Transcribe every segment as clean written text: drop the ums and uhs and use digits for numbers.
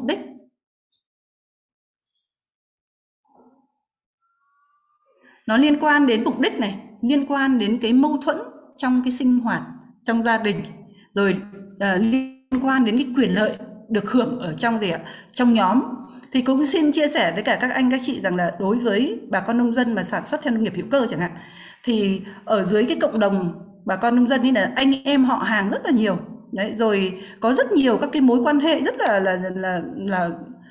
mục đích. Nó liên quan đến mục đích này, liên quan đến cái mâu thuẫn trong cái sinh hoạt, trong gia đình, rồi liên quan đến cái quyền lợi được hưởng ở trong trong nhóm. Thì cũng xin chia sẻ với cả các anh các chị rằng là đối với bà con nông dân mà sản xuất theo nông nghiệp hữu cơ chẳng hạn, thì ở dưới cái cộng đồng bà con nông dân ấy là anh em họ hàng rất là nhiều đấy, rồi có rất nhiều các cái mối quan hệ rất là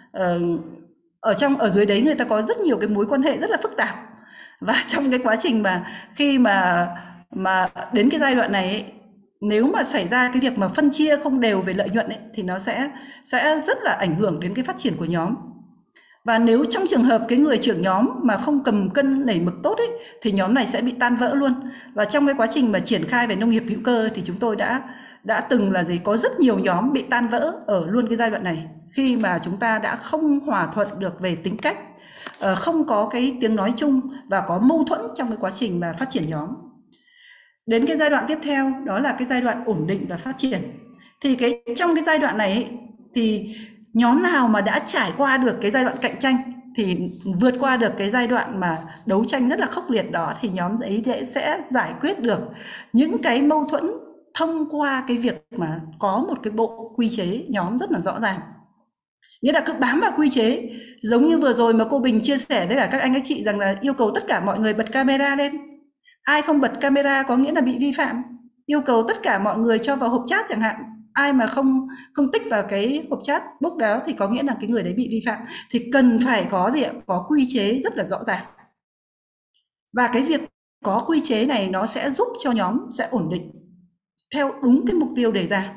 ở dưới đấy người ta có rất nhiều cái mối quan hệ rất là phức tạp. Và trong cái quá trình mà khi mà đến cái giai đoạn này ấy, nếu mà xảy ra cái việc mà phân chia không đều về lợi nhuận ấy, thì nó sẽ rất là ảnh hưởng đến cái phát triển của nhóm. Và nếu trong trường hợp cái người trưởng nhóm mà không cầm cân nảy mực tốt ấy, thì nhóm này sẽ bị tan vỡ luôn. Và trong cái quá trình mà triển khai về nông nghiệp hữu cơ thì chúng tôi đã từng là có rất nhiều nhóm bị tan vỡ ở luôn cái giai đoạn này, khi mà chúng ta đã không hòa thuận được về tính cách, không có cái tiếng nói chung và có mâu thuẫn trong cái quá trình mà phát triển nhóm. Đến cái giai đoạn tiếp theo đó là cái giai đoạn ổn định và phát triển. Thì trong cái giai đoạn này ấy, thì nhóm nào mà đã trải qua được cái giai đoạn cạnh tranh thì vượt qua được cái giai đoạn mà đấu tranh rất là khốc liệt đó, thì nhóm ấy sẽ giải quyết được những cái mâu thuẫn thông qua cái việc mà có một cái bộ quy chế nhóm rất là rõ ràng. Nghĩa là cứ bám vào quy chế, giống như vừa rồi mà cô Bình chia sẻ với cả các anh các chị rằng là yêu cầu tất cả mọi người bật camera lên. Ai không bật camera có nghĩa là bị vi phạm. Yêu cầu tất cả mọi người cho vào hộp chat chẳng hạn. Ai mà không tích vào cái hộp chat book đó thì có nghĩa là cái người đấy bị vi phạm. Thì cần phải có có quy chế rất là rõ ràng. Và cái việc có quy chế này nó sẽ giúp cho nhóm sẽ ổn định theo đúng cái mục tiêu đề ra.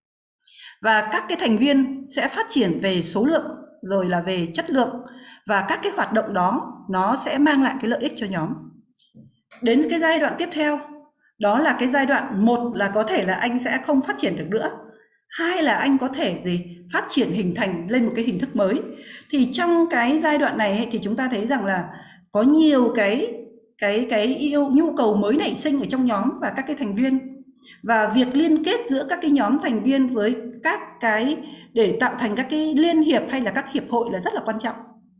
Và các cái thành viên sẽ phát triển về số lượng rồi là về chất lượng, và các cái hoạt động đó nó sẽ mang lại cái lợi ích cho nhóm. Đến cái giai đoạn tiếp theo đó là cái giai đoạn, một là có thể là anh sẽ không phát triển được nữa, hai là anh có thể phát triển hình thành lên một cái hình thức mới. Thì trong cái giai đoạn này ấy, thì chúng ta thấy rằng là có nhiều cái nhu cầu mới nảy sinh ở trong nhóm và các cái thành viên, và việc liên kết giữa các cái nhóm thành viên với các cái để tạo thành các cái liên hiệp hay là các hiệp hội là rất là quan trọng.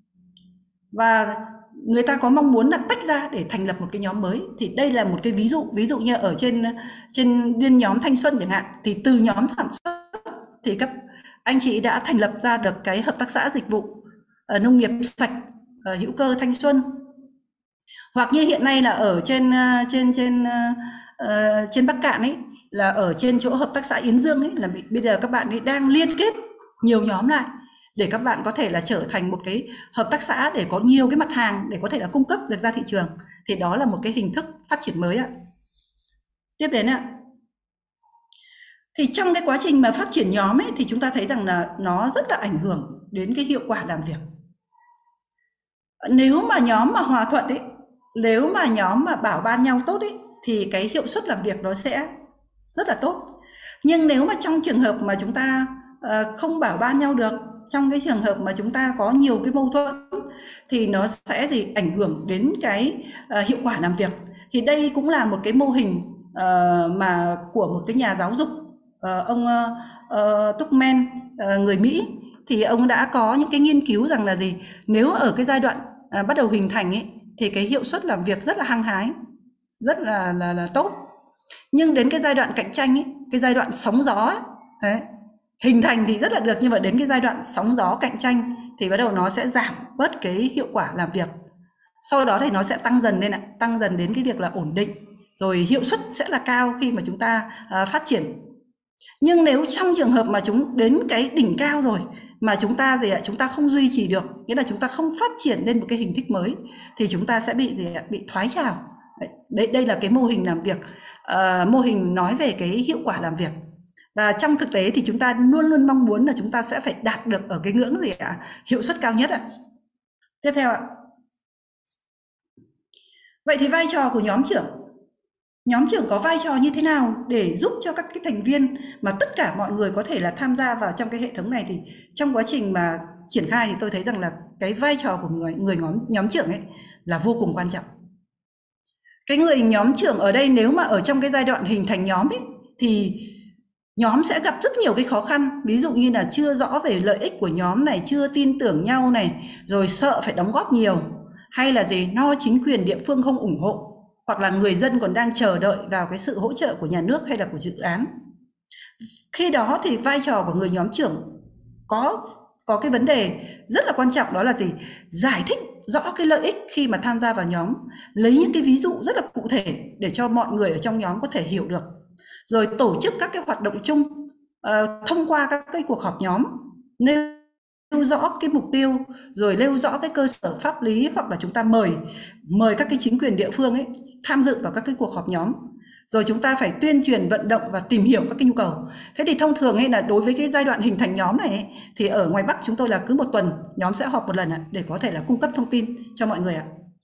Và người ta có mong muốn là tách ra để thành lập một cái nhóm mới. Thì đây là một cái ví dụ như ở trên liên nhóm Thanh Xuân chẳng hạn, thì từ nhóm sản xuất thì các anh chị đã thành lập ra được cái hợp tác xã dịch vụ nông nghiệp sạch hữu cơ Thanh Xuân. Hoặc như hiện nay là ở trên Bắc Cạn ấy, là ở trên chỗ hợp tác xã Yến Dương ấy, là bây giờ các bạn ấy đang liên kết nhiều nhóm lại để các bạn có thể là trở thành một cái hợp tác xã để có nhiều cái mặt hàng để có thể là cung cấp được ra thị trường. Thì đó là một cái hình thức phát triển mới ạ. Tiếp đến ạ. Thì trong cái quá trình mà phát triển nhóm ấy thì chúng ta thấy rằng là nó rất là ảnh hưởng đến cái hiệu quả làm việc. Nếu mà nhóm mà hòa thuận ấy, nếu mà nhóm mà bảo ban nhau tốt ấy, thì cái hiệu suất làm việc nó sẽ rất là tốt. Nhưng nếu mà trong trường hợp mà chúng ta không bảo ban nhau được, trong cái trường hợp mà chúng ta có nhiều cái mâu thuẫn, thì nó sẽ ảnh hưởng đến cái hiệu quả làm việc. Thì đây cũng là một cái mô hình mà của một cái nhà giáo dục, ông Tuckman, người Mỹ. Thì ông đã có những cái nghiên cứu rằng là nếu ở cái giai đoạn bắt đầu hình thành ấy, thì cái hiệu suất làm việc rất là hăng hái, rất là tốt. Nhưng đến cái giai đoạn cạnh tranh ấy, cái giai đoạn sóng gió ấy, đấy, hình thành thì rất là được, nhưng mà đến cái giai đoạn sóng gió cạnh tranh thì bắt đầu nó sẽ giảm bớt cái hiệu quả làm việc. Sau đó thì nó sẽ tăng dần lên, tăng dần đến cái việc là ổn định, rồi hiệu suất sẽ là cao khi mà chúng ta phát triển. Nhưng nếu trong trường hợp mà chúng đến cái đỉnh cao rồi mà chúng ta chúng ta không duy trì được, nghĩa là chúng ta không phát triển lên một cái hình thức mới, thì chúng ta sẽ bị thoái trào. Đây là cái mô hình làm việc, mô hình nói về cái hiệu quả làm việc. Và trong thực tế thì chúng ta luôn luôn mong muốn là chúng ta sẽ phải đạt được ở cái ngưỡng hiệu suất cao nhất ạ. Tiếp theo ạ. Vậy thì vai trò của nhóm trưởng có vai trò như thế nào để giúp cho các cái thành viên mà tất cả mọi người có thể là tham gia vào trong cái hệ thống này? Thì trong quá trình mà triển khai thì tôi thấy rằng là cái vai trò của người nhóm trưởng ấy là vô cùng quan trọng. Cái người nhóm trưởng ở đây nếu mà ở trong cái giai đoạn hình thành nhóm ấy, thì nhóm sẽ gặp rất nhiều cái khó khăn, ví dụ như là chưa rõ về lợi ích của nhóm này, chưa tin tưởng nhau này, rồi sợ phải đóng góp nhiều, hay là gì lo chính quyền địa phương không ủng hộ, hoặc là người dân còn đang chờ đợi vào cái sự hỗ trợ của nhà nước hay là của dự án. Khi đó thì vai trò của người nhóm trưởng có cái vấn đề rất là quan trọng, đó là gì? Giải thích rõ cái lợi ích khi mà tham gia vào nhóm, lấy những cái ví dụ rất là cụ thể để cho mọi người ở trong nhóm có thể hiểu được, rồi tổ chức các cái hoạt động chung thông qua các cái cuộc họp nhóm, nêu rõ cái mục tiêu, rồi nêu rõ cái cơ sở pháp lý, hoặc là chúng ta mời các cái chính quyền địa phương ấy tham dự vào các cái cuộc họp nhóm, rồi chúng ta phải tuyên truyền vận động và tìm hiểu các cái nhu cầu. Thế thì thông thường ấy là đối với cái giai đoạn hình thành nhóm này ấy, thì ở ngoài Bắc chúng tôi là cứ một tuần nhóm sẽ họp một lần để có thể là cung cấp thông tin cho mọi người ạ.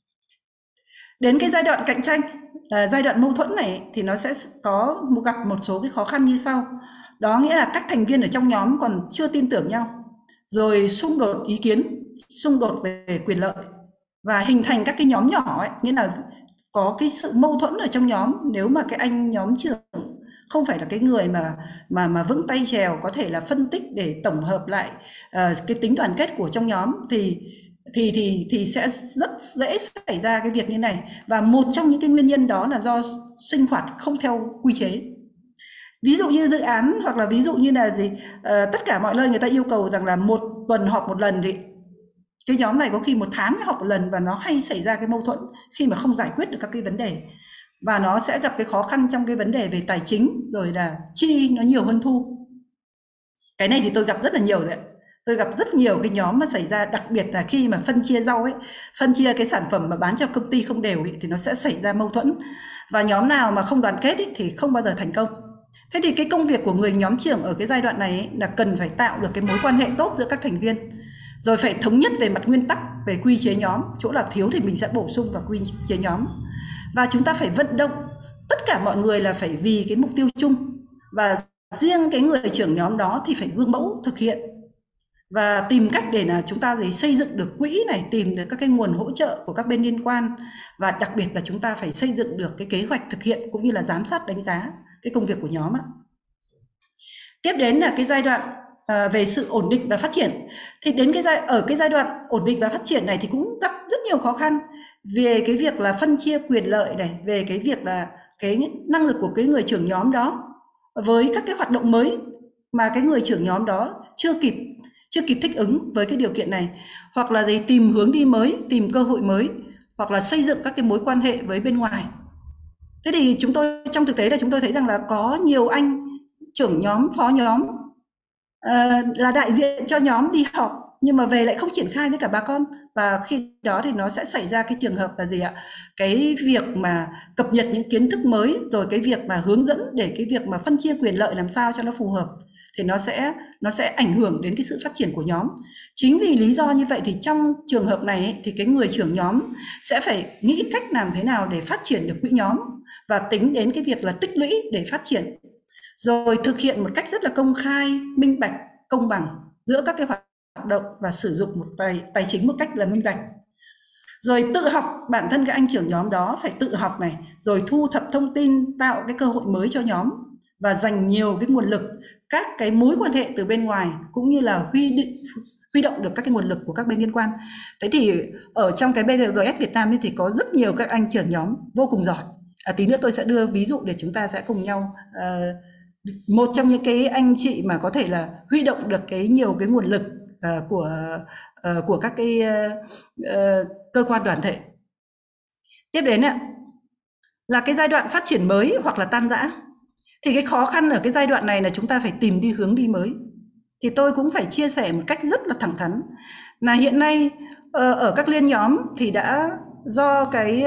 Đến cái giai đoạn cạnh tranh, giai đoạn mâu thuẫn này thì nó sẽ gặp một số cái khó khăn như sau. Đó nghĩa là các thành viên ở trong nhóm còn chưa tin tưởng nhau, rồi xung đột ý kiến, xung đột về quyền lợi, và hình thành các cái nhóm nhỏ ấy, nghĩa là có cái sự mâu thuẫn ở trong nhóm. Nếu mà cái anh nhóm trưởng không phải là cái người mà vững tay chèo, có thể là phân tích để tổng hợp lại cái tính đoàn kết của trong nhóm, thì sẽ rất dễ xảy ra cái việc như này. Và một trong những cái nguyên nhân đó là do sinh hoạt không theo quy chế. Ví dụ như dự án, hoặc là ví dụ như là gì, tất cả mọi nơi người ta yêu cầu rằng là một tuần họp một lần, thì cái nhóm này có khi một tháng mới họp một lần, và nó hay xảy ra cái mâu thuẫn khi mà không giải quyết được các cái vấn đề, và nó sẽ gặp cái khó khăn trong cái vấn đề về tài chính, rồi là chi nó nhiều hơn thu. Cái này thì tôi gặp rất là nhiều rồi. Tôi gặp rất nhiều cái nhóm mà xảy ra, đặc biệt là khi mà phân chia rau ấy, phân chia cái sản phẩm mà bán cho công ty không đều ấy, thì nó sẽ xảy ra mâu thuẫn. Và nhóm nào mà không đoàn kết ấy, thì không bao giờ thành công. Thế thì cái công việc của người nhóm trưởng ở cái giai đoạn này ấy, là cần phải tạo được cái mối quan hệ tốt giữa các thành viên, rồi phải thống nhất về mặt nguyên tắc, về quy chế nhóm, chỗ nào thiếu thì mình sẽ bổ sung vào quy chế nhóm. Và chúng ta phải vận động tất cả mọi người là phải vì cái mục tiêu chung, và riêng cái người trưởng nhóm đó thì phải gương mẫu thực hiện, và tìm cách để là chúng ta xây dựng được quỹ này, tìm được các cái nguồn hỗ trợ của các bên liên quan, và đặc biệt là chúng ta phải xây dựng được cái kế hoạch thực hiện cũng như là giám sát đánh giá cái công việc của nhóm. Tiếp đến là cái giai đoạn về sự ổn định và phát triển. Thì đến ở cái giai đoạn ổn định và phát triển này thì cũng gặp rất nhiều khó khăn về cái việc là phân chia quyền lợi này, về cái việc là cái năng lực của cái người trưởng nhóm đó với các cái hoạt động mới mà cái người trưởng nhóm đó chưa kịp thích ứng với cái điều kiện này, hoặc là tìm hướng đi mới, tìm cơ hội mới, hoặc là xây dựng các cái mối quan hệ với bên ngoài. Thế thì trong thực tế là chúng tôi thấy rằng là có nhiều anh trưởng nhóm, phó nhóm là đại diện cho nhóm đi họp, nhưng mà về lại không triển khai với cả bà con, và khi đó thì nó sẽ xảy ra cái trường hợp là gì ạ? Cái việc mà cập nhật những kiến thức mới, rồi cái việc mà hướng dẫn để cái việc mà phân chia quyền lợi làm sao cho nó phù hợp, thì nó sẽ ảnh hưởng đến cái sự phát triển của nhóm. Chính vì lý do như vậy thì trong trường hợp này ấy, thì cái người trưởng nhóm sẽ phải nghĩ cách làm thế nào để phát triển được quỹ nhóm, và tính đến cái việc là tích lũy để phát triển, rồi thực hiện một cách rất là công khai, minh bạch, công bằng giữa các cái hoạt động, và sử dụng một tài chính một cách là minh bạch. Rồi tự học, bản thân các anh trưởng nhóm đó phải tự học này, rồi thu thập thông tin, tạo cái cơ hội mới cho nhóm, và dành nhiều cái nguồn lực, các cái mối quan hệ từ bên ngoài, cũng như là huy động được các cái nguồn lực của các bên liên quan. Thế thì ở trong cái BGS Việt Nam ấy thì có rất nhiều các anh trưởng nhóm vô cùng giỏi. Tí nữa tôi sẽ đưa ví dụ để chúng ta sẽ cùng nhau. Một trong những cái anh chị mà có thể là huy động được nhiều cái nguồn lực của các cái cơ quan đoàn thể. Tiếp đến là cái giai đoạn phát triển mới hoặc là tan rã. Thì cái khó khăn ở cái giai đoạn này là chúng ta phải tìm đi hướng đi mới. Thì tôi cũng phải chia sẻ một cách rất là thẳng thắn là hiện nay ở các liên nhóm thì đã do cái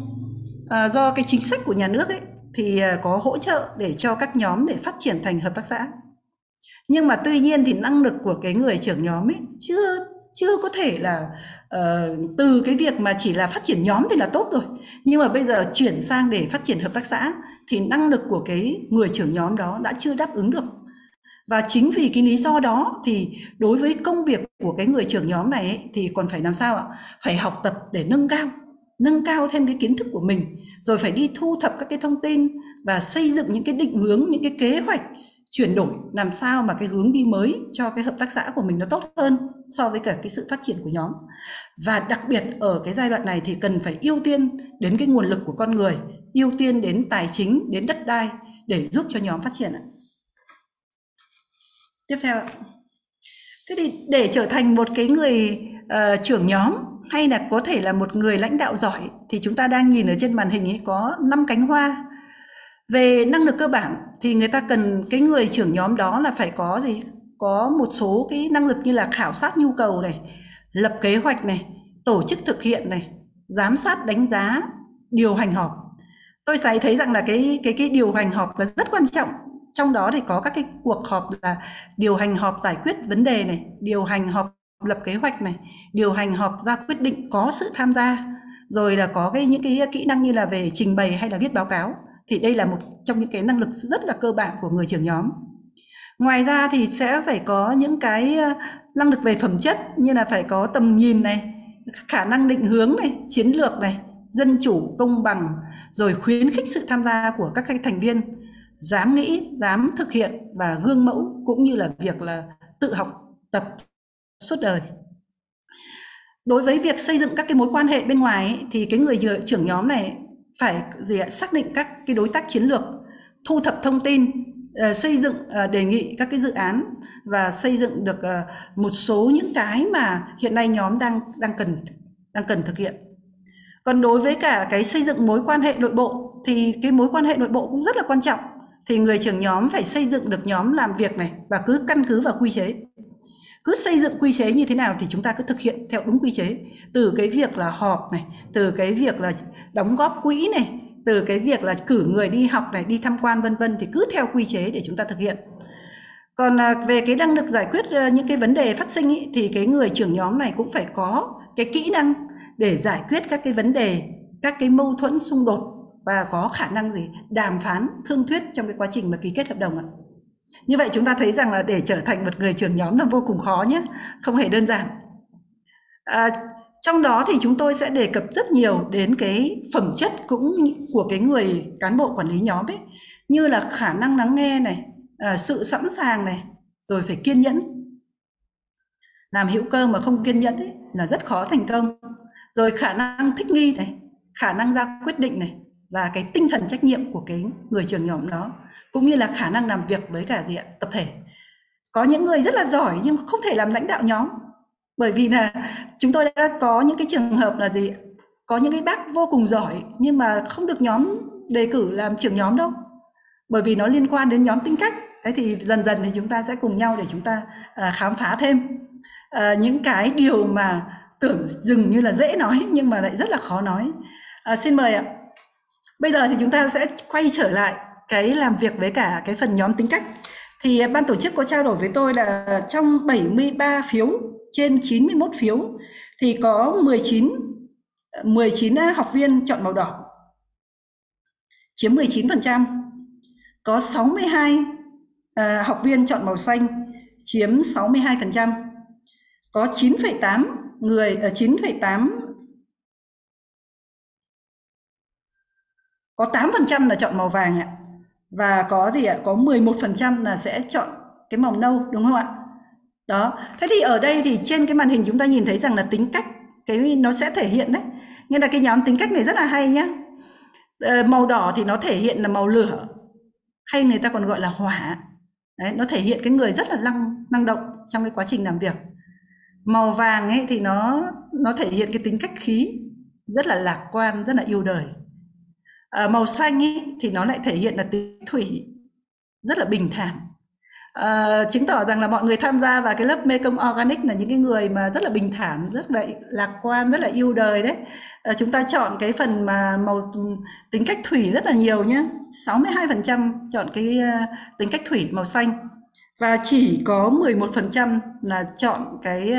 chính sách của nhà nước ấy, thì có hỗ trợ để cho các nhóm để phát triển thành hợp tác xã. Nhưng mà tuy nhiên thì năng lực của cái người trưởng nhóm ấy chưa có thể là từ cái việc mà chỉ là phát triển nhóm thì là tốt rồi, nhưng mà bây giờ chuyển sang để phát triển hợp tác xã thì năng lực của cái người trưởng nhóm đó đã chưa đáp ứng được. Và chính vì cái lý do đó thì đối với công việc của cái người trưởng nhóm này ấy, thì còn phải làm sao ạ? Phải học tập để nâng cao thêm cái kiến thức của mình, rồi phải đi thu thập các cái thông tin và xây dựng những cái định hướng, những cái kế hoạch chuyển đổi làm sao mà cái hướng đi mới cho cái hợp tác xã của mình nó tốt hơn so với cả cái sự phát triển của nhóm. Và đặc biệt ở cái giai đoạn này thì cần phải ưu tiên đến cái nguồn lực của con người, ưu tiên đến tài chính, đến đất đai để giúp cho nhóm phát triển ạ. Tiếp theo ạ. Thế thì để trở thành một cái người trưởng nhóm hay là có thể là một người lãnh đạo giỏi thì chúng ta đang nhìn ở trên màn hình ấy có 5 cánh hoa. Về năng lực cơ bản thì người ta cần cái người trưởng nhóm đó là phải có gì? Có một số cái năng lực như là khảo sát nhu cầu này, lập kế hoạch này, tổ chức thực hiện này, giám sát đánh giá, điều hành họp. Tôi thấy rằng là cái điều hành họp là rất quan trọng. Trong đó thì có các cái cuộc họp là điều hành họp giải quyết vấn đề này, điều hành họp lập kế hoạch này, điều hành họp ra quyết định có sự tham gia, rồi là có những cái kỹ năng như là về trình bày hay là viết báo cáo. Thì đây là một trong những cái năng lực rất là cơ bản của người trưởng nhóm. Ngoài ra thì sẽ phải có những cái năng lực về phẩm chất như là phải có tầm nhìn này, khả năng định hướng này, chiến lược này, dân chủ, công bằng, rồi khuyến khích sự tham gia của các thành viên, dám nghĩ, dám thực hiện và gương mẫu, cũng như là việc là tự học tập suốt đời. Đối với việc xây dựng các cái mối quan hệ bên ngoài ấy, thì cái người trưởng nhóm này phải xác định các cái đối tác chiến lược, thu thập thông tin, xây dựng đề nghị các cái dự án và xây dựng được một số những cái mà hiện nay nhóm đang cần thực hiện. Còn đối với cả cái xây dựng mối quan hệ nội bộ thì cái mối quan hệ nội bộ cũng rất là quan trọng. Thì người trưởng nhóm phải xây dựng được nhóm làm việc này và cứ căn cứ vào quy chế. Cứ xây dựng quy chế như thế nào thì chúng ta cứ thực hiện theo đúng quy chế. Từ cái việc là họp này, từ cái việc là đóng góp quỹ này, từ cái việc là cử người đi học này, đi tham quan vân vân, thì cứ theo quy chế để chúng ta thực hiện. Còn về cái năng lực giải quyết những cái vấn đề phát sinh ý, thì cái người trưởng nhóm này cũng phải có cái kỹ năng để giải quyết các cái vấn đề, các cái mâu thuẫn xung đột và có khả năng đàm phán, thương thuyết trong cái quá trình mà ký kết hợp đồng ạ. Như vậy chúng ta thấy rằng là để trở thành một người trưởng nhóm là vô cùng khó nhé, không hề đơn giản. Trong đó thì chúng tôi sẽ đề cập rất nhiều đến cái phẩm chất cũng của cái người cán bộ quản lý nhóm ấy, như là khả năng lắng nghe này, sự sẵn sàng này, rồi phải kiên nhẫn. Làm hữu cơ mà không kiên nhẫn ấy, là rất khó thành công. Rồi khả năng thích nghi này, khả năng ra quyết định này, và cái tinh thần trách nhiệm của cái người trưởng nhóm đó, cũng như là khả năng làm việc với cả tập thể. Có những người rất là giỏi nhưng không thể làm lãnh đạo nhóm, bởi vì là chúng tôi đã có những cái trường hợp là có những cái bác vô cùng giỏi nhưng mà không được nhóm đề cử làm trưởng nhóm đâu, bởi vì nó liên quan đến nhóm tính cách. Thế thì dần dần thì chúng ta sẽ cùng nhau để chúng ta khám phá thêm những cái điều mà tưởng dường như là dễ nói nhưng mà lại rất là khó nói. Xin mời ạ. Bây giờ thì chúng ta sẽ quay trở lại cái làm việc với cả cái phần nhóm tính cách. Thì ban tổ chức có trao đổi với tôi là trong 73 phiếu trên 91 phiếu thì có 19 học viên chọn màu đỏ, chiếm 19%. Có 62 học viên chọn màu xanh, chiếm 62%. Có 9,8 người 9,8 có 8% là chọn màu vàng ạ. Và có có 11% là sẽ chọn cái màu nâu, đúng không ạ? Đó. Thế thì ở đây thì trên cái màn hình chúng ta nhìn thấy rằng là tính cách nó sẽ thể hiện đấy. Nhưng là cái nhóm tính cách này rất là hay nhá. Màu đỏ thì nó thể hiện là màu lửa, hay người ta còn gọi là hỏa. Đấy, nó thể hiện cái người rất là năng động trong cái quá trình làm việc. Màu vàng ấy thì nó thể hiện cái tính cách khí, rất là lạc quan, rất là yêu đời. Màu xanh ấy thì nó lại thể hiện là tính thủy, rất là bình thản. Chứng tỏ rằng là mọi người tham gia vào cái lớp Mekong Organic là những cái người mà rất là bình thản, rất là lạc quan, rất là yêu đời đấy. Chúng ta chọn cái phần mà màu tính cách thủy rất là nhiều nhé, 62% chọn cái tính cách thủy màu xanh, và chỉ có 11% là chọn cái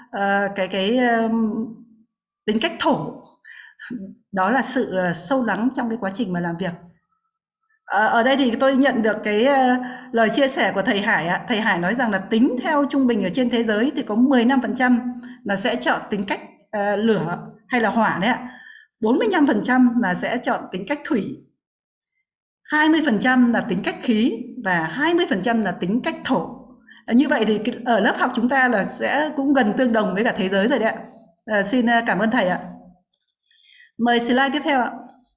tính cách thổ. Đó là sự sâu lắng trong cái quá trình mà làm việc. Ở đây thì tôi nhận được cái lời chia sẻ của thầy Hải ạ. Thầy Hải nói rằng là tính theo trung bình ở trên thế giới thì có 15% là sẽ chọn tính cách lửa hay là hỏa đấy ạ. 45% là sẽ chọn tính cách thủy. 20% là tính cách khí và 20% là tính cách thổ. Như vậy thì ở lớp học chúng ta là sẽ cũng gần tương đồng với cả thế giới rồi đấy ạ. Xin cảm ơn thầy ạ. Mời slide tiếp theo ạ.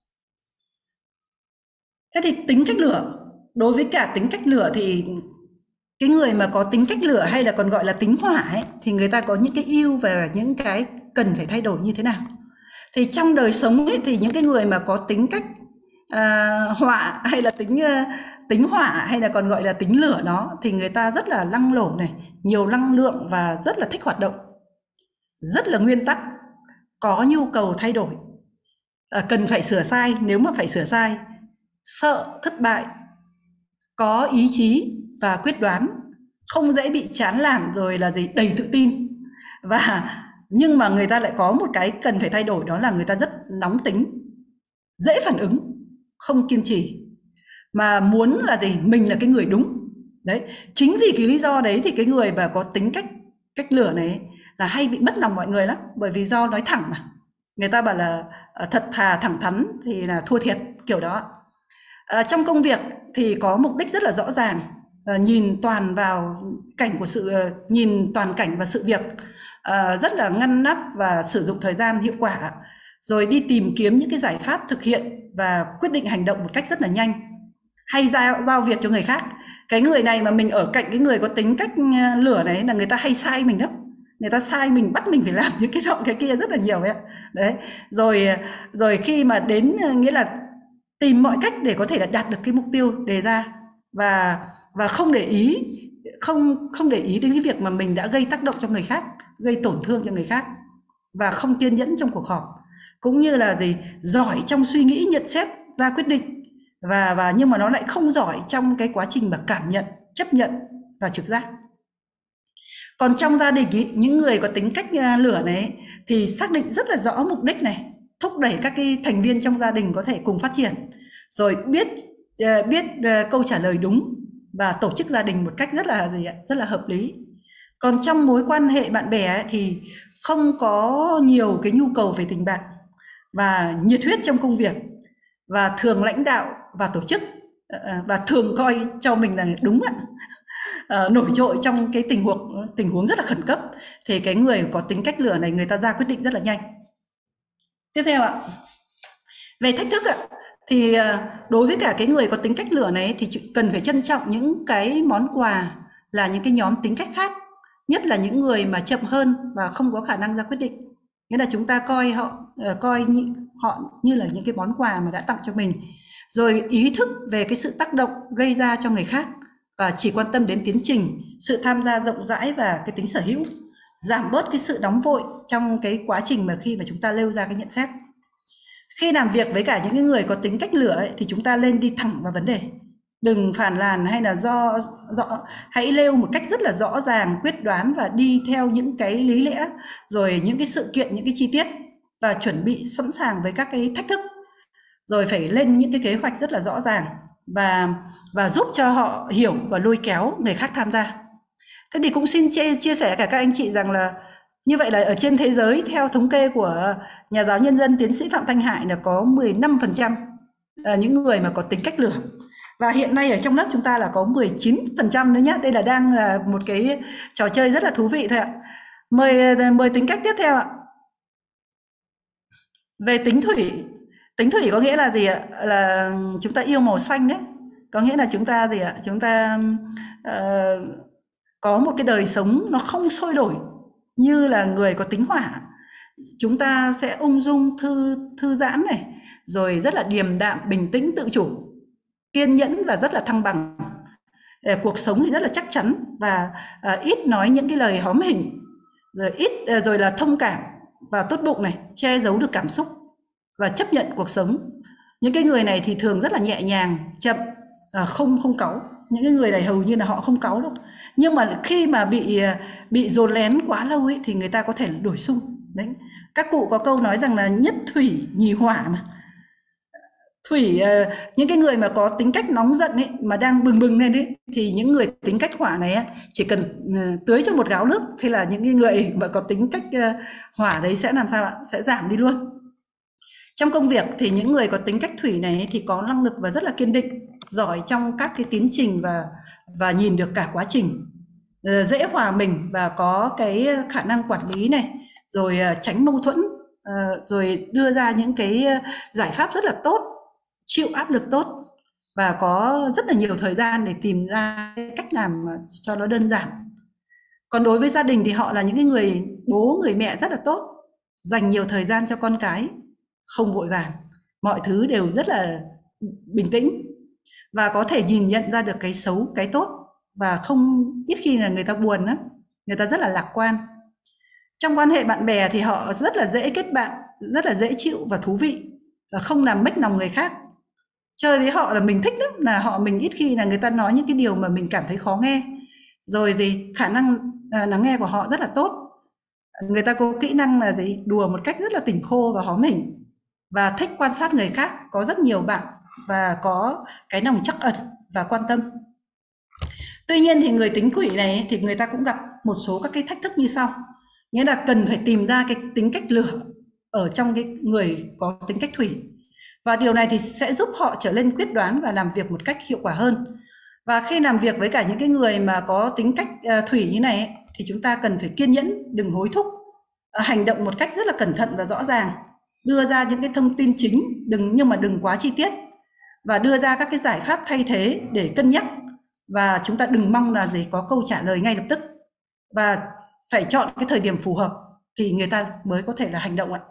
Thế thì tính cách lửa, đối với cả tính cách lửa thì cái người mà có tính cách lửa hay là còn gọi là tính hỏa ấy, thì người ta có những cái ưu và những cái cần phải thay đổi như thế nào. Thì trong đời sống ấy, thì những cái người mà có tính cách hỏa hay là tính hỏa hay là còn gọi là tính lửa đó, thì người ta rất là năng nổ này, nhiều năng lượng và rất là thích hoạt động, rất là nguyên tắc, có nhu cầu thay đổi, cần phải sửa sai nếu mà phải sửa sai, sợ thất bại, có ý chí và quyết đoán, không dễ bị chán nản rồi là gì, đầy tự tin. Và nhưng mà người ta lại có một cái cần phải thay đổi, đó là người ta rất nóng tính, dễ phản ứng, không kiên trì, mà muốn là gì, mình là cái người đúng. Đấy, chính vì cái lý do đấy thì cái người mà có tính cách lửa này là hay bị mất lòng mọi người lắm, bởi vì do nói thẳng mà. Người ta bảo là thật thà thẳng thắn thì là thua thiệt kiểu đó. Trong công việc thì có mục đích rất là rõ ràng, nhìn toàn cảnh và sự việc, rất là ngăn nắp và sử dụng thời gian hiệu quả, rồi đi tìm kiếm những cái giải pháp thực hiện và quyết định hành động một cách rất là nhanh, hay giao việc cho người khác. Cái người này mà mình ở cạnh cái người có tính cách lửa này là người ta hay sai mình lắm, người ta sai mình, bắt mình phải làm những cái nọ cái kia rất là nhiều ấy. Đấy, rồi khi mà đến nghĩa là tìm mọi cách để có thể là đạt được cái mục tiêu đề ra, và không để ý đến cái việc mà mình đã gây tác động cho người khác, gây tổn thương cho người khác, và không kiên nhẫn trong cuộc họp, cũng như là gì, giỏi trong suy nghĩ nhận xét ra quyết định, và nhưng mà nó lại không giỏi trong cái quá trình mà cảm nhận, chấp nhận và trực giác. Còn trong gia đình ý, những người có tính cách lửa này thì xác định rất là rõ mục đích này, thúc đẩy các cái thành viên trong gia đình có thể cùng phát triển, rồi biết câu trả lời đúng và tổ chức gia đình một cách rất là hợp lý. Còn trong mối quan hệ bạn bè ấy, thì không có nhiều cái nhu cầu về tình bạn và nhiệt huyết trong công việc, và thường lãnh đạo và tổ chức, và thường coi cho mình là đúng ạ. Nổi trội trong cái tình huống rất là khẩn cấp, thì cái người có tính cách lửa này người ta ra quyết định rất là nhanh. Tiếp theo ạ, về thách thức ạ, thì đối với cả cái người có tính cách lửa này thì cần phải trân trọng những cái món quà là những cái nhóm tính cách khác, nhất là những người mà chậm hơn và không có khả năng ra quyết định. Nghĩa là chúng ta coi họ như là những cái món quà mà đã tặng cho mình, rồi ý thức về cái sự tác động gây ra cho người khác, và chỉ quan tâm đến tiến trình, sự tham gia rộng rãi và cái tính sở hữu, giảm bớt cái sự nóng vội trong cái quá trình mà khi mà chúng ta nêu ra cái nhận xét. Khi làm việc với cả những người có tính cách lửa ấy, thì chúng ta lên đi thẳng vào vấn đề, đừng phàn nàn hay là hãy nêu một cách rất là rõ ràng, quyết đoán, và đi theo những cái lý lẽ, rồi những cái sự kiện, những cái chi tiết, và chuẩn bị sẵn sàng với các cái thách thức, rồi phải lên những cái kế hoạch rất là rõ ràng, và giúp cho họ hiểu và lôi kéo người khác tham gia. Thế thì cũng xin chia sẻ cả các anh chị rằng là như vậy là ở trên thế giới, theo thống kê của nhà giáo nhân dân tiến sĩ Phạm Thanh Hải, là có 15% những người mà có tính cách lửa. Và hiện nay ở trong lớp chúng ta là có 19% đấy nhá. Đây là đang là một cái trò chơi rất là thú vị thôi ạ. Mời tính cách tiếp theo ạ. Về tính thủy. Tính thủy có nghĩa là gì ạ? Là chúng ta yêu màu xanh đấy. Có nghĩa là chúng ta gì ạ? Chúng ta có một cái đời sống nó không sôi nổi như là người có tính hỏa. Chúng ta sẽ ung dung, thư giãn này, rồi rất là điềm đạm, bình tĩnh, tự chủ, kiên nhẫn và rất là thăng bằng. Cuộc sống thì rất là chắc chắn, và ít nói những cái lời hóm hỉnh, rồi là thông cảm và tốt bụng này, che giấu được cảm xúc và chấp nhận cuộc sống. Những cái người này thì thường rất là nhẹ nhàng, chậm, không cáu. Những cái người này hầu như là họ không cáu đâu. Nhưng mà khi mà bị dồn lén quá lâu ấy thì người ta có thể đổi xung. Đấy. Các cụ có câu nói rằng là nhất thủy nhì hỏa mà. Thủy, những cái người mà có tính cách nóng giận ấy, mà đang bừng lên ấy, thì những người tính cách hỏa này ấy, chỉ cần tưới cho một gáo nước, thế là những cái người mà có tính cách hỏa đấy sẽ làm sao ạ? Sẽ giảm đi luôn. Trong công việc thì những người có tính cách thủy này thì có năng lực và rất là kiên định, giỏi trong các cái tiến trình và nhìn được cả quá trình, dễ hòa mình và có cái khả năng quản lý này, rồi tránh mâu thuẫn, rồi đưa ra những cái giải pháp rất là tốt, chịu áp lực tốt và có rất là nhiều thời gian để tìm ra cái cách làm cho nó đơn giản. Còn đối với gia đình thì họ là những cái người bố, người mẹ rất là tốt, dành nhiều thời gian cho con cái, không vội vàng, mọi thứ đều rất là bình tĩnh và có thể nhìn nhận ra được cái xấu, cái tốt và không ít khi là người ta buồn lắm, người ta rất là lạc quan. Trong quan hệ bạn bè thì họ rất là dễ kết bạn, rất là dễ chịu và thú vị và không làm mếch lòng người khác. Chơi với họ là mình thích lắm, là mình ít khi là người ta nói những cái điều mà mình cảm thấy khó nghe. Rồi thì khả năng lắng nghe của họ rất là tốt. Người ta có kỹ năng là đùa một cách rất là tỉnh khô và hóm hỉnh và thích quan sát người khác, có rất nhiều bạn và có cái lòng trắc ẩn và quan tâm. Tuy nhiên thì người tính Thủy này thì người ta cũng gặp một số các cái thách thức như sau. Nghĩa là cần phải tìm ra cái tính cách lửa ở trong cái người có tính cách Thủy. Và điều này thì sẽ giúp họ trở nên quyết đoán và làm việc một cách hiệu quả hơn. Và khi làm việc với cả những cái người mà có tính cách Thủy như này thì chúng ta cần phải kiên nhẫn, đừng hối thúc, hành động một cách rất là cẩn thận và rõ ràng, đưa ra những cái thông tin chính, nhưng mà đừng quá chi tiết, và đưa ra các cái giải pháp thay thế để cân nhắc. Và chúng ta đừng mong là có câu trả lời ngay lập tức, và phải chọn cái thời điểm phù hợp thì người ta mới có thể là hành động ạ.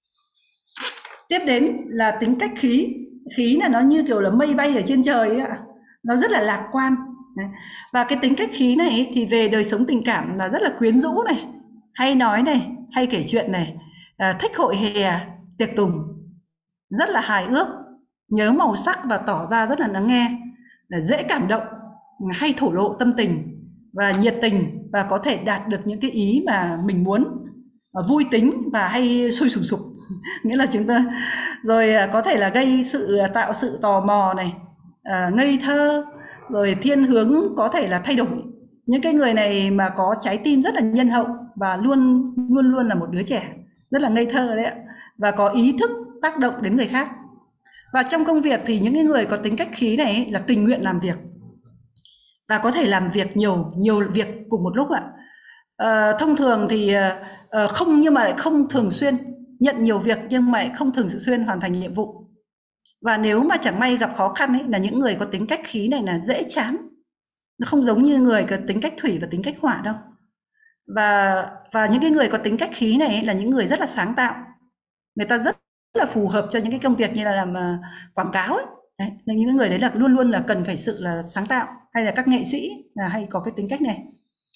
Tiếp đến là tính cách khí. Khí là nó như kiểu là mây bay ở trên trời ấy ạ, nó rất là lạc quan. Và cái tính cách khí này thì về đời sống tình cảm là rất là quyến rũ này, hay nói này, hay kể chuyện này, thích hội hè, tiệc tùng, rất là hài ước, nhớ màu sắc và tỏ ra rất là lắng nghe, là dễ cảm động, hay thổ lộ tâm tình và nhiệt tình, và có thể đạt được những cái ý mà mình muốn, vui tính và hay sôi sùng sục nghĩa là chúng ta rồi có thể là tạo sự tò mò này, ngây thơ, rồi thiên hướng có thể là thay đổi. Những cái người này mà có trái tim rất là nhân hậu và luôn luôn là một đứa trẻ rất là ngây thơ đấy ạ, và có ý thức tác động đến người khác. Và trong công việc thì những cái người có tính cách khí này là tình nguyện làm việc và có thể làm việc nhiều việc cùng một lúc ạ. Thông thường thì nhưng mà không thường xuyên nhận nhiều việc, nhưng mà không thường xuyên hoàn thành nhiệm vụ. Và nếu mà chẳng may gặp khó khăn ấy, là những người có tính cách khí này là dễ chán, nó không giống như người có tính cách thủy và tính cách hỏa đâu. Và những cái người có tính cách khí này ấy, là những người rất là sáng tạo, người ta rất là phù hợp cho những cái công việc như là làm quảng cáo ấy. Đấy, những người đấy là luôn luôn là cần phải sự là sáng tạo, hay là các nghệ sĩ là hay có cái tính cách này.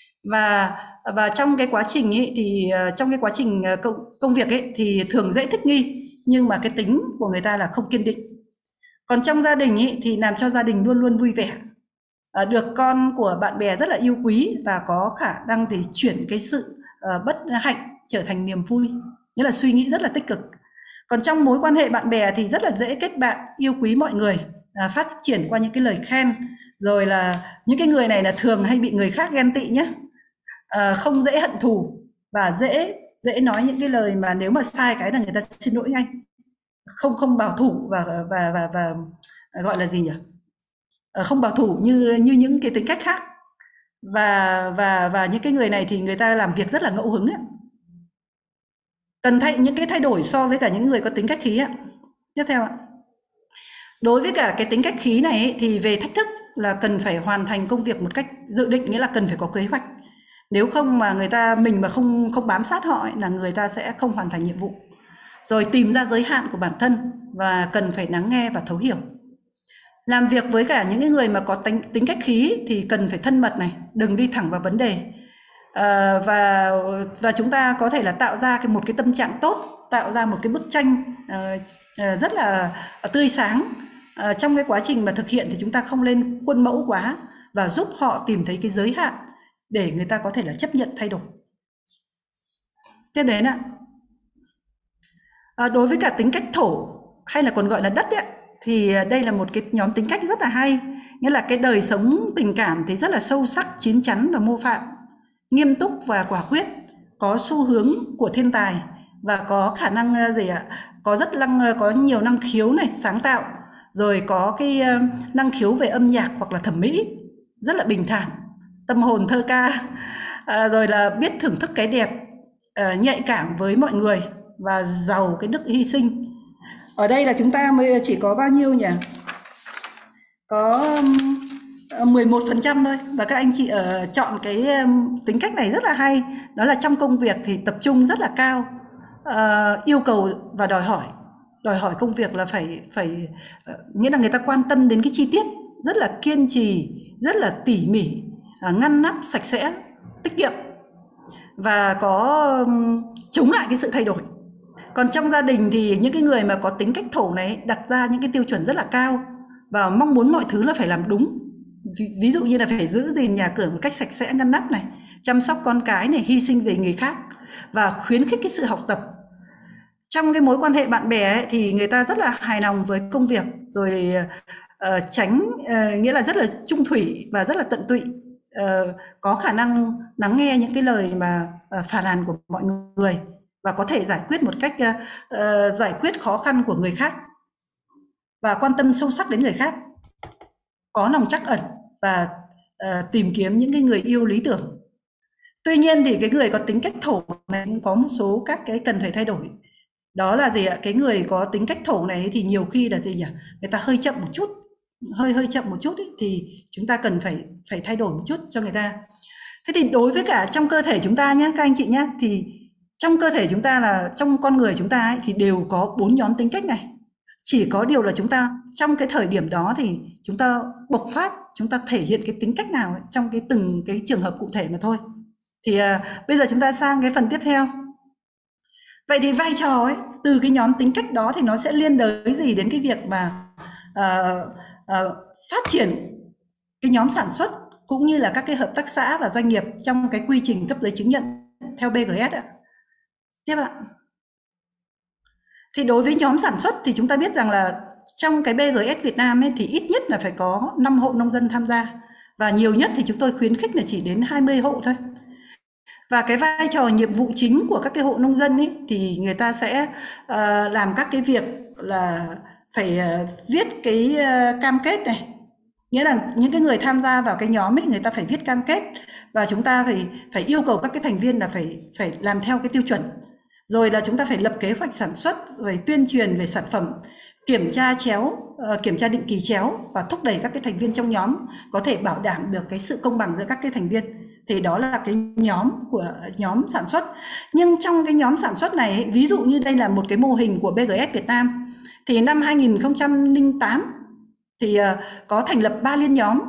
Và trong cái quá trình ấy thì trong cái quá trình công việc ấy thì thường dễ thích nghi, nhưng mà cái tính của người ta là không kiên định. Còn trong gia đình ấy thì làm cho gia đình luôn luôn vui vẻ, được con của bạn bè rất là yêu quý, và có khả năng thì chuyển cái sự bất hạnh trở thành niềm vui, nghĩa là suy nghĩ rất là tích cực. Còn trong mối quan hệ bạn bè thì rất là dễ kết bạn, yêu quý mọi người, phát triển qua những cái lời khen. Rồi là những cái người này là thường hay bị người khác ghen tị nhé, không dễ hận thù, và dễ nói những cái lời mà nếu mà sai cái là người ta xin lỗi ngay, không bảo thủ và gọi là gì nhỉ, không bảo thủ như những cái tính cách khác. Và những cái người này thì người ta làm việc rất là ngẫu hứng ấy. Cần những cái thay đổi so với cả những người có tính cách khí ạ. Tiếp theo ạ, đối với cả cái tính cách khí này ấy, thì về thách thức là cần phải hoàn thành công việc một cách dự định, nghĩa là cần phải có kế hoạch. Nếu không mà mình mà không bám sát họ ấy, là người ta sẽ không hoàn thành nhiệm vụ. Rồi tìm ra giới hạn của bản thân và cần phải lắng nghe và thấu hiểu. Làm việc với cả những người mà có tính cách khí thì cần phải thân mật này, đừng đi thẳng vào vấn đề. Và chúng ta có thể là tạo ra một cái tâm trạng tốt, tạo ra một cái bức tranh rất là tươi sáng. Trong cái quá trình mà thực hiện thì chúng ta không lên khuôn mẫu quá, và giúp họ tìm thấy cái giới hạn để người ta có thể là chấp nhận thay đổi. Tiếp đến ạ, đối với cả tính cách thổ hay là còn gọi là đất ấy, thì đây là một cái nhóm tính cách rất là hay. Nghĩa là cái đời sống tình cảm thì rất là sâu sắc, chín chắn và mô phạm, nghiêm túc và quả quyết, có xu hướng của thiên tài, và có khả năng có nhiều năng khiếu này, sáng tạo, rồi có cái năng khiếu về âm nhạc hoặc là thẩm mỹ rất là bình thản, tâm hồn thơ ca, rồi là biết thưởng thức cái đẹp, nhạy cảm với mọi người và giàu cái đức hy sinh. Ở đây là chúng ta mới chỉ có bao nhiêu nhỉ? Có 11% thôi, và các anh chị chọn cái tính cách này rất là hay, đó là trong công việc thì tập trung rất là cao, yêu cầu và đòi hỏi công việc là phải nghĩa là người ta quan tâm đến cái chi tiết, rất là kiên trì, rất là tỉ mỉ, ngăn nắp, sạch sẽ, tiết kiệm và có chống lại cái sự thay đổi. Còn trong gia đình thì những cái người mà có tính cách thổ này đặt ra những cái tiêu chuẩn rất là cao và mong muốn mọi thứ là phải làm đúng. Ví dụ như là phải giữ gìn nhà cửa một cách sạch sẽ, ngăn nắp này, chăm sóc con cái này, hy sinh về người khác và khuyến khích cái sự học tập. Trong cái mối quan hệ bạn bè ấy, thì người ta rất là hài lòng với công việc, rồi nghĩa là rất là chung thủy và rất là tận tụy, có khả năng lắng nghe những cái lời mà phàn nàn của mọi người và có thể giải quyết một cách giải quyết khó khăn của người khác và quan tâm sâu sắc đến người khác, có lòng trắc ẩn và tìm kiếm những cái người yêu lý tưởng. Tuy nhiên thì cái người có tính cách thổ này cũng có một số các cái cần phải thay đổi. Đó là gì ạ? Cái người có tính cách thổ này thì nhiều khi là gì nhỉ? Người ta hơi chậm một chút, hơi chậm một chút ý, thì chúng ta cần phải thay đổi một chút cho người ta. Thế thì đối với cả trong cơ thể chúng ta nhé, các anh chị nhé, thì trong cơ thể chúng ta là trong con người chúng ta ấy, thì đều có 4 nhóm tính cách này. Chỉ có điều là chúng ta trong cái thời điểm đó thì chúng ta bộc phát, chúng ta thể hiện cái tính cách nào ấy, trong cái từng cái trường hợp cụ thể mà thôi. Thì bây giờ chúng ta sang cái phần tiếp theo. Vậy thì vai trò ấy, từ cái nhóm tính cách đó thì nó sẽ liên đới gì đến cái việc mà phát triển cái nhóm sản xuất cũng như là các cái hợp tác xã và doanh nghiệp trong cái quy trình cấp giấy chứng nhận theo BGS ạ. Tiếp ạ. Thì đối với nhóm sản xuất thì chúng ta biết rằng là trong cái BGS Việt Nam ấy thì ít nhất là phải có 5 hộ nông dân tham gia, và nhiều nhất thì chúng tôi khuyến khích là chỉ đến 20 hộ thôi. Và cái vai trò nhiệm vụ chính của các cái hộ nông dân ấy thì người ta sẽ làm các cái việc là phải viết cái cam kết này, nghĩa là những cái người tham gia vào cái nhóm ấy người ta phải viết cam kết, và chúng ta phải yêu cầu các cái thành viên là phải làm theo cái tiêu chuẩn, rồi là chúng ta phải lập kế hoạch sản xuất, rồi tuyên truyền về sản phẩm, kiểm tra định kỳ chéo và thúc đẩy các cái thành viên trong nhóm có thể bảo đảm được cái sự công bằng giữa các cái thành viên. Thì đó là cái nhóm sản xuất. Nhưng trong cái nhóm sản xuất này, ví dụ như đây là một cái mô hình của BGS Việt Nam, thì năm 2008 thì có thành lập 3 liên nhóm.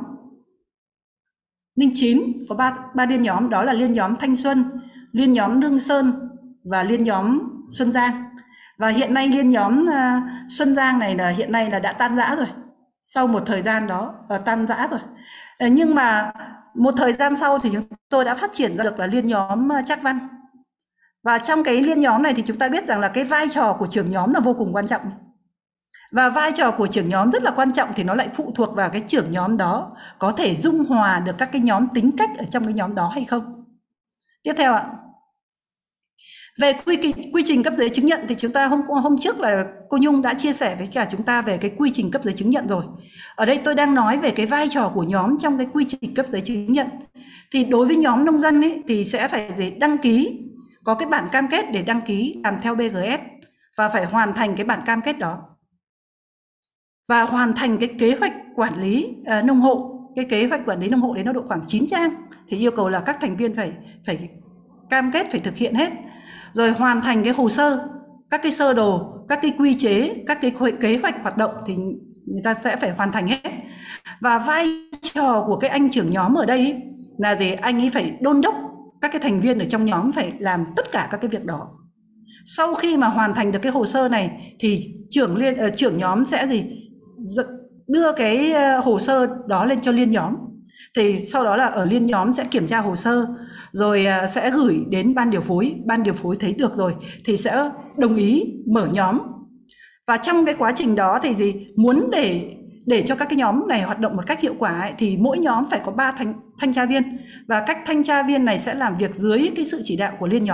09 có 3 liên nhóm, đó là liên nhóm Thanh Xuân, liên nhóm Lương Sơn và liên nhóm Xuân Giang. Và hiện nay liên nhóm Xuân Giang này là hiện nay là đã tan rã rồi. Sau một thời gian đó tan rã rồi. Nhưng mà một thời gian sau thì chúng tôi đã phát triển ra được là liên nhóm Trác Văn. Và trong cái liên nhóm này thì chúng ta biết rằng là cái vai trò của trưởng nhóm là vô cùng quan trọng. Và vai trò của trưởng nhóm rất là quan trọng thì nó lại phụ thuộc vào cái trưởng nhóm đó có thể dung hòa được các cái nhóm tính cách ở trong cái nhóm đó hay không. Tiếp theo ạ. Về quy trình cấp giấy chứng nhận thì chúng ta hôm trước là cô Nhung đã chia sẻ với cả chúng ta về cái quy trình cấp giấy chứng nhận rồi. Ở đây tôi đang nói về cái vai trò của nhóm trong cái quy trình cấp giấy chứng nhận. Thì đối với nhóm nông dân ấy, thì sẽ phải đăng ký, có cái bản cam kết để đăng ký làm theo BGS và phải hoàn thành cái bản cam kết đó. Và hoàn thành cái kế hoạch quản lý nông hộ. Cái kế hoạch quản lý nông hộ đến nó độ khoảng 9 trang. Thì yêu cầu là các thành viên phải cam kết phải thực hiện hết. Rồi hoàn thành cái hồ sơ, các cái sơ đồ, các cái quy chế, các cái kế hoạch hoạt động thì người ta sẽ phải hoàn thành hết. Và vai trò của cái anh trưởng nhóm ở đây ấy, là gì? Anh ấy phải đôn đốc các cái thành viên ở trong nhóm phải làm tất cả các cái việc đó. Sau khi mà hoàn thành được cái hồ sơ này thì trưởng nhóm sẽ đưa cái hồ sơ đó lên cho liên nhóm. Thì sau đó là ở liên nhóm sẽ kiểm tra hồ sơ, rồi sẽ gửi đến ban điều phối thấy được rồi thì sẽ đồng ý mở nhóm. Và trong cái quá trình đó thì muốn để cho các cái nhóm này hoạt động một cách hiệu quả ấy, thì mỗi nhóm phải có 3 thanh tra viên, và các thanh tra viên này sẽ làm việc dưới cái sự chỉ đạo của liên nhóm.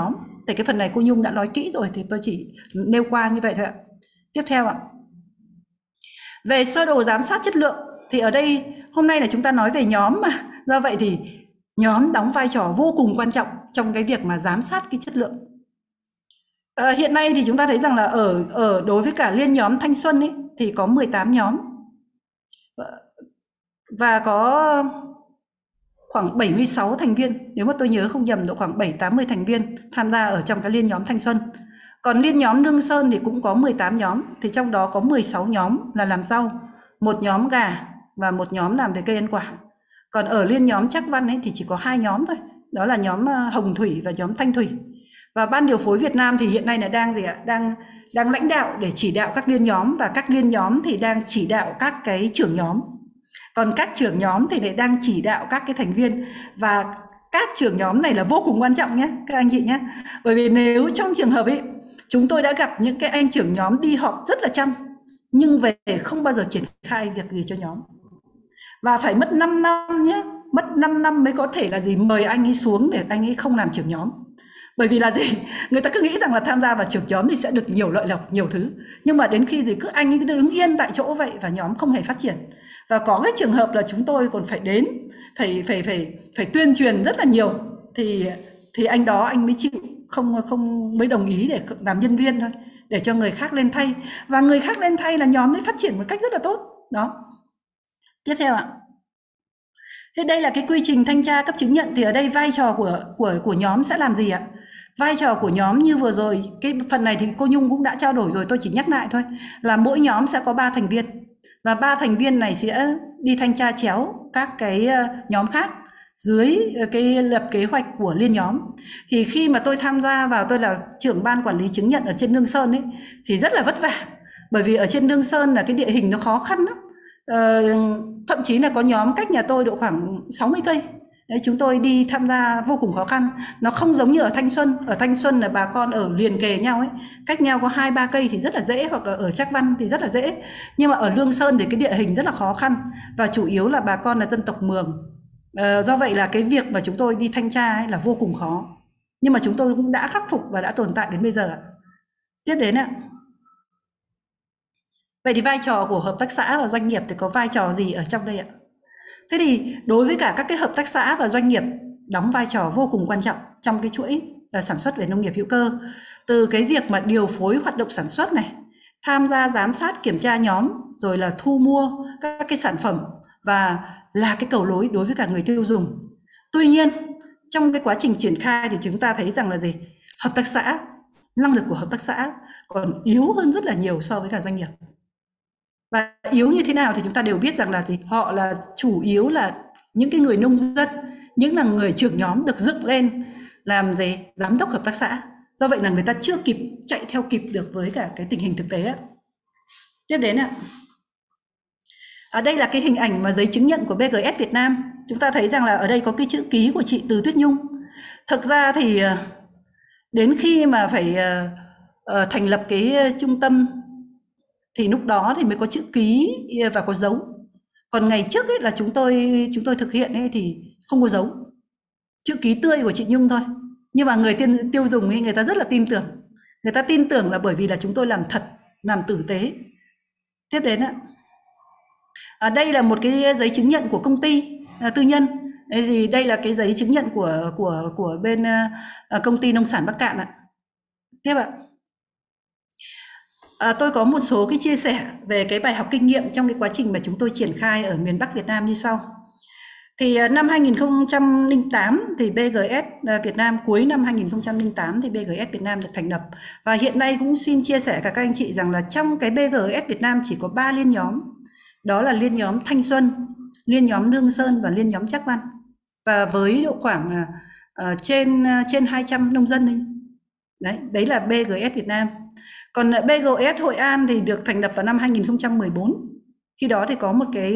Thì cái phần này cô Nhung đã nói kỹ rồi thì tôi chỉ nêu qua như vậy thôi ạ. Tiếp theo ạ. Về sơ đồ giám sát chất lượng thì ở đây hôm nay là chúng ta nói về nhóm mà. Do vậy thì nhóm đóng vai trò vô cùng quan trọng trong cái việc mà giám sát cái chất lượng. Hiện nay thì chúng ta thấy rằng là ở đối với cả liên nhóm thanh xuân ấy, thì có 18 nhóm và có khoảng 76 thành viên, nếu mà tôi nhớ không nhầm độ khoảng 7-80 thành viên tham gia ở trong cái liên nhóm thanh xuân. Còn liên nhóm Lương Sơn thì cũng có 18 nhóm, thì trong đó có 16 nhóm là làm rau, một nhóm gà và một nhóm làm về cây ăn quả. Còn ở liên nhóm Trác Văn ấy thì chỉ có 2 nhóm thôi, đó là nhóm Hồng Thủy và nhóm Thanh Thủy. Và Ban điều phối Việt Nam thì hiện nay là đang lãnh đạo để chỉ đạo các liên nhóm, và các liên nhóm thì đang chỉ đạo các cái trưởng nhóm. Còn các trưởng nhóm thì lại đang chỉ đạo các cái thành viên, và các trưởng nhóm này là vô cùng quan trọng nhé các anh chị nhé. Bởi vì nếu trong trường hợp ấy chúng tôi đã gặp những cái anh trưởng nhóm đi họp rất là chăm nhưng về không bao giờ triển khai việc gì cho nhóm, và phải mất 5 năm nhé, mất 5 năm mới có thể là gì mời anh ấy xuống để anh ấy không làm trưởng nhóm. Bởi vì là gì, người ta cứ nghĩ rằng là tham gia vào trưởng nhóm thì sẽ được nhiều lợi lộc, nhiều thứ, nhưng mà đến khi thì cứ anh ấy cứ đứng yên tại chỗ vậy và nhóm không hề phát triển. Và có cái trường hợp là chúng tôi còn phải đến phải tuyên truyền rất là nhiều thì anh đó anh mới chịu, không mới đồng ý để làm nhân viên thôi, để cho người khác lên thay, và người khác lên thay là nhóm mới phát triển một cách rất là tốt đó. Tiếp theo ạ. Thế đây là cái quy trình thanh tra cấp chứng nhận, thì ở đây vai trò của nhóm sẽ làm gì ạ? Vai trò của nhóm như vừa rồi, cái phần này thì cô Nhung cũng đã trao đổi rồi, tôi chỉ nhắc lại thôi, là mỗi nhóm sẽ có 3 thành viên, và 3 thành viên này sẽ đi thanh tra chéo các cái nhóm khác dưới cái lập kế hoạch của liên nhóm. Thì khi mà tôi tham gia vào, tôi là trưởng ban quản lý chứng nhận ở trên Lương Sơn ấy, thì rất là vất vả, bởi vì ở trên Lương Sơn là cái địa hình nó khó khăn lắm. Thậm chí là có nhóm cách nhà tôi độ khoảng 60 cây. Đấy, chúng tôi đi tham gia vô cùng khó khăn. Nó không giống như ở Thanh Xuân. Ở Thanh Xuân là bà con ở liền kề nhau ấy, cách nhau có 2-3 cây thì rất là dễ, hoặc là ở Trác Văn thì rất là dễ. Nhưng mà ở Lương Sơn thì cái địa hình rất là khó khăn, và chủ yếu là bà con là dân tộc Mường. Do vậy là cái việc mà chúng tôi đi thanh tra ấy là vô cùng khó. Nhưng mà chúng tôi cũng đã khắc phục và đã tồn tại đến bây giờ. Tiếp đến ạ. Vậy thì vai trò của hợp tác xã và doanh nghiệp thì có vai trò gì ở trong đây ạ? Thế thì đối với cả các cái hợp tác xã và doanh nghiệp đóng vai trò vô cùng quan trọng trong cái chuỗi sản xuất về nông nghiệp hữu cơ. Từ cái việc mà điều phối hoạt động sản xuất này, tham gia giám sát kiểm tra nhóm, rồi là thu mua các cái sản phẩm, và là cái cầu nối đối với cả người tiêu dùng. Tuy nhiên trong cái quá trình triển khai thì chúng ta thấy rằng là gì? Hợp tác xã, năng lực của hợp tác xã còn yếu hơn rất là nhiều so với cả doanh nghiệp. Và yếu như thế nào thì chúng ta đều biết rằng là gì? Họ là chủ yếu là những cái người nông dân, những là người trưởng nhóm được dựng lên làm gì? Giám đốc hợp tác xã. Do vậy là người ta chưa kịp chạy theo kịp được với cả cái tình hình thực tế ạ. Tiếp đến ạ. Ở đây là cái hình ảnh mà giấy chứng nhận của BGS Việt Nam. Chúng ta thấy rằng là ở đây có cái chữ ký của chị Từ Tuyết Nhung. Thực ra thì đến khi mà phải thành lập cái trung tâm thì lúc đó thì mới có chữ ký và có dấu. Còn ngày trước ấy là chúng tôi thực hiện ấy thì không có dấu, chữ ký tươi của chị Nhung thôi. Nhưng mà người tiêu dùng ấy, người ta rất là tin tưởng. Người ta tin tưởng là bởi vì là chúng tôi làm thật, làm tử tế. Tiếp đến ạ. Đây là một cái giấy chứng nhận của công ty tư nhân. Đây là cái giấy chứng nhận của bên công ty nông sản Bắc Cạn ạ. Tiếp ạ. Tôi có một số cái chia sẻ về cái bài học kinh nghiệm trong cái quá trình mà chúng tôi triển khai ở miền Bắc Việt Nam như sau. Thì năm 2008 thì BGS Việt Nam, cuối năm 2008 thì BGS Việt Nam được thành lập. Và hiện nay cũng xin chia sẻ các anh chị rằng là trong cái BGS Việt Nam chỉ có 3 liên nhóm. Đó là liên nhóm Thanh Xuân, liên nhóm Lương Sơn và liên nhóm Trác Văn. Và với độ khoảng trên 200 nông dân ấy. Đấy là BGS Việt Nam. Còn BGS Hội An thì được thành lập vào năm 2014. Khi đó thì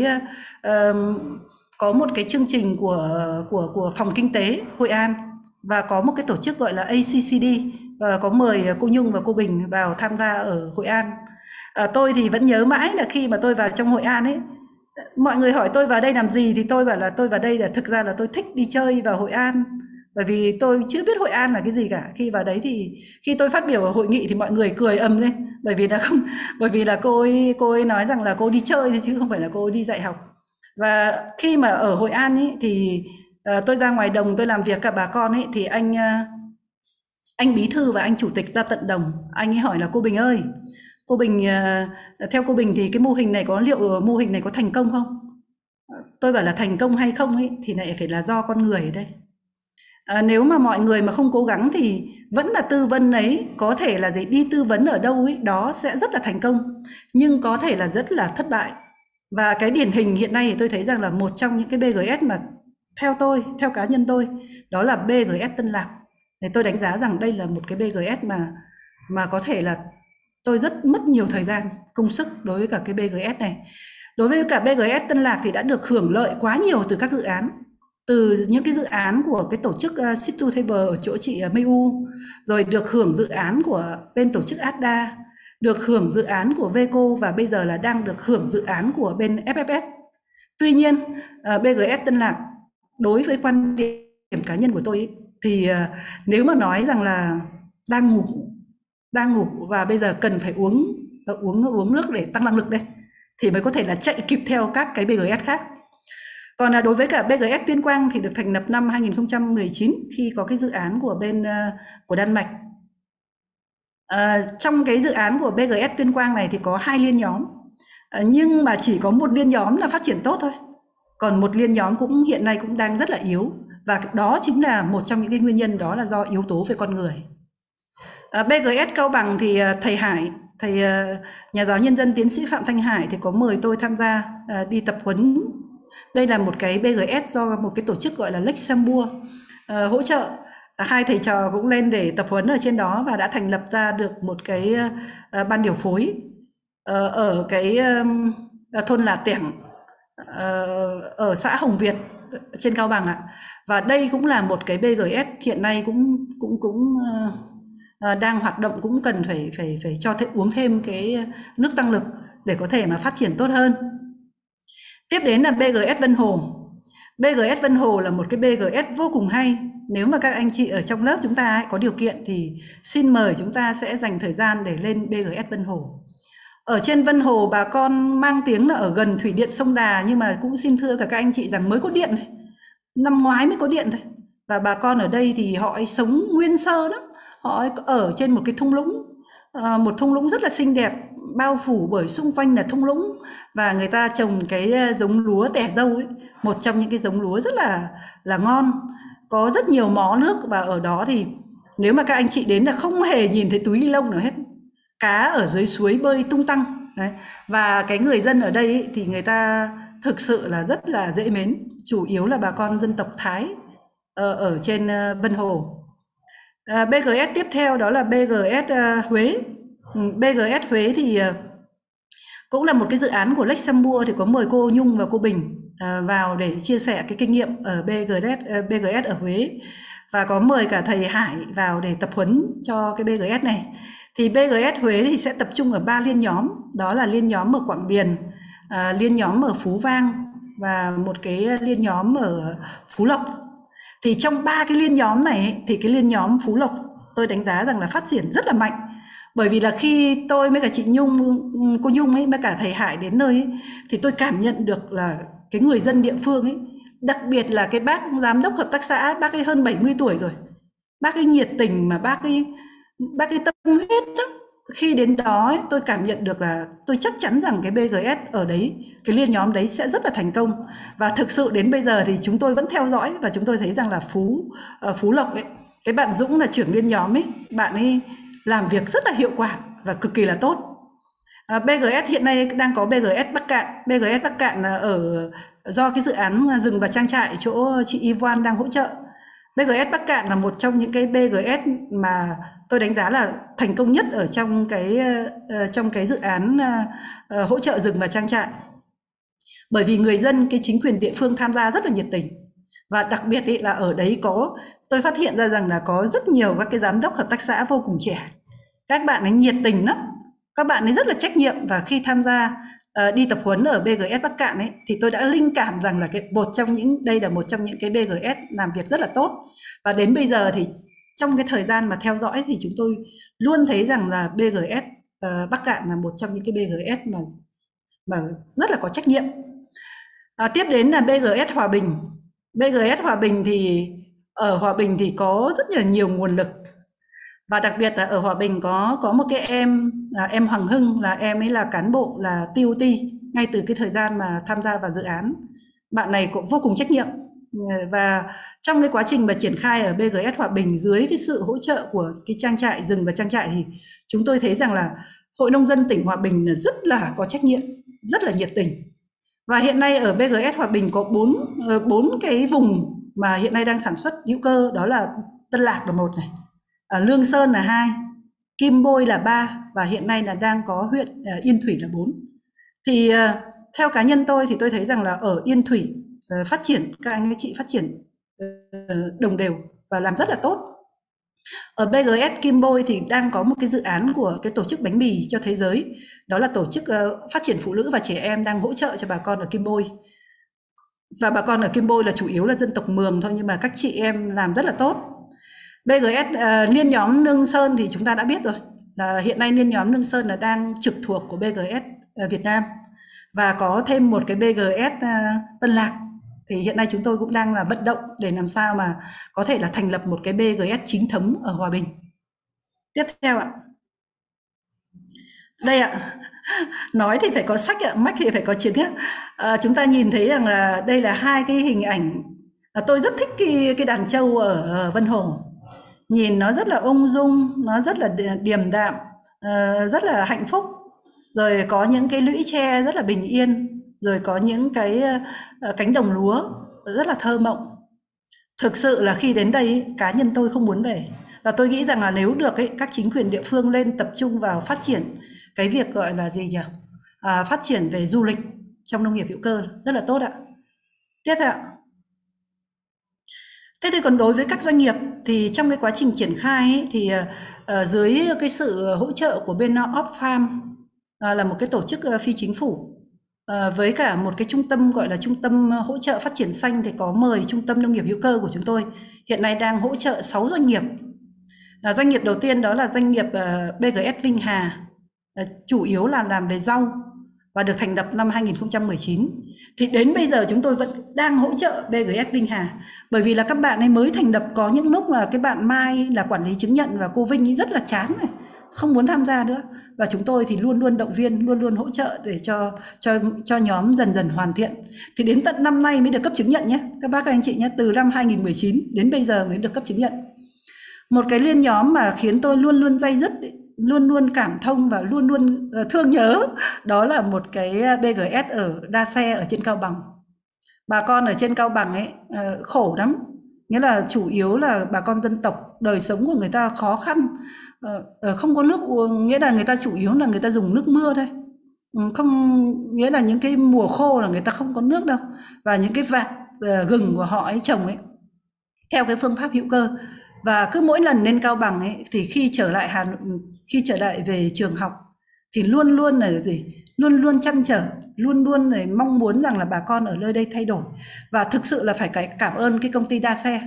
có một cái chương trình của phòng kinh tế Hội An, và có một cái tổ chức gọi là ACCD, có mời cô Nhung và cô Bình vào tham gia ở Hội An. Tôi thì vẫn nhớ mãi là khi mà tôi vào trong Hội An ấy, mọi người hỏi tôi vào đây làm gì thì tôi bảo là tôi vào đây là thực ra là tôi thích đi chơi vào Hội An, Bởi vì tôi chưa biết Hội An là cái gì cả. Khi vào đấy thì khi tôi phát biểu ở hội nghị thì mọi người cười ầm lên, bởi vì là không, bởi vì là cô ấy nói rằng là cô đi chơi thôi chứ không phải là cô ấy đi dạy học. Và khi mà ở Hội An ấy thì tôi ra ngoài đồng tôi làm việcกับbà con ấy thì anh bí thư và anh chủ tịch ra tận đồng, anh ấy hỏi là cô Bình ơi, cô Bình theo cô Bình thì cái mô hình này liệu mô hình này có thành công không? Tôi bảo là thành công hay không ấy thì lại phải là do con người ở đây. Nếu mà mọi người mà không cố gắng thì vẫn là tư vấn ấy, có thể là gì đi tư vấn ở đâu ấy đó sẽ rất là thành công, nhưng có thể là rất là thất bại. Và cái điển hình hiện nay thì tôi thấy rằng là một trong những cái BGS mà theo cá nhân tôi, đó là BGS Tân Lạc. Thì tôi đánh giá rằng đây là một cái BGS mà có thể là tôi rất mất nhiều thời gian, công sức đối với cả cái BGS này. Đối với cả BGS Tân Lạc thì đã được hưởng lợi quá nhiều từ các dự án, từ những cái dự án của cái tổ chức Sit2Table ở chỗ chị Mayu, rồi được hưởng dự án của bên tổ chức ADDA, được hưởng dự án của VECO và bây giờ là đang được hưởng dự án của bên FFS. Tuy nhiên BGS Tân Lạc đối với quan điểm cá nhân của tôi ấy, thì nếu mà nói rằng là đang ngủ và bây giờ cần phải uống nước để tăng năng lực đây thì mới có thể là chạy kịp theo các cái BGS khác. Còn đối với cả BGS Tuyên Quang thì được thành lập năm 2019 khi có cái dự án của bên của Đan Mạch. Trong cái dự án của BGS Tuyên Quang này thì có 2 liên nhóm, nhưng mà chỉ có một liên nhóm là phát triển tốt thôi, còn một liên nhóm hiện nay cũng đang rất là yếu, và đó chính là một trong những cái nguyên nhân, đó là do yếu tố về con người. BGS Cao Bằng thì thầy Hải, nhà giáo nhân dân tiến sĩ Phạm Thanh Hải thì có mời tôi tham gia đi tập huấn. Đây là một cái BGS do một cái tổ chức gọi là Luxembourg hỗ trợ. Hai thầy trò cũng lên để tập huấn ở trên đó và đã thành lập ra được một cái ban điều phối ở cái thôn Là Tẻng ở xã Hồng Việt trên Cao Bằng ạ. Và đây cũng là một cái BGS hiện nay cũng đang hoạt động, cũng cần phải cho uống thêm cái nước tăng lực để có thể mà phát triển tốt hơn. Tiếp đến là BGS Vân Hồ. BGS Vân Hồ là một cái BGS vô cùng hay. Nếu mà các anh chị ở trong lớp chúng ta có điều kiện thì xin mời chúng ta sẽ dành thời gian để lên BGS Vân Hồ. Ở trên Vân Hồ bà con mang tiếng là ở gần thủy điện sông Đà, nhưng mà cũng xin thưa cả các anh chị rằng mới có điện thôi, năm ngoái mới có điện thôi. Và bà con ở đây thì họ ấy sống nguyên sơ lắm, họ ấy ở trên một cái thung lũng, một thung lũng rất là xinh đẹp, bao phủ bởi xung quanh là thung lũng, và người ta trồng cái giống lúa tẻ dâu ấy, một trong những cái giống lúa rất là ngon, có rất nhiều mó nước. Và ở đó thì nếu mà các anh chị đến là không hề nhìn thấy túi ni lông nào hết, cá ở dưới suối bơi tung tăng đấy. Và cái người dân ở đây ấy, thì người ta thực sự là rất là dễ mến, chủ yếu là bà con dân tộc Thái ở trên Vân Hồ. BGS tiếp theo đó là BGS Huế. BGS Huế thì cũng là một cái dự án của Luxembourg, thì có mời cô Nhung và cô Bình vào để chia sẻ cái kinh nghiệm ở BGS ở Huế, và có mời cả thầy Hải vào để tập huấn cho cái BGS này. Thì BGS Huế thì sẽ tập trung ở 3 liên nhóm, đó là liên nhóm ở Quảng Điền, liên nhóm ở Phú Vang và một cái liên nhóm ở Phú Lộc. Thì trong 3 cái liên nhóm này thì cái liên nhóm Phú Lộc tôi đánh giá rằng là phát triển rất là mạnh. Bởi vì là khi tôi với cả chị Nhung, cô Nhung ấy, với cả thầy Hải đến nơi ấy, thì tôi cảm nhận được là cái người dân địa phương ấy, đặc biệt là cái bác giám đốc hợp tác xã, bác ấy hơn 70 tuổi rồi, bác ấy nhiệt tình mà bác ấy tâm huyết lắm. Khi đến đó ấy, tôi cảm nhận được là tôi chắc chắn rằng cái BGS ở đấy, cái liên nhóm đấy sẽ rất là thành công. Và thực sự đến bây giờ thì chúng tôi vẫn theo dõi, và chúng tôi thấy rằng là Phú Lộc ấy, cái bạn Dũng là trưởng liên nhóm ấy, bạn ấy làm việc rất là hiệu quả và cực kỳ là tốt. BGS hiện nay đang có BGS Bắc Cạn. BGS Bắc Cạn ở do cái dự án rừng và trang trại chỗ chị Yvonne đang hỗ trợ. BGS Bắc Cạn là một trong những cái BGS mà tôi đánh giá là thành công nhất ở trong cái dự án hỗ trợ rừng và trang trại. Bởi vì người dân, cái chính quyền địa phương tham gia rất là nhiệt tình. Và đặc biệt ý là ở đấy tôi phát hiện ra rằng là có rất nhiều các cái giám đốc hợp tác xã vô cùng trẻ. Các bạn ấy nhiệt tình lắm, các bạn ấy rất là trách nhiệm, và khi tham gia đi tập huấn ở BGS Bắc Cạn ấy, thì tôi đã linh cảm rằng là đây là một trong những cái BGS làm việc rất là tốt. Và đến bây giờ thì trong cái thời gian mà theo dõi thì chúng tôi luôn thấy rằng là BGS Bắc Cạn là một trong những cái BGS mà rất là có trách nhiệm. Tiếp đến là BGS Hòa Bình. BGS Hòa Bình thì ở Hòa Bình thì có rất là nhiều nguồn lực, và đặc biệt là ở Hòa Bình có một cái em Hoàng Hưng, là em ấy là cán bộ là TOT ngay từ cái thời gian mà tham gia vào dự án. Bạn này cũng vô cùng trách nhiệm, và trong cái quá trình mà triển khai ở BGS Hòa Bình dưới cái sự hỗ trợ của cái trang trại rừng và trang trại, thì chúng tôi thấy rằng là Hội Nông dân tỉnh Hòa Bình rất là có trách nhiệm, rất là nhiệt tình. Và hiện nay ở BGS Hòa Bình có 4 cái vùng mà hiện nay đang sản xuất hữu cơ, đó là Tân Lạc là 1 này, Lương Sơn là 2, Kim Bôi là 3, và hiện nay là đang có huyện Yên Thủy là 4. Thì theo cá nhân tôi thì tôi thấy rằng là ở Yên Thủy phát triển, các anh chị phát triển đồng đều và làm rất là tốt. Ở BGS Kim Bôi thì đang có một cái dự án của cái tổ chức bánh mì cho thế giới, đó là tổ chức phát triển phụ nữ và trẻ em, đang hỗ trợ cho bà con ở Kim Bôi. Và bà con ở Kim Bôi là chủ yếu là dân tộc Mường thôi, nhưng mà các chị em làm rất là tốt. BGS Liên nhóm Nương Sơn thì chúng ta đã biết rồi, là hiện nay Liên nhóm Nương Sơn là đang trực thuộc của BGS Việt Nam, và có thêm một cái BGS Tân Lạc. Thì hiện nay chúng tôi cũng đang là vận động để làm sao mà có thể là thành lập một cái BGS chính thống ở Hòa Bình. Tiếp theo ạ. Đây ạ. Nói thì phải có sách ạ, mách thì phải có chứng ạ. Chúng ta nhìn thấy rằng là đây là 2 cái hình ảnh. Tôi rất thích cái đàn trâu ở Vân Hồ. Nhìn nó rất là ung dung, nó rất là điềm đạm, rất là hạnh phúc. Rồi có những cái lũy tre rất là bình yên, rồi có những cái cánh đồng lúa rất là thơ mộng. Thực sự là khi đến đây cá nhân tôi không muốn về, và tôi nghĩ rằng là nếu được các chính quyền địa phương lên tập trung vào phát triển cái việc gọi là gì nhỉ, phát triển về du lịch trong nông nghiệp hữu cơ rất là tốt ạ. Tiếp theo ạ. Thế thì còn đối với các doanh nghiệp thì trong cái quá trình triển khai ấy, thì dưới cái sự hỗ trợ của bên Oxfam, là một cái tổ chức phi chính phủ, với cả một cái trung tâm gọi là Trung tâm Hỗ trợ Phát triển Xanh, thì có mời Trung tâm Nông nghiệp hữu cơ của chúng tôi hiện nay đang hỗ trợ 6 doanh nghiệp. Doanh nghiệp đầu tiên đó là doanh nghiệp BGS Vinh Hà, chủ yếu là làm về rau và được thành lập năm 2019. Thì đến bây giờ chúng tôi vẫn đang hỗ trợ BGS Vinh Hà, bởi vì là các bạn ấy mới thành lập, có những lúc là cái bạn Mai là quản lý chứng nhận và cô Vinh ấy rất là chán này, không muốn tham gia nữa, và chúng tôi thì luôn luôn động viên, luôn luôn hỗ trợ để cho nhóm dần dần hoàn thiện. Thì đến tận năm nay mới được cấp chứng nhận nhé, các bác các anh chị nhé, từ năm 2019 đến bây giờ mới được cấp chứng nhận. Một cái liên nhóm mà khiến tôi luôn luôn day dứt, luôn luôn cảm thông và luôn luôn thương nhớ, đó là một cái BGS ở Đa Xe ở trên Cao Bằng. Bà con ở trên Cao Bằng ấy khổ lắm, nghĩa là chủ yếu là bà con dân tộc, đời sống của người ta khó khăn, không có nước uống, nghĩa là người ta chủ yếu là người ta dùng nước mưa thôi, không, nghĩa là những cái mùa khô là người ta không có nước đâu, và những cái vạt gừng của họ ấy trồng ấy theo cái phương pháp hữu cơ. Và cứ mỗi lần lên Cao Bằng ấy thì khi trở lại về trường học thì luôn luôn là gì, luôn luôn trăn trở, luôn luôn là mong muốn rằng là bà con ở nơi đây thay đổi. Và thực sự là phải cảm ơn cái công ty Đa Xe.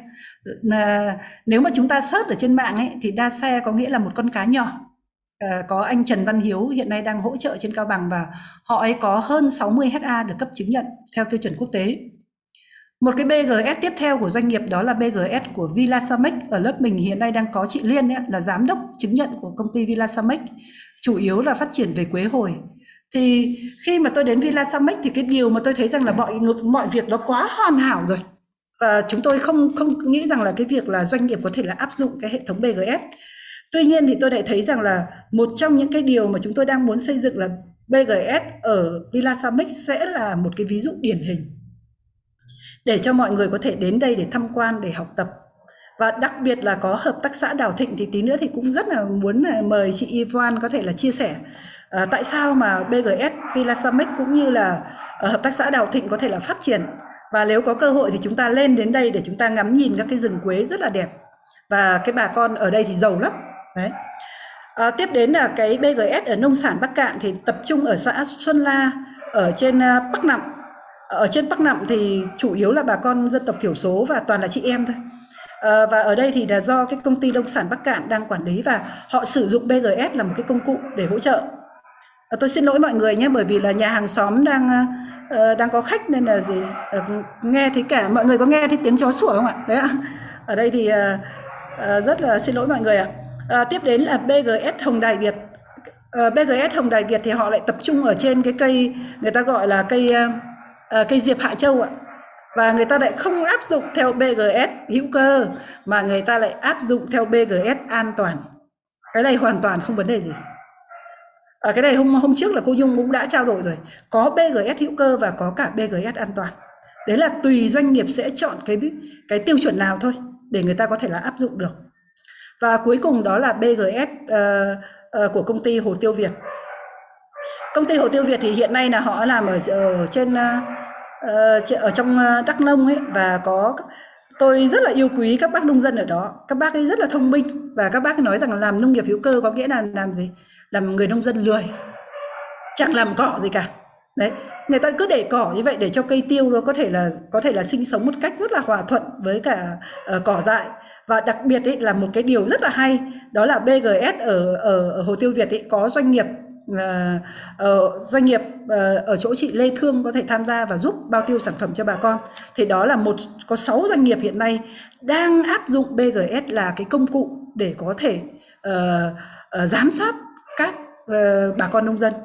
Nếu mà chúng ta search ở trên mạng ấy thì Đa Xe có nghĩa là một con cá nhỏ. Có anh Trần Văn Hiếu hiện nay đang hỗ trợ trên Cao Bằng, và họ ấy có hơn 60 ha được cấp chứng nhận theo tiêu chuẩn quốc tế. Một cái BGS tiếp theo của doanh nghiệp đó là BGS của Villasamec. Ở lớp mình hiện nay đang có chị Liên ấy, là giám đốc chứng nhận của công ty Villasamec, chủ yếu là phát triển về quế hồi. Thì khi mà tôi đến Villasamec thì cái điều mà tôi thấy rằng là mọi việc nó quá hoàn hảo rồi, và chúng tôi không nghĩ rằng là cái việc là doanh nghiệp có thể là áp dụng cái hệ thống BGS. Tuy nhiên thì tôi lại thấy rằng là một trong những cái điều mà chúng tôi đang muốn xây dựng là BGS ở Villasamec sẽ là một cái ví dụ điển hình để cho mọi người có thể đến đây để tham quan, để học tập. Và đặc biệt là có hợp tác xã Đào Thịnh, thì tí nữa thì cũng rất là muốn mời chị Yvonne có thể là chia sẻ tại sao mà BGS Villasamec cũng như là hợp tác xã Đào Thịnh có thể là phát triển. Và nếu có cơ hội thì chúng ta lên đến đây để chúng ta ngắm nhìn các cái rừng quế rất là đẹp, và cái bà con ở đây thì giàu lắm đấy. Tiếp đến là cái BGS ở nông sản Bắc Cạn thì tập trung ở xã Xuân La, ở trên Bắc Nậm. Ở trên Bắc Nậm thì chủ yếu là bà con dân tộc thiểu số và toàn là chị em thôi. Và ở đây thì là do cái công ty nông sản Bắc Cạn đang quản lý và họ sử dụng BGS là một cái công cụ để hỗ trợ. Tôi xin lỗi mọi người nhé, bởi vì là nhà hàng xóm đang có khách nên là gì nghe thấy cả mọi người có nghe thấy tiếng chó sủa không ạ? Đấy ạ. Ở đây thì rất là xin lỗi mọi người ạ. Tiếp đến là BGS Hồng Đài Việt. BGS Hồng Đài Việt thì họ lại tập trung ở trên cái cây người ta gọi là cây diệp Hạ Châu ạ. Và người ta lại không áp dụng theo BGS hữu cơ mà người ta lại áp dụng theo BGS an toàn. Cái này hoàn toàn không vấn đề gì. Cái này hôm trước là cô Nhung cũng đã trao đổi rồi. Có BGS hữu cơ và có cả BGS an toàn. Đấy là tùy doanh nghiệp sẽ chọn cái tiêu chuẩn nào thôi để người ta có thể là áp dụng được. Và cuối cùng đó là BGS của công ty Hồ Tiêu Việt. Công ty Hồ Tiêu Việt thì hiện nay là họ làm ở trên ở trong Đắk Nông ấy, và tôi rất là yêu quý các bác nông dân ở đó. Các bác ấy rất là thông minh và các bác ấy nói rằng là làm nông nghiệp hữu cơ có nghĩa là làm gì? Làm người nông dân lười, chẳng làm cỏ gì cả. Đấy, người ta cứ để cỏ như vậy để cho cây tiêu nó có thể là sinh sống một cách rất là hòa thuận với cả cỏ dại. Và đặc biệt ấy là một cái điều rất là hay, đó là BGS ở Hồ Tiêu Việt ấy có doanh nghiệp ở chỗ chị Lê Thương có thể tham gia và giúp bao tiêu sản phẩm cho bà con. Thì đó là có 6 doanh nghiệp hiện nay đang áp dụng BGS là cái công cụ để có thể giám sát các bà con nông dân.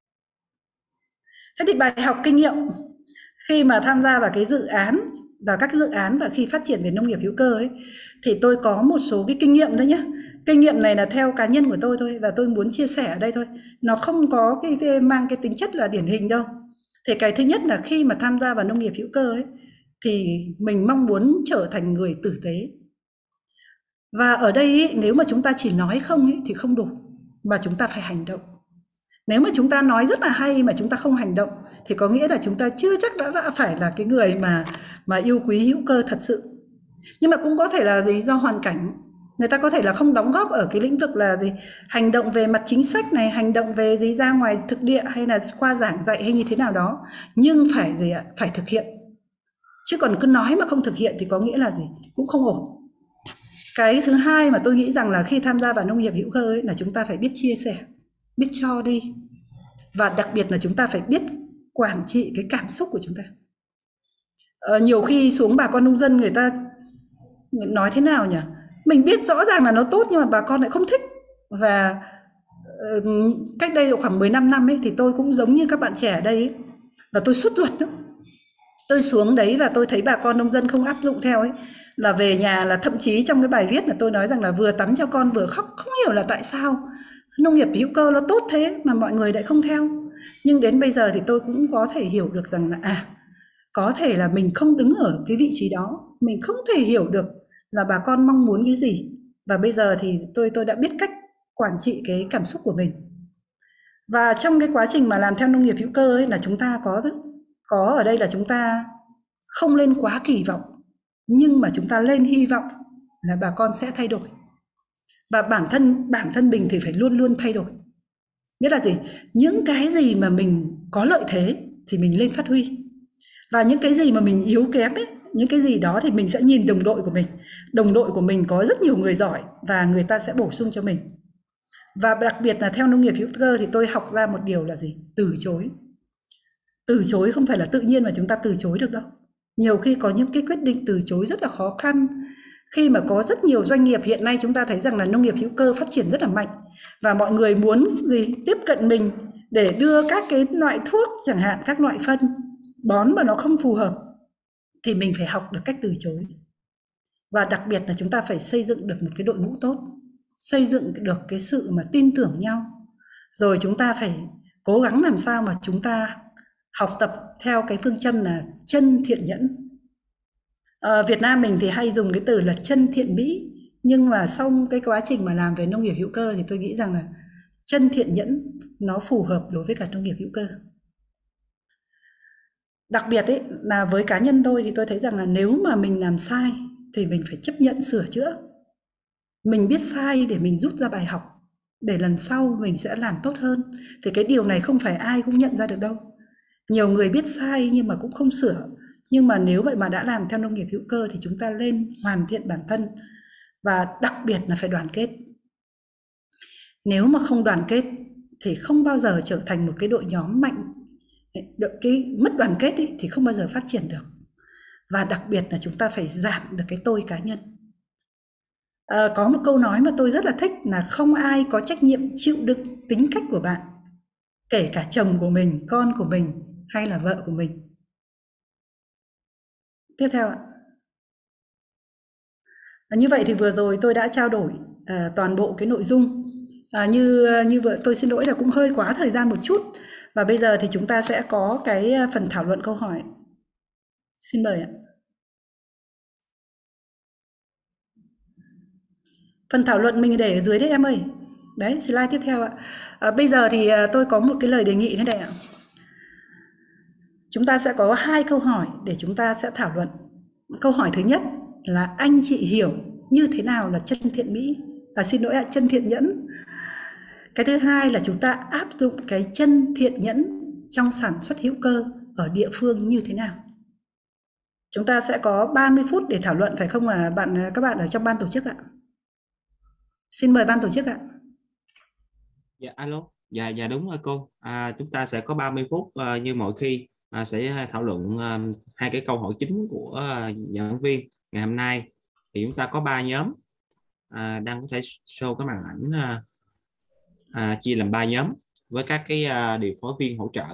Thế thì bài học kinh nghiệm khi mà tham gia vào cái dự án và các dự án và khi phát triển về nông nghiệp hữu cơ ấy, thì tôi có một số cái kinh nghiệm thôi nhé. Kinh nghiệm này là theo cá nhân của tôi thôi và tôi muốn chia sẻ ở đây thôi. Nó không có mang cái tính chất là điển hình đâu. Thì cái thứ nhất là khi mà tham gia vào nông nghiệp hữu cơ ấy, thì mình mong muốn trở thành người tử tế. Và ở đây ấy, nếu mà chúng ta chỉ nói không ấy, thì không đủ, mà chúng ta phải hành động. Nếu mà chúng ta nói rất là hay mà chúng ta không hành động thì có nghĩa là chúng ta chưa chắc đã phải là cái người mà yêu quý hữu cơ thật sự. Nhưng mà cũng có thể là do hoàn cảnh, người ta có thể là không đóng góp ở cái lĩnh vực là hành động về mặt chính sách này, hành động về ra ngoài thực địa hay là qua giảng dạy hay như thế nào đó, nhưng phải thực hiện. Chứ còn cứ nói mà không thực hiện thì có nghĩa là cũng không ổn. Cái thứ hai mà tôi nghĩ rằng là khi tham gia vào nông nghiệp hữu cơ ấy là chúng ta phải biết chia sẻ, biết cho đi, và đặc biệt là chúng ta phải biết quản trị cái cảm xúc của chúng ta. Nhiều khi xuống bà con nông dân người ta nói thế nào nhỉ? Mình biết rõ ràng là nó tốt nhưng mà bà con lại không thích. Và cách đây độ khoảng 15 năm ấy thì tôi cũng giống như các bạn trẻ ở đây ấy, là tôi sốt ruột lắm. Tôi xuống đấy và tôi thấy bà con nông dân không áp dụng theo ấy, là về nhà là thậm chí trong cái bài viết là tôi nói rằng là vừa tắm cho con vừa khóc, không hiểu là tại sao nông nghiệp hữu cơ nó tốt thế mà mọi người lại không theo. Nhưng đến bây giờ thì tôi cũng có thể hiểu được rằng là có thể là mình không đứng ở cái vị trí đó, mình không thể hiểu được là bà con mong muốn cái gì. Và bây giờ thì tôi đã biết cách quản trị cái cảm xúc của mình. Và trong cái quá trình mà làm theo nông nghiệp hữu cơ ấy là chúng ta có ở đây là chúng ta không lên quá kỳ vọng, nhưng mà chúng ta lên hy vọng là bà con sẽ thay đổi. Và bản thân mình thì phải luôn luôn thay đổi. Nghĩa là gì? Những cái gì mà mình có lợi thế thì mình lên phát huy. Và những cái gì mà mình yếu kém ấy, những cái gì đó thì mình sẽ nhìn đồng đội của mình. Đồng đội của mình có rất nhiều người giỏi và người ta sẽ bổ sung cho mình. Và đặc biệt là theo nông nghiệp hữu cơ thì tôi học ra một điều là gì? Từ chối. Từ chối không phải là tự nhiên mà chúng ta từ chối được đâu. Nhiều khi có những cái quyết định từ chối rất là khó khăn. Khi mà có rất nhiều doanh nghiệp hiện nay chúng ta thấy rằng là nông nghiệp hữu cơ phát triển rất là mạnh và mọi người muốn tiếp cận mình để đưa các cái loại thuốc, chẳng hạn các loại phân bón mà nó không phù hợp, thì mình phải học được cách từ chối. Và đặc biệt là chúng ta phải xây dựng được một cái đội ngũ tốt, xây dựng được cái sự mà tin tưởng nhau. Rồi chúng ta phải cố gắng làm sao mà chúng ta học tập theo cái phương châm là chân thiện nhẫn. Việt Nam mình thì hay dùng cái từ là chân thiện mỹ, nhưng mà sau cái quá trình mà làm về nông nghiệp hữu cơ thì tôi nghĩ rằng là chân thiện nhẫn nó phù hợp đối với cả nông nghiệp hữu cơ. Đặc biệt ấy là với cá nhân tôi thì tôi thấy rằng là nếu mà mình làm sai thì mình phải chấp nhận sửa chữa. Mình biết sai để mình rút ra bài học, để lần sau mình sẽ làm tốt hơn. Thì cái điều này không phải ai cũng nhận ra được đâu. Nhiều người biết sai nhưng mà cũng không sửa. Nhưng mà nếu mà đã làm theo nông nghiệp hữu cơ thì chúng ta lên hoàn thiện bản thân và đặc biệt là phải đoàn kết. Nếu mà không đoàn kết thì không bao giờ trở thành một cái đội nhóm mạnh. Cái mất đoàn kết ý, thì không bao giờ phát triển được. Và đặc biệt là chúng ta phải giảm được cái tôi cá nhân. Có một câu nói mà tôi rất là thích là không ai có trách nhiệm chịu đựng tính cách của bạn, kể cả chồng của mình, con của mình hay là vợ của mình. Tiếp theo ạ. Như vậy thì vừa rồi tôi đã trao đổi toàn bộ cái nội dung. Như vợ tôi xin lỗi là cũng hơi quá thời gian một chút. Và bây giờ thì chúng ta sẽ có cái phần thảo luận câu hỏi. Xin mời ạ. Phần thảo luận mình để ở dưới đấy em ơi. Đấy, slide tiếp theo ạ. Bây giờ thì tôi có một cái lời đề nghị thế này ạ. Chúng ta sẽ có 2 câu hỏi để chúng ta sẽ thảo luận. Câu hỏi thứ nhất là anh chị hiểu như thế nào là chân thiện mỹ? Xin lỗi ạ, chân thiện nhẫn. Cái thứ hai là chúng ta áp dụng cái chân thiện nhẫn trong sản xuất hữu cơ ở địa phương như thế nào? Chúng ta sẽ có 30 phút để thảo luận phải không các bạn ở trong ban tổ chức ạ? Xin mời ban tổ chức ạ. Dạ alo. Dạ đúng rồi cô. Chúng ta sẽ có 30 phút như mọi khi sẽ thảo luận hai cái câu hỏi chính của giảng viên ngày hôm nay. Thì chúng ta có 3 nhóm đang có thể show cái màn ảnh chia làm 3 nhóm với các cái điều phối viên hỗ trợ.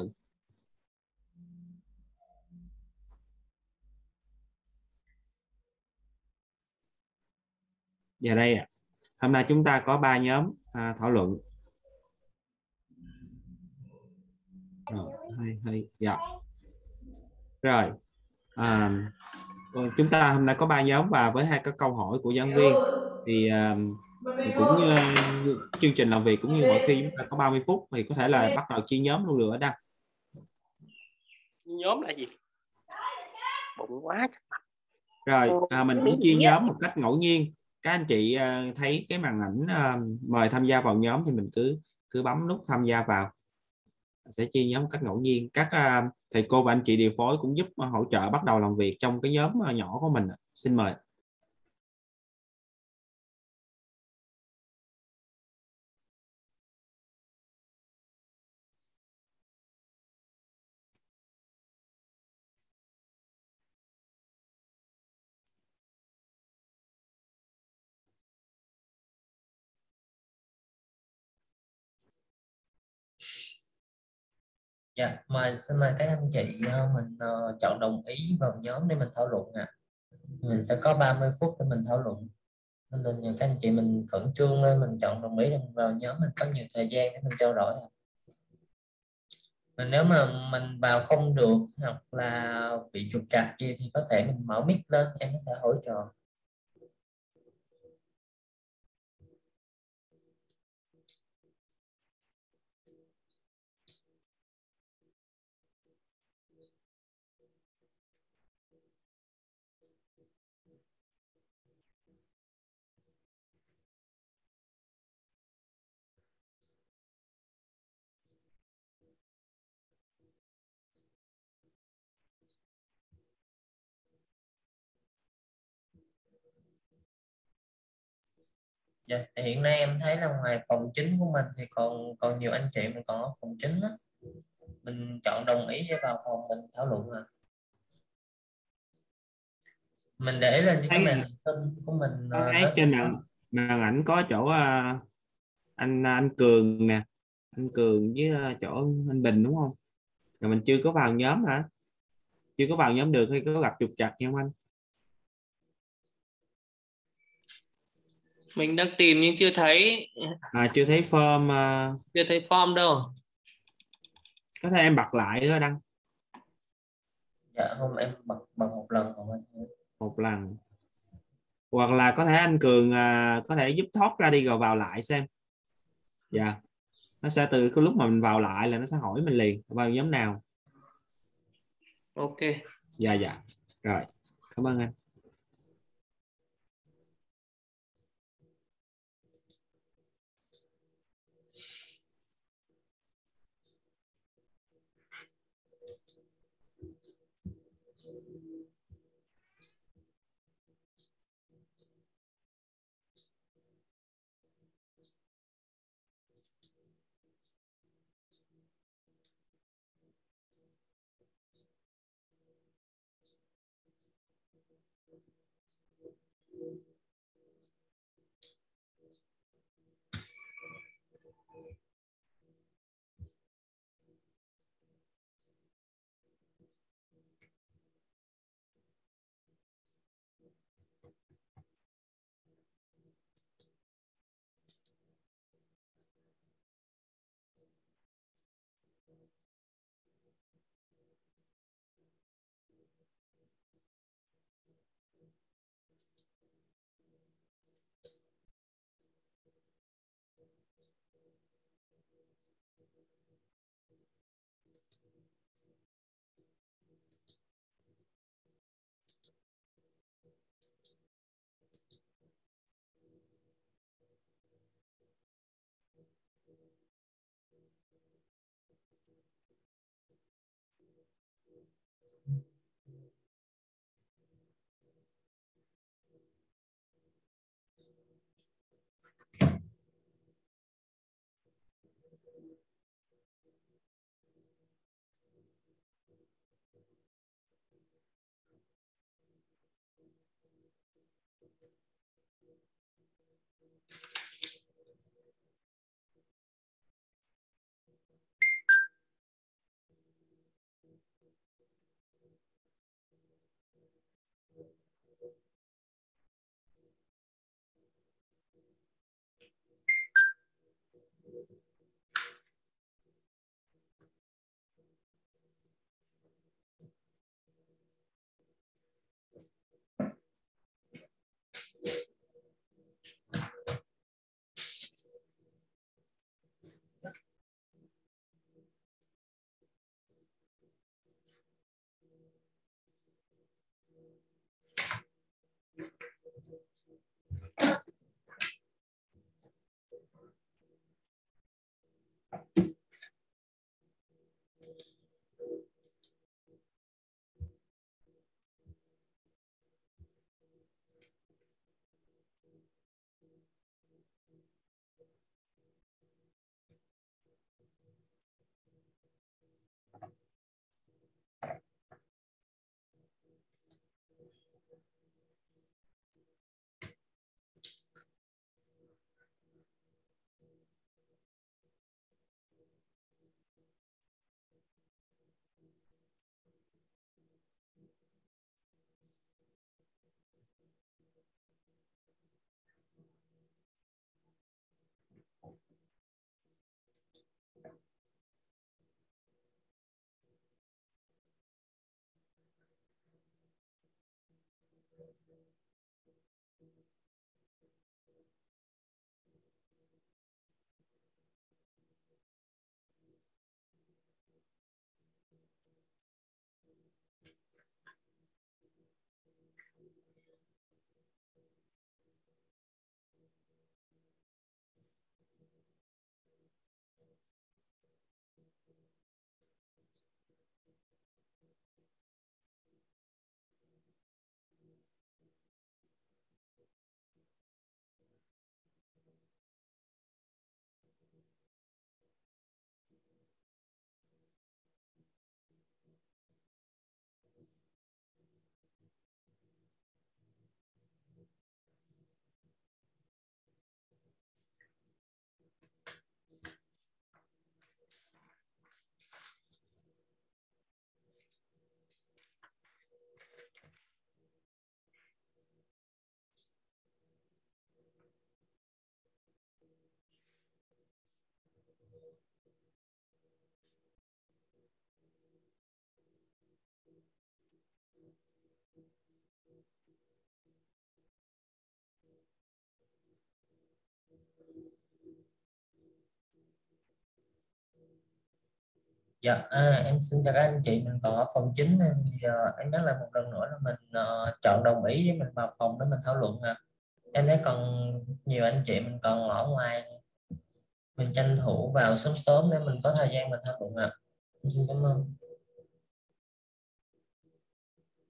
Và đây hôm nay chúng ta có 3 nhóm thảo luận. Dạ. Rồi chúng ta hôm nay có 3 nhóm và với hai cái câu hỏi của giảng viên thì cũng như chương trình làm việc cũng như mọi khi chúng ta có 30 phút thì có thể là bắt đầu chia nhóm luôn được ở đây. Nhóm là gì? Bụng quá. Rồi mình cũng chia nhóm một cách ngẫu nhiên. Các anh chị thấy cái màn ảnh mời tham gia vào nhóm thì mình cứ bấm nút tham gia vào. Sẽ chia nhóm một cách ngẫu nhiên. Các thầy cô và anh chị điều phối cũng giúp hỗ trợ bắt đầu làm việc trong cái nhóm nhỏ của mình. Xin mời. Dạ, xin mời các anh chị mình chọn đồng ý vào nhóm để mình thảo luận ạ. Mình sẽ có 30 phút để mình thảo luận. Nên là các anh chị mình khẩn trương lên, mình chọn đồng ý để mình vào nhóm, mình có nhiều thời gian để mình trao đổi ạ. Mà nếu mà mình vào không được hoặc là bị trục trặc gì thì có thể mình mở mic lên, em có thể hỗ trợ. Dạ, thì hiện nay em thấy là ngoài phòng chính của mình thì còn nhiều anh chị mình còn ở phòng chính đó. Mình chọn đồng ý để vào phòng mình thảo luận à. Mình để lên cái màn hình tin của mình. Thấy trên màn ảnh có chỗ anh Cường nè, anh Cường với chỗ anh Bình đúng không? Rồi mình chưa có vào nhóm hả? Chưa có vào nhóm được hay có gặp trục trặc nha không anh? Mình đang tìm nhưng chưa thấy. Chưa thấy form. Chưa thấy form đâu. Có thể em bật lại thôi Đăng. Dạ không, em bật một lần rồi. Một lần. Hoặc là có thể anh Cường có thể giúp thoát ra đi rồi vào lại xem. Dạ. Nó sẽ từ cái lúc mà mình vào lại là nó sẽ hỏi mình liền vào nhóm nào. Ok. Dạ. Rồi. Cảm ơn anh. Dạ, em xin chào các anh chị, mình còn ở phần chính nên thì, em nhắc lại một lần nữa là mình chọn đồng ý với mình vào phòng để mình thảo luận à. Em thấy còn nhiều anh chị mình còn ở ngoài, mình tranh thủ vào sớm sớm để mình có thời gian mình thảo luận à. Em xin cảm ơn.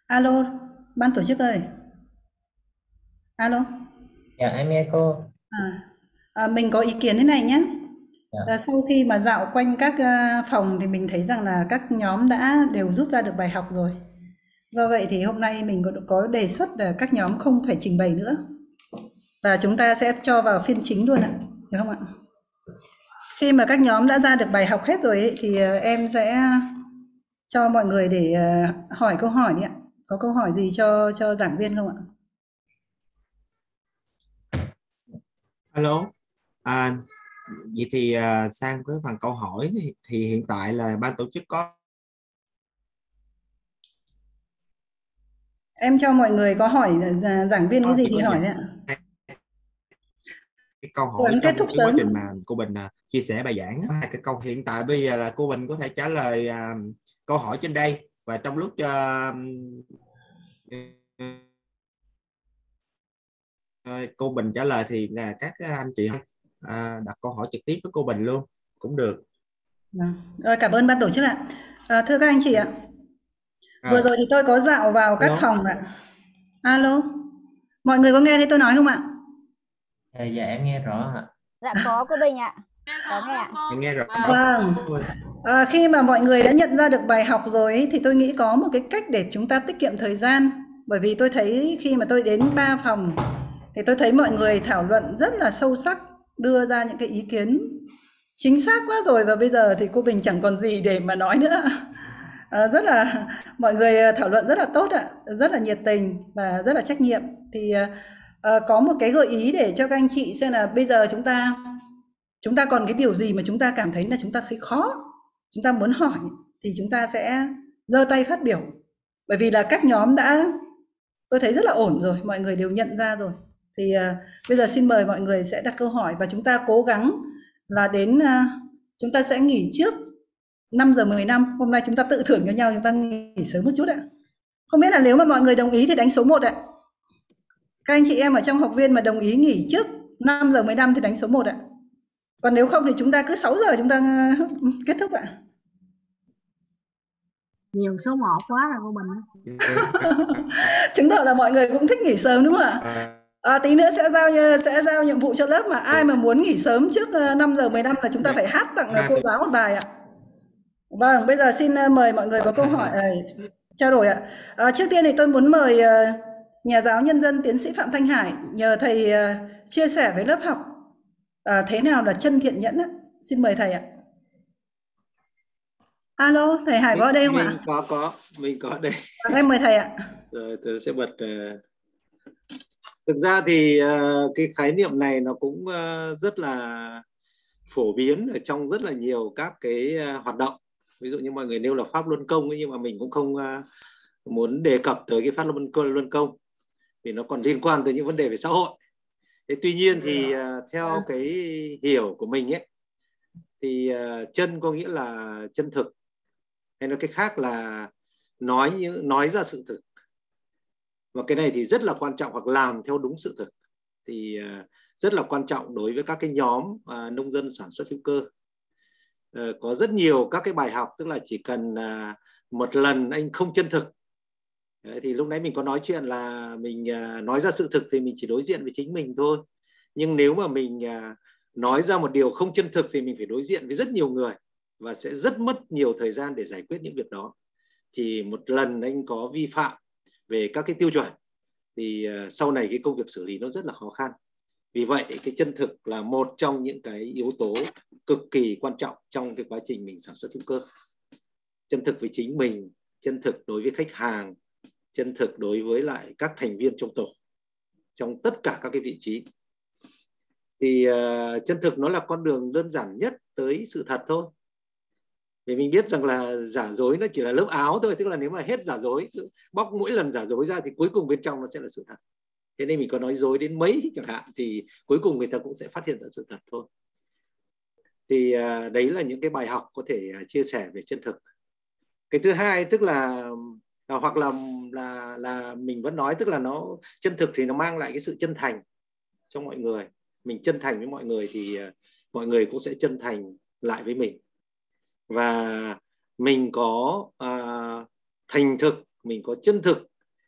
Alo, ban tổ chức ơi. Alo. Dạ em nghe cô. Mình có ý kiến thế này nhé. Dạ. Sau khi mà dạo quanh các phòng thì mình thấy rằng là các nhóm đã đều rút ra được bài học rồi. Do vậy thì hôm nay mình có đề xuất là các nhóm không phải trình bày nữa. Và chúng ta sẽ cho vào phiên chính luôn ạ. Được không ạ? Khi mà các nhóm đã ra được bài học hết rồi ấy, thì em sẽ cho mọi người để hỏi câu hỏi đi ạ. Có câu hỏi gì cho giảng viên không ạ? Alo. Vậy thì sang với phần câu hỏi thì hiện tại là ban tổ chức có Em cho mọi người có hỏi giảng viên cái gì chỉ thì có hỏi những đấy ạ. cái câu Cố hỏi gắng kết trong thúc cái quá sớm. trình mà cô Bình chia sẻ bài giảng. Cái câu hiện tại bây giờ là cô Bình có thể trả lời câu hỏi trên đây, và trong lúc cô Bình trả lời thì là các anh chị đặt câu hỏi trực tiếp với cô Bình luôn cũng được. Rồi, cảm ơn ban tổ chức ạ. Thưa các anh chị ạ, vừa rồi thì tôi có dạo vào các Alo. phòng ạ. Alo, mọi người có nghe thấy tôi nói không ạ? Dạ em nghe rõ ạ. Dạ có cô Bình ạ. Có nghe ạ. Em nghe rõ. Vâng. Khi mà mọi người đã nhận ra được bài học rồi ấy, thì tôi nghĩ có một cái cách để chúng ta tiết kiệm thời gian. Bởi vì tôi thấy khi mà tôi đến 3 phòng thì tôi thấy mọi người thảo luận rất là sâu sắc, đưa ra những cái ý kiến chính xác quá rồi, và bây giờ thì cô Bình chẳng còn gì để mà nói nữa. Rất là mọi người thảo luận rất là tốt ạ, rất là nhiệt tình và rất là trách nhiệm. Thì có một cái gợi ý để cho các anh chị xem là bây giờ chúng ta còn cái điều gì mà chúng ta cảm thấy là chúng ta thấy khó, chúng ta muốn hỏi thì chúng ta sẽ giơ tay phát biểu. Bởi vì là các nhóm tôi thấy rất là ổn rồi, mọi người đều nhận ra rồi. Thì bây giờ xin mời mọi người sẽ đặt câu hỏi, và chúng ta cố gắng là chúng ta sẽ nghỉ trước 5:15. Hôm nay chúng ta tự thưởng cho nhau, chúng ta nghỉ sớm một chút ạ. Không biết là nếu mà mọi người đồng ý thì đánh số 1 ạ. Các anh chị em ở trong học viên mà đồng ý nghỉ trước 5:15 thì đánh số 1 ạ. Còn nếu không thì chúng ta cứ 6 giờ chúng ta kết thúc ạ. Nhiều số 1 quá rồi cô Bình. Chứng tỏ là mọi người cũng thích nghỉ sớm đúng không ạ? Tí nữa sẽ giao nhiệm vụ cho lớp, mà ai mà muốn nghỉ sớm trước 5:15 là chúng ta phải hát tặng cô giáo một bài ạ. Vâng, bây giờ xin mời mọi người có câu hỏi trao đổi ạ. Trước tiên thì tôi muốn mời nhà giáo nhân dân tiến sĩ Phạm Thanh Hải, nhờ thầy chia sẻ với lớp học thế nào là chân thiện nhẫn ạ. Xin mời thầy ạ. Alo, thầy Hải có ở đây không ạ? Mình có đây. Em mời thầy ạ. Rồi tôi sẽ bật. Thực ra thì cái khái niệm này nó cũng rất là phổ biến ở trong rất là nhiều các cái hoạt động. Ví dụ như mọi người nêu là pháp luân công ấy, nhưng mà mình cũng không muốn đề cập tới cái pháp luân công vì nó còn liên quan tới những vấn đề về xã hội. Thế tuy nhiên thì theo cái hiểu của mình ấy thì chân có nghĩa là chân thực, hay nói cách khác là nói ra sự thực, và cái này thì rất là quan trọng, hoặc làm theo đúng sự thực thì rất là quan trọng đối với các cái nhóm nông dân sản xuất hữu cơ. Có rất nhiều các cái bài học, tức là chỉ cần một lần anh không chân thực. Đấy, thì lúc nãy mình có nói chuyện là mình nói ra sự thực thì mình chỉ đối diện với chính mình thôi, nhưng nếu mà mình nói ra một điều không chân thực thì mình phải đối diện với rất nhiều người và sẽ rất mất nhiều thời gian để giải quyết những việc đó. Thì một lần anh có vi phạm về các cái tiêu chuẩn thì sau này cái công việc xử lý nó rất là khó khăn. Vì vậy cái chân thực là một trong những cái yếu tố cực kỳ quan trọng trong cái quá trình mình sản xuất hữu cơ. Chân thực với chính mình, chân thực đối với khách hàng, chân thực đối với lại các thành viên trong tổ, trong tất cả các cái vị trí. Thì chân thực nó là con đường đơn giản nhất tới sự thật thôi. Vì mình biết rằng là giả dối nó chỉ là lớp áo thôi, tức là nếu mà hết giả dối, bóc mỗi lần giả dối ra thì cuối cùng bên trong nó sẽ là sự thật. Thế nên mình có nói dối đến mấy chẳng hạn thì cuối cùng người ta cũng sẽ phát hiện ra sự thật thôi. Thì đấy là những cái bài học có thể chia sẻ về chân thực. Cái thứ hai tức là hoặc là mình vẫn nói, tức là nó chân thực thì nó mang lại cái sự chân thành cho mọi người. Mình chân thành với mọi người thì mọi người cũng sẽ chân thành lại với mình. Và mình có thành thực, mình có chân thực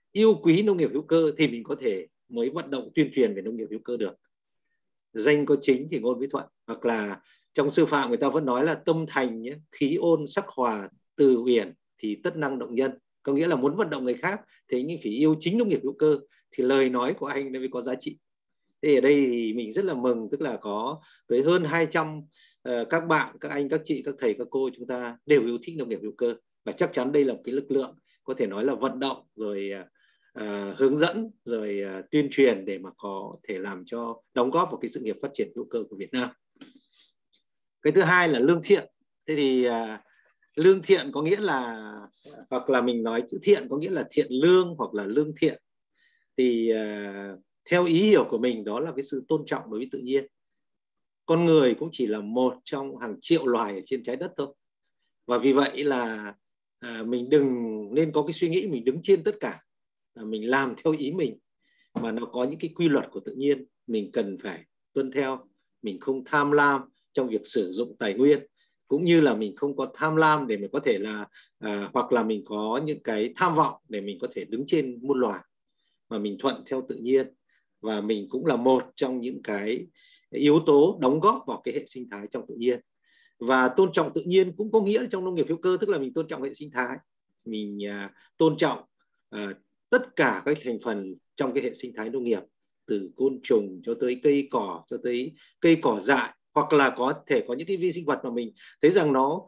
yêu quý nông nghiệp hữu cơ thì mình có thể mới vận động tuyên truyền về nông nghiệp hữu cơ được. Danh có chính thì ngôn với thuận, hoặc là trong sư phạm người ta vẫn nói là tâm thành nhé, khí ôn sắc hòa, từ uyển thì tất năng động nhân. Có nghĩa là muốn vận động người khác thì anh phải yêu chính nông nghiệp hữu cơ thì lời nói của anh nó mới có giá trị. Thế ở đây thì mình rất là mừng, tức là có tới hơn 200 các bạn, các anh, các chị, các thầy, các cô chúng ta đều yêu thích nông nghiệp hữu cơ, và chắc chắn đây là một cái lực lượng có thể nói là vận động rồi hướng dẫn rồi tuyên truyền để mà có thể làm cho đóng góp vào cái sự nghiệp phát triển hữu cơ của Việt Nam. Cái thứ hai là lương thiện. Thế thì lương thiện có nghĩa là, hoặc là mình nói chữ thiện có nghĩa là thiện lương hoặc là lương thiện, thì theo ý hiểu của mình đó là cái sự tôn trọng đối với tự nhiên. Con người cũng chỉ là một trong hàng triệu loài ở trên trái đất thôi, và vì vậy là mình đừng nên có cái suy nghĩ mình đứng trên tất cả, mình làm theo ý mình, mà nó có những cái quy luật của tự nhiên mình cần phải tuân theo. Mình không tham lam trong việc sử dụng tài nguyên, cũng như là mình không có tham lam để mình có thể là hoặc là mình có những cái tham vọng để mình có thể đứng trên muôn loài, mà mình thuận theo tự nhiên. Và mình cũng là một trong những cái yếu tố đóng góp vào cái hệ sinh thái trong tự nhiên. Và tôn trọng tự nhiên cũng có nghĩa trong nông nghiệp hữu cơ, tức là mình tôn trọng hệ sinh thái, mình tôn trọng tất cả các thành phần trong cái hệ sinh thái nông nghiệp, từ côn trùng cho tới cây cỏ, cho tới cây cỏ dại, hoặc là có thể có những cái vi sinh vật mà mình thấy rằng nó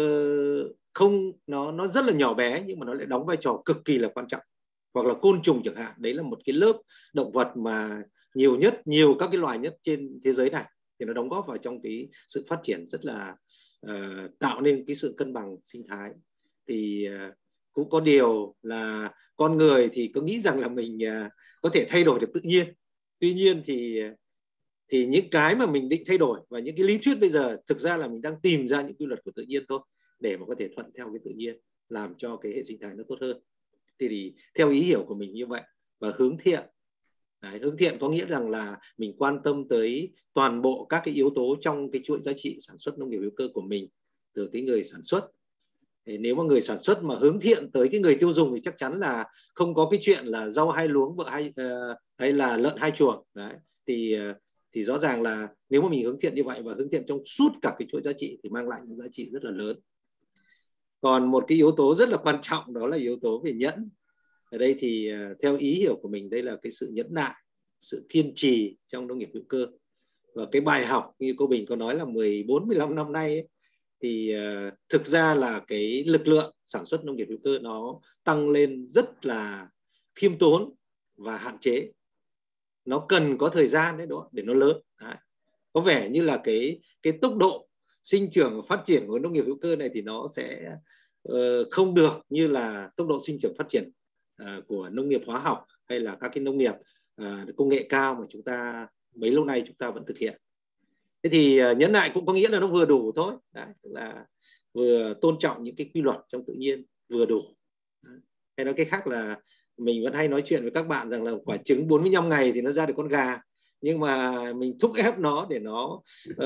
nó rất là nhỏ bé nhưng mà nó lại đóng vai trò cực kỳ là quan trọng. Hoặc là côn trùng chẳng hạn, đấy là một cái lớp động vật mà nhiều các cái loài nhất trên thế giới này, thì nó đóng góp vào trong cái sự phát triển rất là tạo nên cái sự cân bằng sinh thái. Thì cũng có điều là con người thì có nghĩ rằng là mình có thể thay đổi được tự nhiên. Tuy nhiên thì những cái mà mình định thay đổi và những cái lý thuyết bây giờ thực ra là mình đang tìm ra những quy luật của tự nhiên thôi, để mà có thể thuận theo cái tự nhiên, làm cho cái hệ sinh thái nó tốt hơn. Thì theo ý hiểu của mình như vậy. Và hướng thiện. Đấy, hướng thiện có nghĩa rằng là mình quan tâm tới toàn bộ các cái yếu tố trong cái chuỗi giá trị sản xuất nông nghiệp hữu cơ của mình, từ cái người sản xuất. Thì nếu mà người sản xuất mà hướng thiện tới cái người tiêu dùng thì chắc chắn là không có cái chuyện là rau hai luống vợ hai hay là lợn hai chuồng. Đấy, thì rõ ràng là nếu mà mình hướng thiện như vậy và hướng thiện trong suốt cả cái chuỗi giá trị thì mang lại những giá trị rất là lớn. Còn một cái yếu tố rất là quan trọng đó là yếu tố về nhẫn. Ở đây thì theo ý hiểu của mình, đây là cái sự nhẫn nại, sự kiên trì trong nông nghiệp hữu cơ. Và cái bài học như cô Bình có nói là 14-15 năm nay ấy, thì thực ra là cái lực lượng sản xuất nông nghiệp hữu cơ nó tăng lên rất là khiêm tốn và hạn chế. Nó cần có thời gian đấy đó để nó lớn. Đấy. Có vẻ như là cái tốc độ sinh trưởng và phát triển của nông nghiệp hữu cơ này thì nó sẽ không được như là tốc độ sinh trưởng phát triển của nông nghiệp hóa học hay là các cái nông nghiệp công nghệ cao mà chúng ta mấy lâu nay chúng ta vẫn thực hiện. Thế thì nhẫn nại cũng có nghĩa là nó vừa đủ thôi. Đấy, tức là vừa tôn trọng những cái quy luật trong tự nhiên vừa đủ. Đấy. Hay nói cách khác là mình vẫn hay nói chuyện với các bạn rằng là quả trứng 45 ngày thì nó ra được con gà, nhưng mà mình thúc ép nó để nó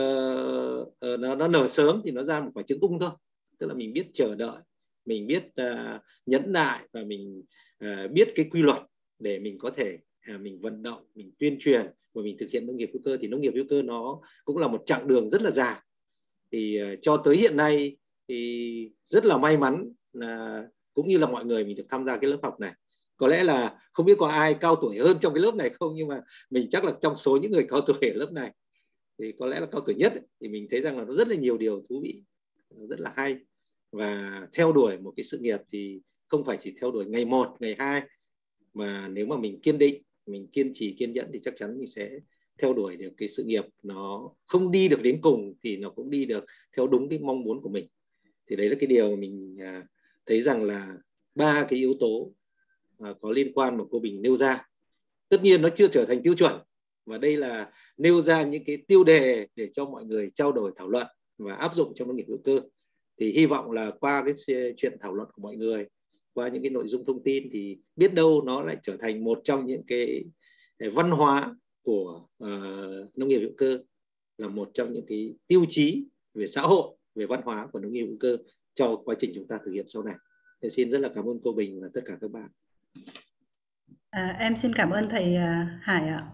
nở sớm thì nó ra một quả trứng ung thôi. Tức là mình biết chờ đợi, mình biết nhẫn nại, và mình biết cái quy luật để mình có thể mình vận động, mình tuyên truyền và mình thực hiện nông nghiệp hữu cơ. Thì nông nghiệp hữu cơ nó cũng là một chặng đường rất là dài. Thì cho tới hiện nay thì rất là may mắn là cũng như là mọi người mình được tham gia cái lớp học này. Có lẽ là không biết có ai cao tuổi hơn trong cái lớp này không, nhưng mà mình chắc là trong số những người cao tuổi ở lớp này thì có lẽ là cao tuổi nhất ấy, thì mình thấy rằng là nó rất là nhiều điều thú vị, rất là hay. Và theo đuổi một cái sự nghiệp thì không phải chỉ theo đuổi ngày 1, ngày 2, mà nếu mà mình kiên định, mình kiên trì, kiên nhẫn thì chắc chắn mình sẽ theo đuổi được cái sự nghiệp. Nó không đi được đến cùng thì nó cũng đi được theo đúng cái mong muốn của mình. Thì đấy là cái điều mà mình thấy rằng là 3 cái yếu tố có liên quan mà cô Bình nêu ra. Tất nhiên nó chưa trở thành tiêu chuẩn, và đây là nêu ra những cái tiêu đề để cho mọi người trao đổi, thảo luận và áp dụng trong nông nghiệp hữu cơ. Thì hy vọng là qua cái chuyện thảo luận của mọi người, qua những cái nội dung thông tin, thì biết đâu nó lại trở thành một trong những cái văn hóa của nông nghiệp hữu cơ, là một trong những cái tiêu chí về xã hội, về văn hóa của nông nghiệp hữu cơ cho quá trình chúng ta thực hiện sau này. Thì xin rất là cảm ơn cô Bình và tất cả các bạn. Em xin cảm ơn thầy Hải ạ.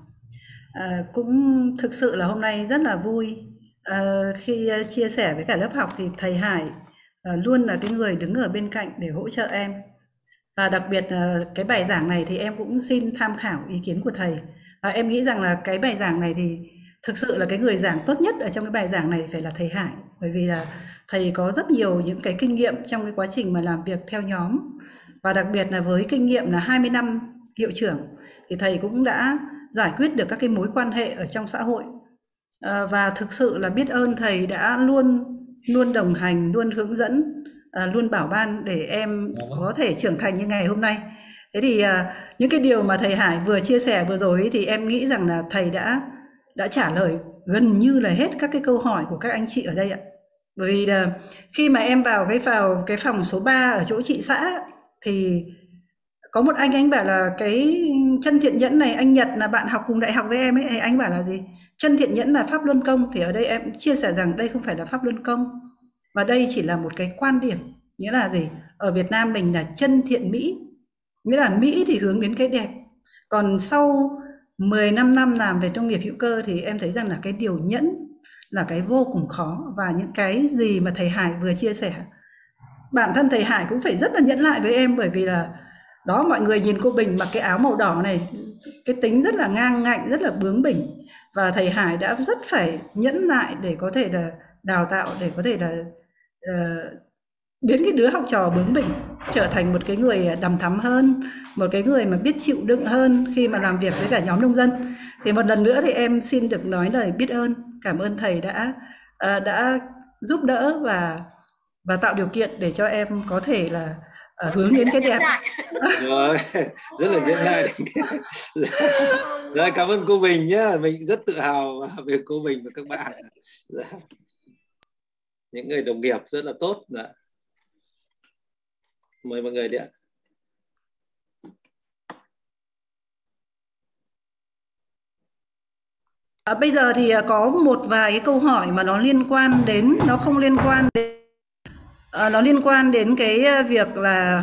Cũng thực sự là hôm nay rất là vui khi chia sẻ với cả lớp học thì thầy Hải luôn là cái người đứng ở bên cạnh để hỗ trợ em. Và đặc biệt cái bài giảng này thì em cũng xin tham khảo ý kiến của thầy. Và em nghĩ rằng là cái bài giảng này thì thực sự là cái người giảng tốt nhất ở trong cái bài giảng này phải là thầy Hải. Bởi vì là thầy có rất nhiều những cái kinh nghiệm trong cái quá trình mà làm việc theo nhóm. Và đặc biệt là với kinh nghiệm là 20 năm hiệu trưởng thì thầy cũng đã giải quyết được các cái mối quan hệ ở trong xã hội. Và thực sự là biết ơn thầy đã luôn đồng hành, luôn hướng dẫn, luôn bảo ban để em có thể trưởng thành như ngày hôm nay. Thế thì những cái điều mà thầy Hải vừa chia sẻ vừa rồi ấy, thì em nghĩ rằng là thầy đã trả lời gần như là hết các cái câu hỏi của các anh chị ở đây ạ. Bởi vì là khi mà em vào cái phòng số 3 ở chỗ chị xã thì có một anh bảo là cái chân thiện nhẫn này, anh Nhật là bạn học cùng đại học với em ấy, anh bảo là gì? Chân thiện nhẫn là pháp luân công. Thì ở đây em chia sẻ rằng đây không phải là pháp luân công, và đây chỉ là một cái quan điểm. Nghĩa là gì? Ở Việt Nam mình là chân thiện mỹ, nghĩa là mỹ thì hướng đến cái đẹp. Còn sau 15 năm làm về nông nghiệp hữu cơ thì em thấy rằng là cái điều nhẫn là cái vô cùng khó. Và những cái gì mà thầy Hải vừa chia sẻ, bản thân thầy Hải cũng phải rất là nhẫn lại với em. Bởi vì là đó, mọi người nhìn cô Bình mặc cái áo màu đỏ này, cái tính rất là ngang ngạnh, rất là bướng bỉnh. Và thầy Hải đã rất phải nhẫn lại để có thể là đào tạo, để có thể là biến cái đứa học trò bướng bỉnh trở thành một cái người đằm thắm hơn, một cái người mà biết chịu đựng hơn khi mà làm việc với cả nhóm nông dân. Thì một lần nữa thì em xin được nói lời biết ơn, cảm ơn thầy đã giúp đỡ và tạo điều kiện để cho em có thể là hướng đến cái đẹp. Rồi, rất là diễn lại. Rồi, cảm ơn cô Bình nhé, mình rất tự hào về cô Bình và các bạn. Những người đồng nghiệp rất là tốt. Mời mọi người đi ạ. Bây giờ thì có một vài cái câu hỏi mà nó liên quan đến, nó không liên quan đến, nó liên quan đến cái việc là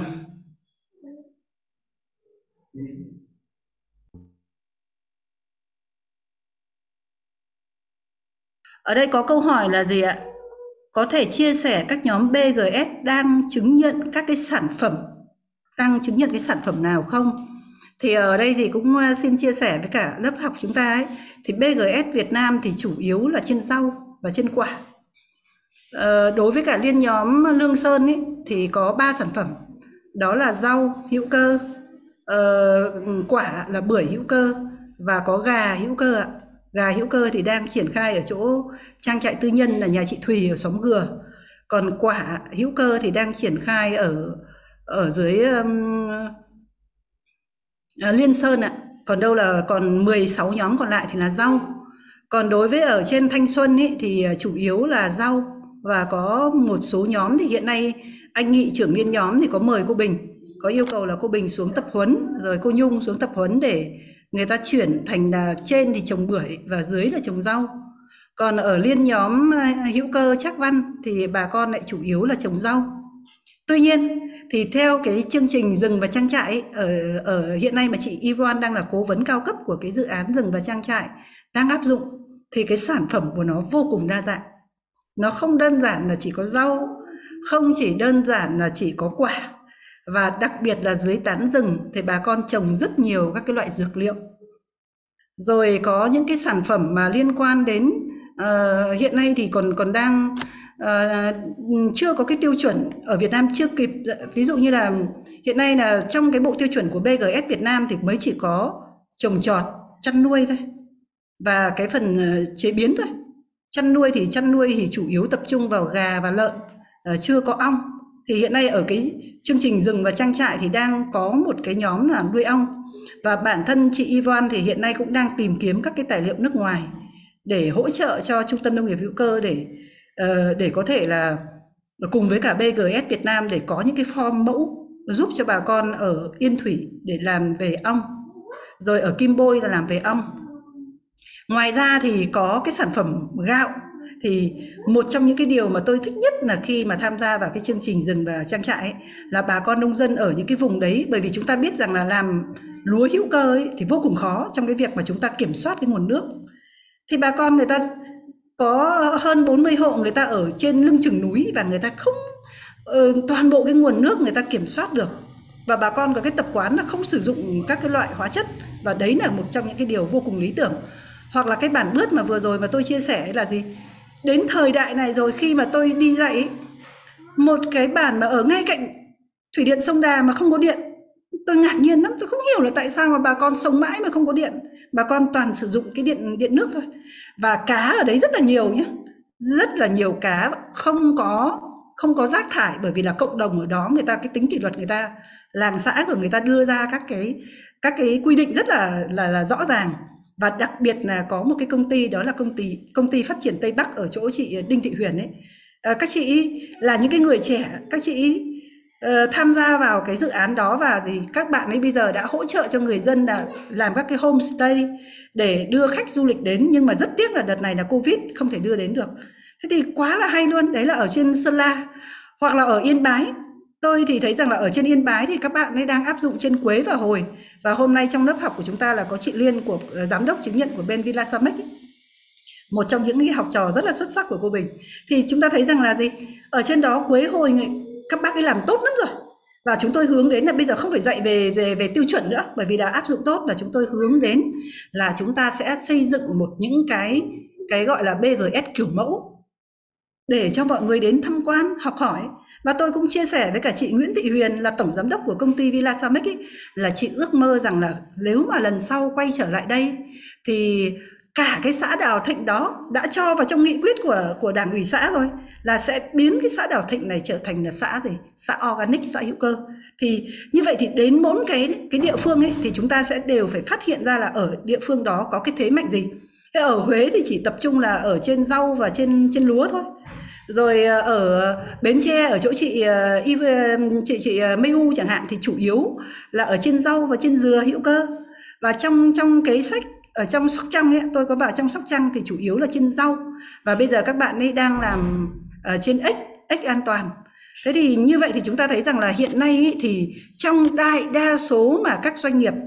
ở đây có câu hỏi là gì ạ? Có thể chia sẻ các nhóm BGS đang chứng nhận các cái sản phẩm, đang chứng nhận cái sản phẩm nào không? Thì ở đây thì cũng xin chia sẻ với cả lớp học chúng ta ấy, thì BGS Việt Nam thì chủ yếu là trên rau và trên quả. Đối với cả liên nhóm Lương Sơn ấy, thì có 3 sản phẩm, đó là rau hữu cơ, quả là bưởi hữu cơ và có gà hữu cơ ạ. Gà hữu cơ thì đang triển khai ở chỗ trang trại tư nhân là nhà chị Thùy ở xóm Gừa. Còn quả hữu cơ thì đang triển khai ở dưới Liên Sơn ạ. Còn đâu là còn 16 nhóm còn lại thì là rau. Còn đối với ở trên Thanh Xuân ấy, thì chủ yếu là rau, và có một số nhóm thì hiện nay anh Nghị trưởng liên nhóm thì có mời cô Bình, có yêu cầu là cô Bình xuống tập huấn, rồi cô Nhung xuống tập huấn để người ta chuyển thành là trên thì trồng bưởi và dưới là trồng rau. Còn ở liên nhóm hữu cơ Trác Văn thì bà con lại chủ yếu là trồng rau. Tuy nhiên thì theo cái chương trình rừng và trang trại ở hiện nay mà chị Yvonne đang là cố vấn cao cấp của cái dự án rừng và trang trại đang áp dụng, thì cái sản phẩm của nó vô cùng đa dạng. Nó không đơn giản là chỉ có rau, không chỉ đơn giản là chỉ có quả, và đặc biệt là dưới tán rừng thì bà con trồng rất nhiều các cái loại dược liệu. Rồi có những cái sản phẩm mà liên quan đến hiện nay thì còn đang chưa có cái tiêu chuẩn ở Việt Nam, chưa kịp. Ví dụ như là hiện nay là trong cái bộ tiêu chuẩn của BGS Việt Nam thì mới chỉ có trồng trọt, chăn nuôi thôi, và cái phần chế biến thôi. Chăn nuôi thì chủ yếu tập trung vào gà và lợn, chưa có ong. Thì hiện nay ở cái chương trình rừng và trang trại thì đang có một cái nhóm là nuôi ong. Và bản thân chị Yvonne thì hiện nay cũng đang tìm kiếm các cái tài liệu nước ngoài để hỗ trợ cho Trung tâm Nông nghiệp hữu cơ để có thể là cùng với cả BGS Việt Nam để có những cái form mẫu giúp cho bà con ở Yên Thủy để làm về ong, rồi ở Kim Bôi là làm về ong. Ngoài ra thì có cái sản phẩm gạo. Thì một trong những cái điều mà tôi thích nhất là khi mà tham gia vào cái chương trình rừng và trang trại ấy, là bà con nông dân ở những cái vùng đấy. Bởi vì chúng ta biết rằng là làm lúa hữu cơ ấy, thì vô cùng khó trong cái việc mà chúng ta kiểm soát cái nguồn nước. Thì bà con người ta có hơn 40 hộ người ta ở trên lưng chừng núi và người ta không toàn bộ cái nguồn nước người ta kiểm soát được, và bà con có cái tập quán là không sử dụng các cái loại hóa chất, và đấy là một trong những cái điều vô cùng lý tưởng. Hoặc là cái bản bướt mà vừa rồi mà tôi chia sẻ là gì, đến thời đại này rồi, khi mà tôi đi dạy ấy, một cái bản mà ở ngay cạnh thủy điện sông Đà mà không có điện, tôi ngạc nhiên lắm, tôi không hiểu là tại sao mà bà con sống mãi mà không có điện, bà con toàn sử dụng cái điện nước thôi. Và cá ở đấy rất là nhiều nhé, rất là nhiều cá, không có rác thải, bởi vì là cộng đồng ở đó người ta cái tính kỷ luật, người ta làng xã của người ta đưa ra các cái quy định rất là rõ ràng. Và đặc biệt là có một cái công ty, đó là công ty phát triển Tây Bắc ở chỗ chị Đinh Thị Huyền ấy. Các chị là những cái người trẻ, các chị tham gia vào cái dự án đó, và các bạn ấy bây giờ đã hỗ trợ cho người dân là làm các cái homestay để đưa khách du lịch đến, nhưng mà rất tiếc là đợt này là Covid không thể đưa đến được. Thế thì quá là hay luôn, đấy là ở trên Sơn La. Hoặc là ở Yên Bái, tôi thì thấy rằng là ở trên Yên Bái thì các bạn ấy đang áp dụng trên quế và hồi. Và hôm nay trong lớp học của chúng ta là có chị Liên, của giám đốc chứng nhận của bên Villa Samex, một trong những cái học trò rất là xuất sắc của cô Bình. Thì chúng ta thấy rằng là gì, ở trên đó quế hồi các bác ấy làm tốt lắm rồi. Và chúng tôi hướng đến là bây giờ không phải dạy về tiêu chuẩn nữa, bởi vì đã áp dụng tốt, và chúng tôi hướng đến là chúng ta sẽ xây dựng những cái gọi là BGS kiểu mẫu để cho mọi người đến tham quan, học hỏi. Và tôi cũng chia sẻ với cả chị Nguyễn Thị Huyền là tổng giám đốc của công ty Villa Samex ấy, là chị ước mơ rằng là nếu mà lần sau quay trở lại đây thì cả cái xã Đào Thịnh đó đã cho vào trong nghị quyết của Đảng ủy xã rồi, là sẽ biến cái xã Đào Thịnh này trở thành là xã gì? Xã organic, xã hữu cơ. Thì như vậy thì đến mỗi cái địa phương ấy thì chúng ta sẽ đều phải phát hiện ra là ở địa phương đó có cái thế mạnh gì. Thế ở Huế thì chỉ tập trung là ở trên rau và trên lúa thôi. Rồi ở Bến Tre, ở chỗ chị Mây U chẳng hạn, thì chủ yếu là ở trên rau và trên dừa hữu cơ. Và trong cái sách ở trong Sóc Trăng ấy, tôi có vào trong Sóc Trăng thì chủ yếu là trên rau, và bây giờ các bạn ấy đang làm ở trên ếch an toàn. Thế thì như vậy thì chúng ta thấy rằng là hiện nay ấy, thì trong đại đa số mà các doanh nghiệp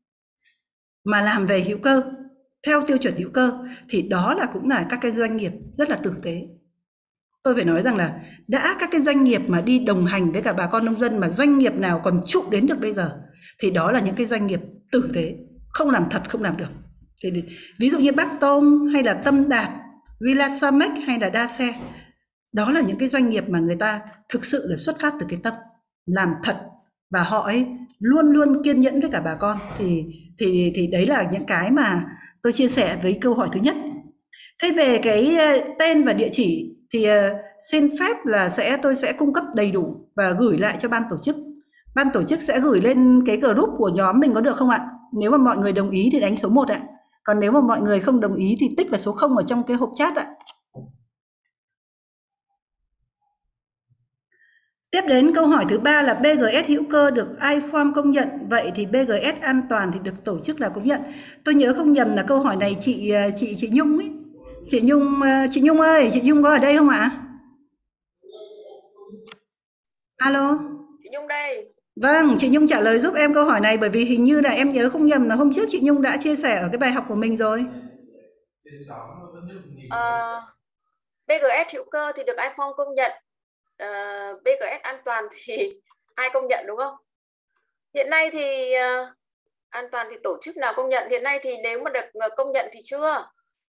mà làm về hữu cơ theo tiêu chuẩn hữu cơ thì đó là cũng là các cái doanh nghiệp rất là tử tế. Tôi phải nói rằng là đã các cái doanh nghiệp mà đi đồng hành với cả bà con nông dân, mà doanh nghiệp nào còn trụ đến được bây giờ thì đó là những cái doanh nghiệp tử tế, không làm thật không làm được. Thì ví dụ như Bác Tôm hay là Tâm Đạt, Villa Samex hay là Đa Xe, đó là những cái doanh nghiệp mà người ta thực sự là xuất phát từ cái tâm làm thật, và họ ấy luôn luôn kiên nhẫn với cả bà con. Thì đấy là những cái mà tôi chia sẻ với câu hỏi thứ nhất. Thế về cái tên và địa chỉ thì xin phép là tôi sẽ cung cấp đầy đủ và gửi lại cho ban tổ chức. Ban tổ chức sẽ gửi lên cái group của nhóm mình, có được không ạ? Nếu mà mọi người đồng ý thì đánh số 1 ạ. Còn nếu mà mọi người không đồng ý thì tích vào số 0 ở trong cái hộp chat ạ. Tiếp đến câu hỏi thứ 3 là BGS hữu cơ được iFarm công nhận, vậy thì BGS an toàn thì được tổ chức nào công nhận? Tôi nhớ không nhầm là câu hỏi này chị Nhung ấy. Chị Nhung ơi, chị Nhung có ở đây không ạ? Alo. Chị Nhung đây. Vâng, chị Nhung trả lời giúp em câu hỏi này, bởi vì hình như là em nhớ không nhầm là hôm trước chị Nhung đã chia sẻ ở cái bài học của mình rồi. BGS hữu cơ thì được iFarm công nhận. BGS an toàn thì ai công nhận, đúng không? Hiện nay thì an toàn thì tổ chức nào công nhận? Hiện nay thì nếu mà được công nhận thì chưa.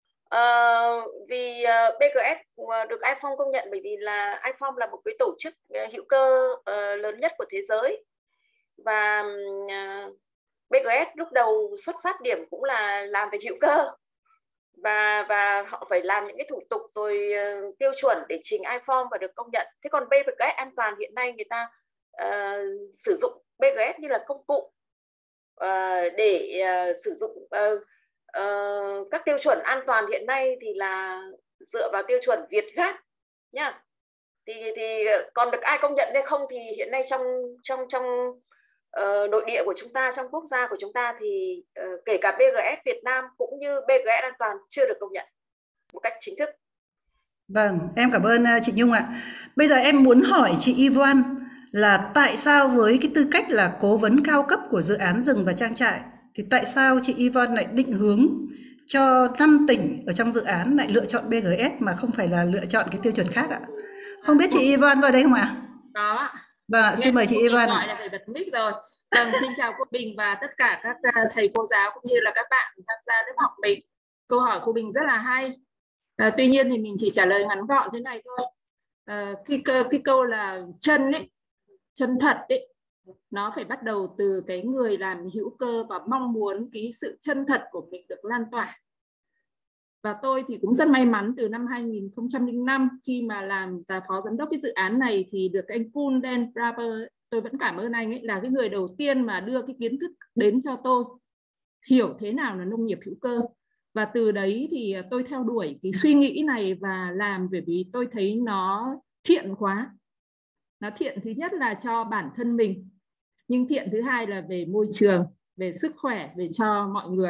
Vì BGS được iFarm công nhận bởi vì là iFarm là một cái tổ chức hữu cơ lớn nhất của thế giới, và BGS lúc đầu xuất phát điểm cũng là làm về hữu cơ, và họ phải làm những cái thủ tục rồi tiêu chuẩn để trình iFarm và được công nhận. Thế còn BGS an toàn hiện nay người ta sử dụng BGS như là công cụ để sử dụng các tiêu chuẩn an toàn hiện nay thì là dựa vào tiêu chuẩn Việt Gáp nhá. Thì còn được ai công nhận hay không thì hiện nay trong nội địa của chúng ta, trong quốc gia của chúng ta thì kể cả BGS Việt Nam cũng như BGS an toàn chưa được công nhận một cách chính thức. Vâng, em cảm ơn chị Nhung ạ. Bây giờ em muốn hỏi chị Yvonne là tại sao với cái tư cách là cố vấn cao cấp của dự án rừng và trang trại thì tại sao chị Yvonne lại định hướng cho 5 tỉnh ở trong dự án lại lựa chọn BGS mà không phải là lựa chọn cái tiêu chuẩn khác ạ? Không biết chị Yvonne có ở đây không ạ? Có. Vâng, xin mời chị Yvonne gọi là phải bật mic rồi. Vâng, xin chào cô Bình và tất cả các thầy cô giáo cũng như là các bạn tham gia lớp học mình. Câu hỏi của Bình rất là hay. Tuy nhiên thì mình chỉ trả lời ngắn gọn thế này thôi. Cái câu là chân ấy, chân thật ấy, nó phải bắt đầu từ cái người làm hữu cơ và mong muốn cái sự chân thật của mình được lan tỏa. Và tôi thì cũng rất may mắn từ năm 2005 khi mà làm phó giám đốc cái dự án này thì được anh Koen Den Braber, tôi vẫn cảm ơn anh ấy, là cái người đầu tiên mà đưa cái kiến thức đến cho tôi hiểu thế nào là nông nghiệp hữu cơ. Và từ đấy thì tôi theo đuổi cái suy nghĩ này và làm bởi vì tôi thấy nó thiện quá. Nó thiện thứ nhất là cho bản thân mình, nhưng thiện thứ hai là về môi trường, về sức khỏe, về cho mọi người.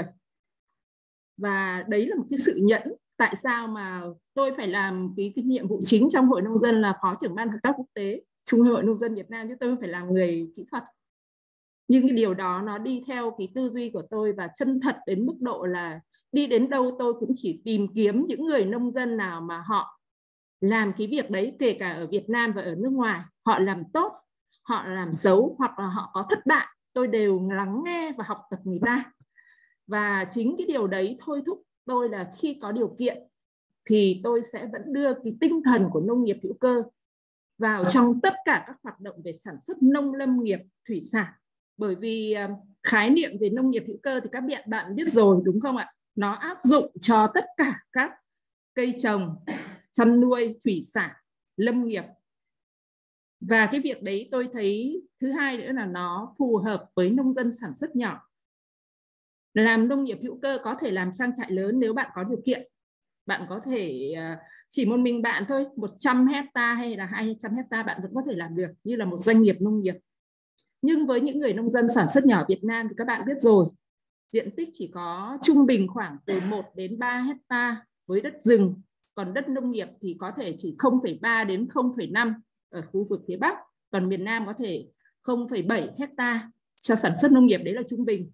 Và đấy là một cái sự nhẫn. Tại sao mà tôi phải làm cái nhiệm vụ chính trong Hội Nông dân là Phó trưởng ban hợp tác quốc tế Trung ương Hội Nông dân Việt Nam, chứ tôi phải làm người kỹ thuật. Nhưng cái điều đó nó đi theo cái tư duy của tôi và chân thật đến mức độ là đi đến đâu tôi cũng chỉ tìm kiếm những người nông dân nào mà họ làm cái việc đấy, kể cả ở Việt Nam và ở nước ngoài. Họ làm tốt, họ làm xấu hoặc là họ có thất bại, tôi đều lắng nghe và học tập người ta. Và chính cái điều đấy thôi thúc tôi là khi có điều kiện thì tôi sẽ vẫn đưa cái tinh thần của nông nghiệp hữu cơ vào trong tất cả các hoạt động về sản xuất nông lâm nghiệp, thủy sản. Bởi vì khái niệm về nông nghiệp hữu cơ thì các bạn biết rồi đúng không ạ? Nó áp dụng cho tất cả các cây trồng, chăn nuôi, thủy sản, lâm nghiệp. Và cái việc đấy tôi thấy thứ hai nữa là nó phù hợp với nông dân sản xuất nhỏ. Làm nông nghiệp hữu cơ có thể làm trang trại lớn nếu bạn có điều kiện. Bạn có thể chỉ một mình bạn thôi, 100 hectare hay là 200 hectare bạn vẫn có thể làm được như là một doanh nghiệp nông nghiệp. Nhưng với những người nông dân sản xuất nhỏ Việt Nam thì các bạn biết rồi, diện tích chỉ có trung bình khoảng từ 1 đến 3 hectare với đất rừng. Còn đất nông nghiệp thì có thể chỉ 0,3 đến 0,5 ở khu vực phía Bắc. Còn miền Nam có thể 0,7 hectare cho sản xuất nông nghiệp, đấy là trung bình.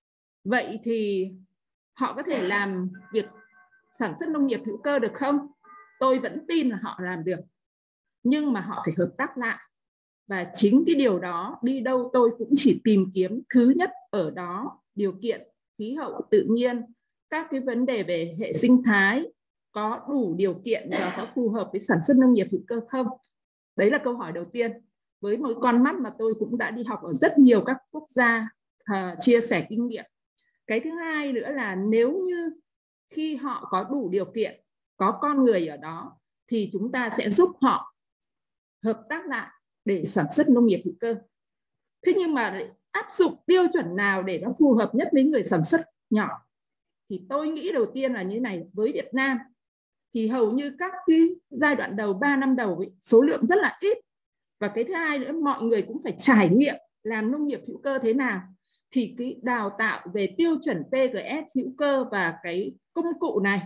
Vậy thì họ có thể làm việc sản xuất nông nghiệp hữu cơ được không? Tôi vẫn tin là họ làm được. Nhưng mà họ phải hợp tác lại. Và chính cái điều đó đi đâu tôi cũng chỉ tìm kiếm thứ nhất ở đó điều kiện khí hậu tự nhiên, các cái vấn đề về hệ sinh thái có đủ điều kiện và có phù hợp với sản xuất nông nghiệp hữu cơ không? Đấy là câu hỏi đầu tiên. Với một con mắt mà tôi cũng đã đi học ở rất nhiều các quốc gia chia sẻ kinh nghiệm. Cái thứ hai nữa là nếu như khi họ có đủ điều kiện, có con người ở đó thì chúng ta sẽ giúp họ hợp tác lại để sản xuất nông nghiệp hữu cơ. Thế nhưng mà áp dụng tiêu chuẩn nào để nó phù hợp nhất với người sản xuất nhỏ? Thì tôi nghĩ đầu tiên là như thế này, với Việt Nam thì hầu như các cái giai đoạn đầu 3 năm đầu ấy, số lượng rất là ít. Và cái thứ hai nữa, mọi người cũng phải trải nghiệm làm nông nghiệp hữu cơ thế nào. Thì cái đào tạo về tiêu chuẩn PGS hữu cơ và cái công cụ này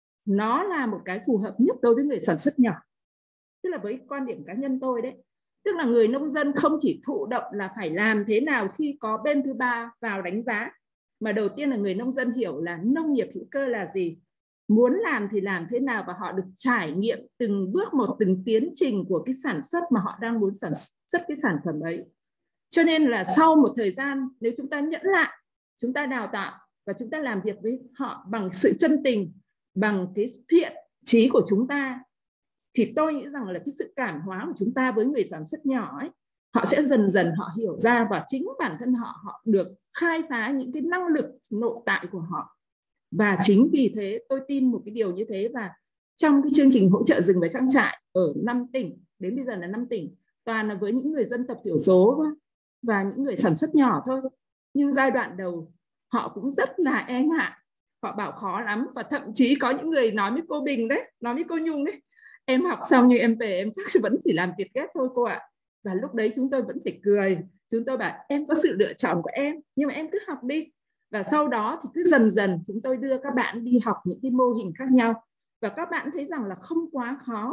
nó là một cái phù hợp nhất đối với người sản xuất nhỏ. Tức là với quan điểm cá nhân tôi đấy, tức là người nông dân không chỉ thụ động là phải làm thế nào khi có bên thứ ba vào đánh giá, mà đầu tiên là người nông dân hiểu là nông nghiệp hữu cơ là gì, muốn làm thì làm thế nào, và họ được trải nghiệm từng bước một, từng tiến trình của cái sản xuất mà họ đang muốn sản xuất cái sản phẩm ấy. Cho nên là sau một thời gian, nếu chúng ta nhẫn lại, chúng ta đào tạo và chúng ta làm việc với họ bằng sự chân tình, bằng cái thiện chí của chúng ta, thì tôi nghĩ rằng là cái sự cảm hóa của chúng ta với người sản xuất nhỏ ấy, họ sẽ dần dần họ hiểu ra, và chính bản thân họ được khai phá những cái năng lực nội tại của họ. Và chính vì thế tôi tin một cái điều như thế. Và trong cái chương trình hỗ trợ rừng và trang trại ở 5 tỉnh, đến bây giờ là 5 tỉnh, toàn là với những người dân tộc thiểu số và những người sản xuất nhỏ thôi. Nhưng giai đoạn đầu họ cũng rất là e ngại, họ bảo khó lắm. Và thậm chí có những người nói với cô Bình đấy, nói với cô Nhung đấy, em học xong nhưng em về em chắc vẫn chỉ làm Việt Ghép thôi cô ạ. Và lúc đấy chúng tôi vẫn phải cười, chúng tôi bảo em có sự lựa chọn của em, nhưng mà em cứ học đi. Và sau đó thì cứ dần dần chúng tôi đưa các bạn đi học những cái mô hình khác nhau. Và các bạn thấy rằng là không quá khó.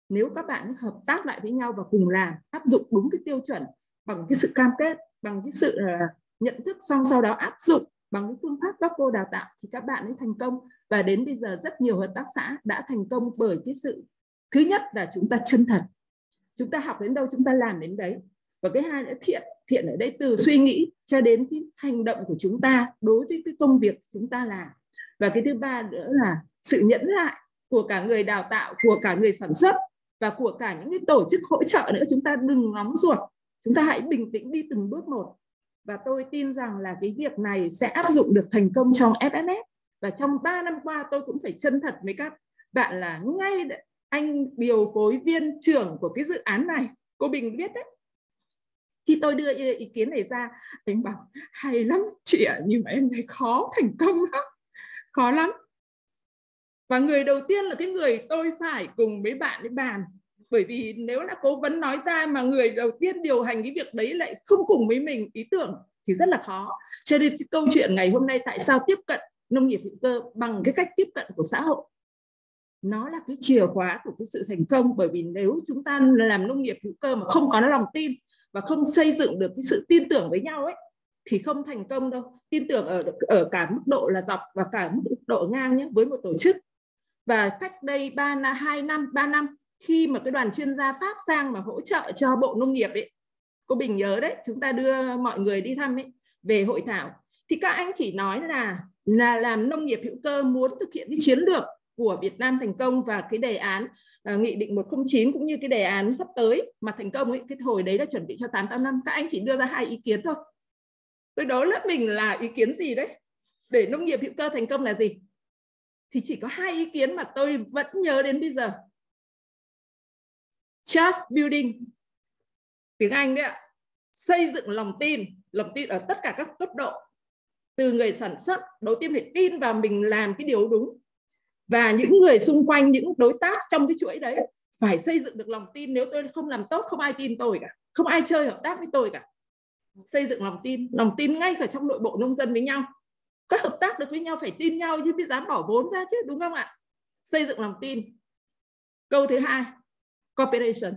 nếu các bạn hợp tác lại với nhau và cùng làm, áp dụng đúng cái tiêu chuẩn bằng cái sự cam kết, bằng cái sự nhận thức, xong sau đó áp dụng bằng cái phương pháp các cô đào tạo thì các bạn ấy thành công. Và đến bây giờ rất nhiều hợp tác xã đã thành công bởi cái sự thứ nhất là chúng ta chân thật, chúng ta học đến đâu chúng ta làm đến đấy, và cái hai nữa thiện ở đây từ suy nghĩ cho đến cái hành động của chúng ta đối với cái công việc chúng ta làm. Và cái thứ ba nữa là sự nhẫn lại của cả người đào tạo, của cả người sản xuất và của cả những cái tổ chức hỗ trợ nữa. Chúng ta đừng nóng ruột, chúng ta hãy bình tĩnh đi từng bước một. Và tôi tin rằng là cái việc này sẽ áp dụng được thành công trong FFF. Và trong 3 năm qua tôi cũng phải chân thật với các bạn là ngay anh điều phối viên trưởng của cái dự án này, cô Bình biết đấy, khi tôi đưa ý kiến này ra, anh bảo hay lắm chị ạ, nhưng mà em thấy khó thành công lắm, khó lắm. Và người đầu tiên là cái người tôi phải cùng với bạn ấy bàn. Bởi vì nếu là cố vấn nói ra mà người đầu tiên điều hành cái việc đấy lại không cùng với mình ý tưởng thì rất là khó. Cho nên cái câu chuyện ngày hôm nay tại sao tiếp cận nông nghiệp hữu cơ bằng cái cách tiếp cận của xã hội, nó là cái chìa khóa của cái sự thành công. Bởi vì nếu chúng ta làm nông nghiệp hữu cơ mà không có lòng tin và không xây dựng được cái sự tin tưởng với nhau ấy thì không thành công đâu. Tin tưởng ở cả mức độ là dọc và cả mức độ ngang nhé, với một tổ chức. Và cách đây 3 năm khi mà cái đoàn chuyên gia Pháp sang mà hỗ trợ cho Bộ Nông nghiệp ấy, cô Bình nhớ đấy, chúng ta đưa mọi người đi thăm ấy, về hội thảo thì các anh chỉ nói là làm nông nghiệp hữu cơ muốn thực hiện cái chiến lược của Việt Nam thành công và cái đề án nghị định 109 cũng như cái đề án sắp tới mà thành công ấy, cái hồi đấy đã chuẩn bị cho 8 năm, các anh chỉ đưa ra 2 ý kiến thôi. Tôi đố lớp mình là ý kiến gì đấy để nông nghiệp hữu cơ thành công là gì? Thì chỉ có 2 ý kiến mà tôi vẫn nhớ đến bây giờ. Trust building, tiếng Anh đấy ạ, xây dựng lòng tin ở tất cả các cấp độ. Từ người sản xuất, đầu tiên phải tin vào mình làm cái điều đúng. Và những người xung quanh, những đối tác trong cái chuỗi đấy phải xây dựng được lòng tin. Nếu tôi không làm tốt, không ai tin tôi cả, không ai chơi hợp tác với tôi cả. Xây dựng lòng tin ngay cả trong nội bộ nông dân với nhau. Các hợp tác được với nhau phải tin nhau chứ biết dám bỏ vốn ra chứ, đúng không ạ? Xây dựng lòng tin. Câu thứ hai, cooperation.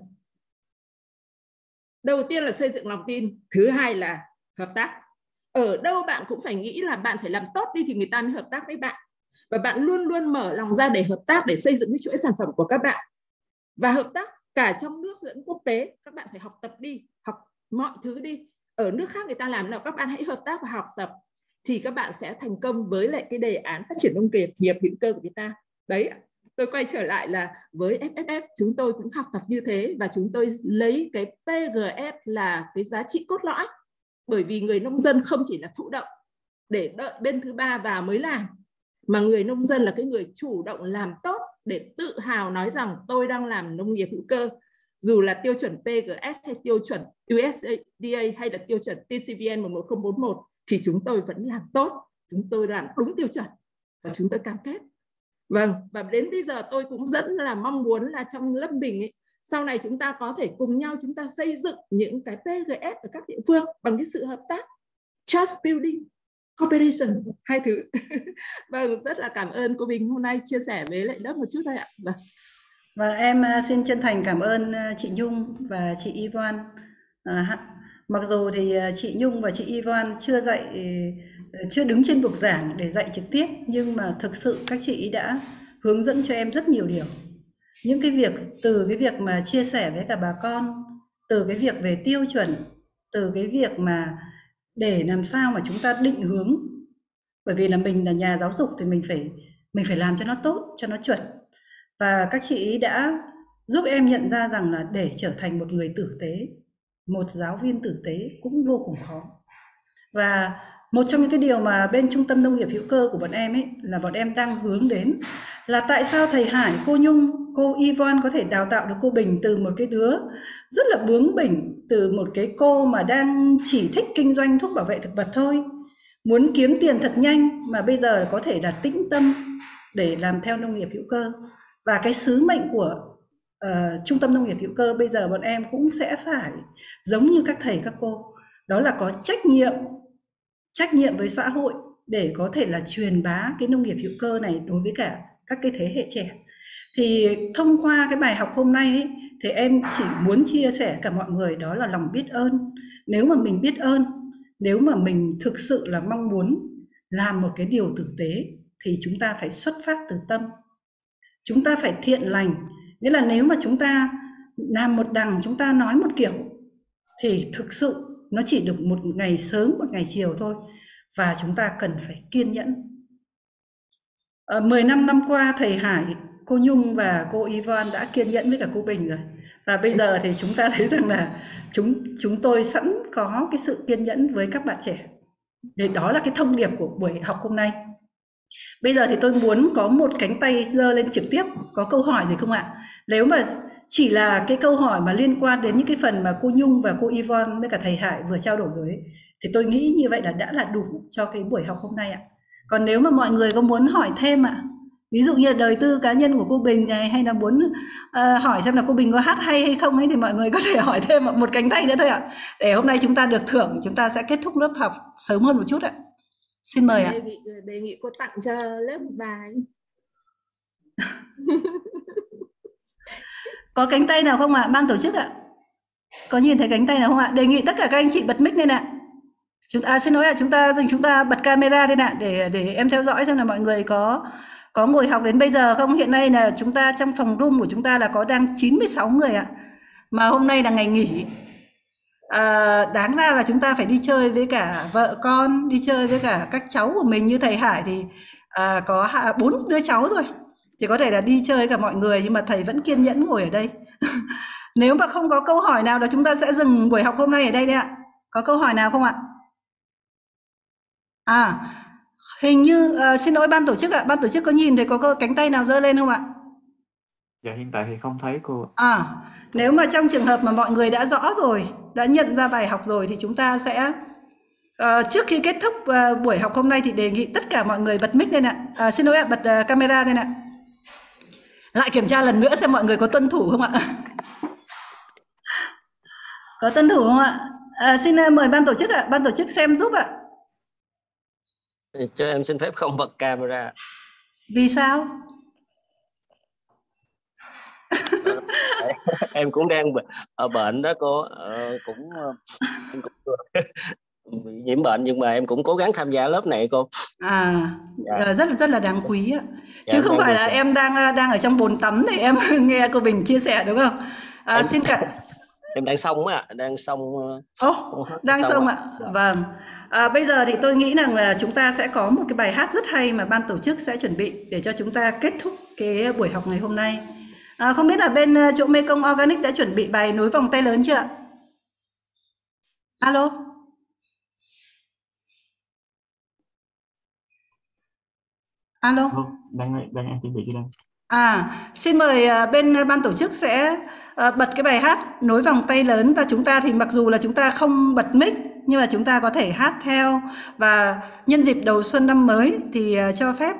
Đầu tiên là xây dựng lòng tin, thứ hai là hợp tác. Ở đâu bạn cũng phải nghĩ là bạn phải làm tốt đi thì người ta mới hợp tác với bạn. Và bạn luôn luôn mở lòng ra để hợp tác, để xây dựng cái chuỗi sản phẩm của các bạn. Và hợp tác cả trong nước lẫn quốc tế. Các bạn phải học tập đi, học mọi thứ đi. Ở nước khác người ta làm nào, các bạn hãy hợp tác và học tập. Thì các bạn sẽ thành công với lại cái đề án phát triển nông nghiệp hữu cơ của Việt Nam. Đấy, tôi quay trở lại là với FFF chúng tôi cũng học tập như thế. Và chúng tôi lấy cái PGF là cái giá trị cốt lõi. Bởi vì người nông dân không chỉ là thụ động để đợi bên thứ ba vào mới làm, mà người nông dân là cái người chủ động làm tốt để tự hào nói rằng tôi đang làm nông nghiệp hữu cơ. Dù là tiêu chuẩn PGS hay tiêu chuẩn USDA hay là tiêu chuẩn TCVN 11041 thì chúng tôi vẫn làm tốt, chúng tôi làm đúng tiêu chuẩn và chúng tôi cam kết. Vâng, và đến bây giờ tôi cũng rất là mong muốn là trong lớp mình ấy, sau này chúng ta có thể cùng nhau chúng ta xây dựng những cái PGS ở các địa phương bằng cái sự hợp tác, trust building, cooperation, 2 thứ. Vâng, rất là cảm ơn cô Bình hôm nay chia sẻ với lại lớp một chút thôi ạ. Vâng. Và em xin chân thành cảm ơn chị Nhung và chị Yvonne. Mặc dù thì chị Nhung và chị Yvonne chưa đứng trên bục giảng để dạy trực tiếp, nhưng mà thực sự các chị đã hướng dẫn cho em rất nhiều điều. Những cái việc, từ cái việc mà chia sẻ với cả bà con, từ cái việc về tiêu chuẩn, từ cái việc mà để làm sao mà chúng ta định hướng. Bởi vì là mình là nhà giáo dục thì mình phải làm cho nó tốt, cho nó chuẩn. Và các chị đã giúp em nhận ra rằng là để trở thành một người tử tế, một giáo viên tử tế cũng vô cùng khó. Và một trong những cái điều mà bên Trung tâm Nông nghiệp hữu cơ của bọn em ấy là bọn em đang hướng đến là tại sao thầy Hải, cô Nhung, cô Yvonne có thể đào tạo được cô Bình từ một cái đứa rất là bướng bỉnh, từ một cái cô mà đang chỉ thích kinh doanh thuốc bảo vệ thực vật thôi, muốn kiếm tiền thật nhanh, mà bây giờ có thể là tĩnh tâm để làm theo nông nghiệp hữu cơ. Và cái sứ mệnh của Trung tâm Nông nghiệp hữu cơ bây giờ bọn em cũng sẽ phải giống như các thầy các cô, đó là có trách nhiệm với xã hội để có thể là truyền bá cái nông nghiệp hữu cơ này đối với cả các cái thế hệ trẻ. Thì thông qua cái bài học hôm nay ấy, thì em chỉ muốn chia sẻ cả mọi người đó là lòng biết ơn. Nếu mà mình biết ơn, nếu mà mình thực sự là mong muốn làm một cái điều tử tế thì chúng ta phải xuất phát từ tâm. Chúng ta phải thiện lành. Nghĩa là nếu mà chúng ta làm một đằng, chúng ta nói một kiểu thì thực sự nó chỉ được một ngày sớm, một ngày chiều thôi. Và chúng ta cần phải kiên nhẫn. 15 năm qua thầy Hải, cô Nhung và cô Yvonne đã kiên nhẫn với cả cô Bình rồi. Và bây giờ thì chúng ta thấy rằng là chúng tôi sẵn có cái sự kiên nhẫn với các bạn trẻ. Để đó là cái thông điệp của buổi học hôm nay. Bây giờ thì tôi muốn có một cánh tay giơ lên trực tiếp. Có câu hỏi gì không ạ? Nếu mà chỉ là cái câu hỏi mà liên quan đến những cái phần mà cô Nhung và cô Yvonne với cả thầy Hải vừa trao đổi rồi ấy, thì tôi nghĩ như vậy là đã là đủ cho cái buổi học hôm nay ạ. Còn nếu mà mọi người có muốn hỏi thêm ạ, ví dụ như là đời tư cá nhân của cô Bình này, hay là muốn hỏi xem là cô Bình có hát hay không ấy, thì mọi người có thể hỏi thêm một cánh tay nữa thôi ạ. Để hôm nay chúng ta được thưởng, chúng ta sẽ kết thúc lớp học sớm hơn một chút ạ. Xin mời ạ. Đề nghị cô tặng cho lớp một bài. Có cánh tay nào không ạ? Ban tổ chức ạ? Có nhìn thấy cánh tay nào không ạ? Đề nghị tất cả các anh chị bật mic lên ạ. Xin lỗi ạ, chúng ta bật camera lên ạ, để em theo dõi xem là mọi người có ngồi học đến bây giờ không. Hiện nay là chúng ta trong phòng room của chúng ta là có đang 96 người ạ. Mà hôm nay là ngày nghỉ. Đáng ra là chúng ta phải đi chơi với cả vợ con, đi chơi với cả các cháu của mình. Như thầy Hải thì có 4 đứa cháu rồi, thì có thể là đi chơi cả mọi người, nhưng mà thầy vẫn kiên nhẫn ngồi ở đây. Nếu mà không có câu hỏi nào là chúng ta sẽ dừng buổi học hôm nay ở đây đấy ạ. Có câu hỏi nào không ạ? Hình như xin lỗi ban tổ chức ạ, ban tổ chức có nhìn thấy có cánh tay nào giơ lên không ạ? Dạ hiện tại thì không thấy cô. Nếu mà trong trường hợp mà mọi người đã rõ rồi, đã nhận ra bài học rồi, thì chúng ta sẽ trước khi kết thúc buổi học hôm nay thì đề nghị tất cả mọi người bật mic lên ạ. Xin lỗi ạ, bật camera lên ạ. Lại kiểm tra lần nữa xem mọi người có tuân thủ không ạ? Có tuân thủ không ạ? Xin mời ban tổ chức ạ, ban tổ chức xem giúp ạ. Cho em xin phép không bật camera. Vì sao? Em cũng đang ở bệnh đó cô, em cũng bị nhiễm bệnh, nhưng mà em cũng cố gắng tham gia lớp này cô. Rất là đáng quý ạ. Chứ không phải là em đang ở trong bồn tắm để em nghe cô Bình chia sẻ đúng không? Xin cả em đang xong á, đang xong. Đang xong ạ. Vâng. Bây giờ thì tôi nghĩ rằng là chúng ta sẽ có một cái bài hát rất hay mà ban tổ chức sẽ chuẩn bị để cho chúng ta kết thúc cái buổi học ngày hôm nay. Không biết là bên chỗ Mekong Organic đã chuẩn bị bài nối vòng tay lớn chưa ạ? Alo. Alo. Đang em chuẩn bị cho đang. Xin mời bên ban tổ chức sẽ bật cái bài hát nối vòng tay lớn, và chúng ta thì mặc dù là chúng ta không bật mic nhưng mà chúng ta có thể hát theo. Và nhân dịp đầu xuân năm mới thì cho phép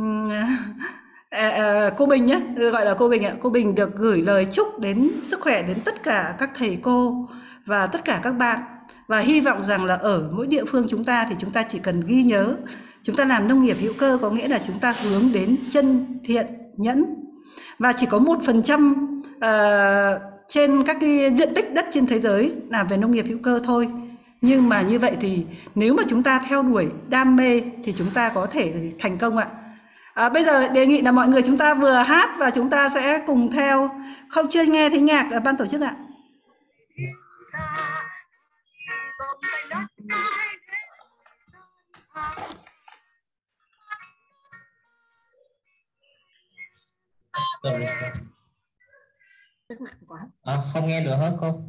cô Bình nhé, gọi là cô Bình ạ. Cô Bình được gửi lời chúc đến sức khỏe đến tất cả các thầy cô và tất cả các bạn. Và hy vọng rằng là ở mỗi địa phương chúng ta thì chúng ta chỉ cần ghi nhớ, chúng ta làm nông nghiệp hữu cơ có nghĩa là chúng ta hướng đến chân thiện nhẫn. Và chỉ có 1% trên các cái diện tích đất trên thế giới làm về nông nghiệp hữu cơ thôi. Nhưng mà như vậy thì nếu mà chúng ta theo đuổi đam mê thì chúng ta có thể thành công ạ. Bây giờ đề nghị là mọi người chúng ta vừa hát và chúng ta sẽ cùng theo. Không, chưa nghe thấy nhạc ở ban tổ chức ạ. Không nghe được hết cô.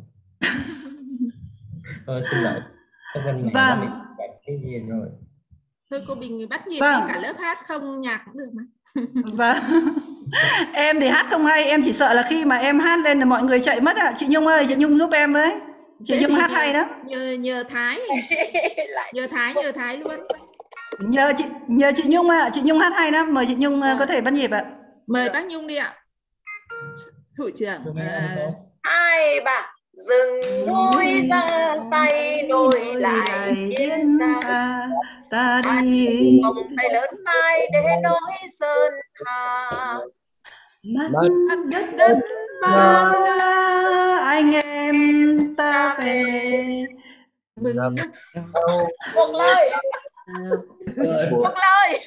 Tôi xin lỗi. Vâng. Cái gì rồi? Thôi cô Bình bắt nhịp cả lớp hát không nhạc cũng được mà. Vâng. Em thì hát không hay, em chỉ sợ là khi mà em hát lên là mọi người chạy mất ạ. Chị Nhung ơi, chị Nhung giúp em với. Chị Nhung hát hay đó. Nhờ Thái. Nhờ Thái luôn. Nhờ chị Nhung ạ, chị Nhung hát hay lắm, mời chị Nhung có thể bắt nhịp ạ. Mời bác Nhung đi ạ. Thủ trưởng. 2, 3. Dừng núi ra tay nối lại thiên xa, ta đi vòng tay lớn mai để nối sơn hà. Mắt đất bao la anh em ta về. Mừng Buông lời. Buông lời.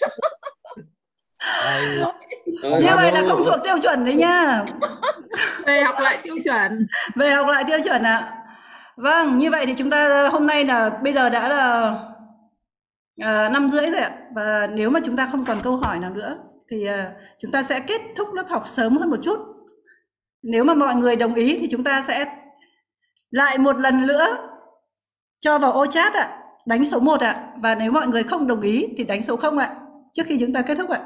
Như vậy là không thuộc tiêu chuẩn đấy nhá. về học lại tiêu chuẩn. Về học lại tiêu chuẩn ạ. Vâng, như vậy thì chúng ta hôm nay là bây giờ đã là 5:30 rồi ạ. Và nếu mà chúng ta không còn câu hỏi nào nữa thì chúng ta sẽ kết thúc lớp học sớm hơn một chút. Nếu mà mọi người đồng ý thì chúng ta sẽ lại một lần nữa cho vào ô chat ạ, đánh số 1 ạ. Và nếu mọi người không đồng ý thì đánh số 0 ạ, trước khi chúng ta kết thúc ạ.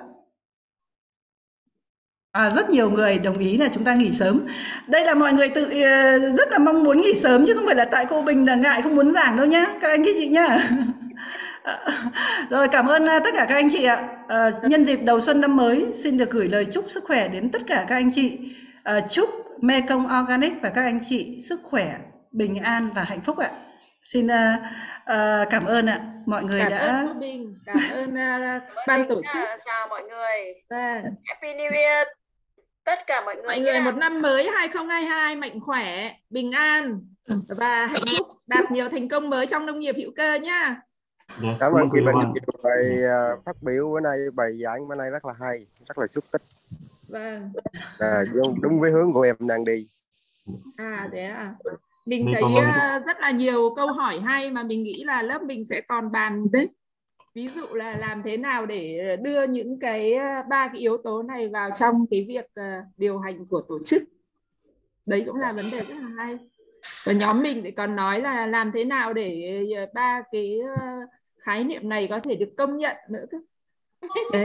Rất nhiều người đồng ý là chúng ta nghỉ sớm. Đây là mọi người tự rất là mong muốn nghỉ sớm, chứ không phải là tại cô Bình là ngại không muốn giảng đâu nhá, các anh chị nhá. Rồi, cảm ơn tất cả các anh chị ạ. Nhân dịp đầu xuân năm mới, xin được gửi lời chúc sức khỏe đến tất cả các anh chị. Chúc Mekong Organic và các anh chị sức khỏe, bình an và hạnh phúc ạ. Xin cảm ơn ạ. Mọi người Cảm đã ơn cô Bình, cảm ơn ban tổ chức. Chào mọi người. Vâng. Happy New Year tất cả mọi người. Mọi người một năm mới 2022 mạnh khỏe, bình an và hạnh phúc, đạt nhiều thành công mới trong nông nghiệp hữu cơ nhá. Cảm ơn chị Bình nhiều bài phát biểu bữa nay, bài giảng bữa nay rất là hay, rất là xúc tích. Vâng. Đúng với hướng của em đang đi. Thế à. Mình thấy rất là nhiều câu hỏi hay mà mình nghĩ là lớp mình sẽ còn bàn đấy. Ví dụ là làm thế nào để đưa những ba cái yếu tố này vào trong cái việc điều hành của tổ chức. Đấy cũng là vấn đề rất là hay. Và nhóm mình thì còn nói là làm thế nào để ba cái khái niệm này có thể được công nhận nữa cơ. Đấy.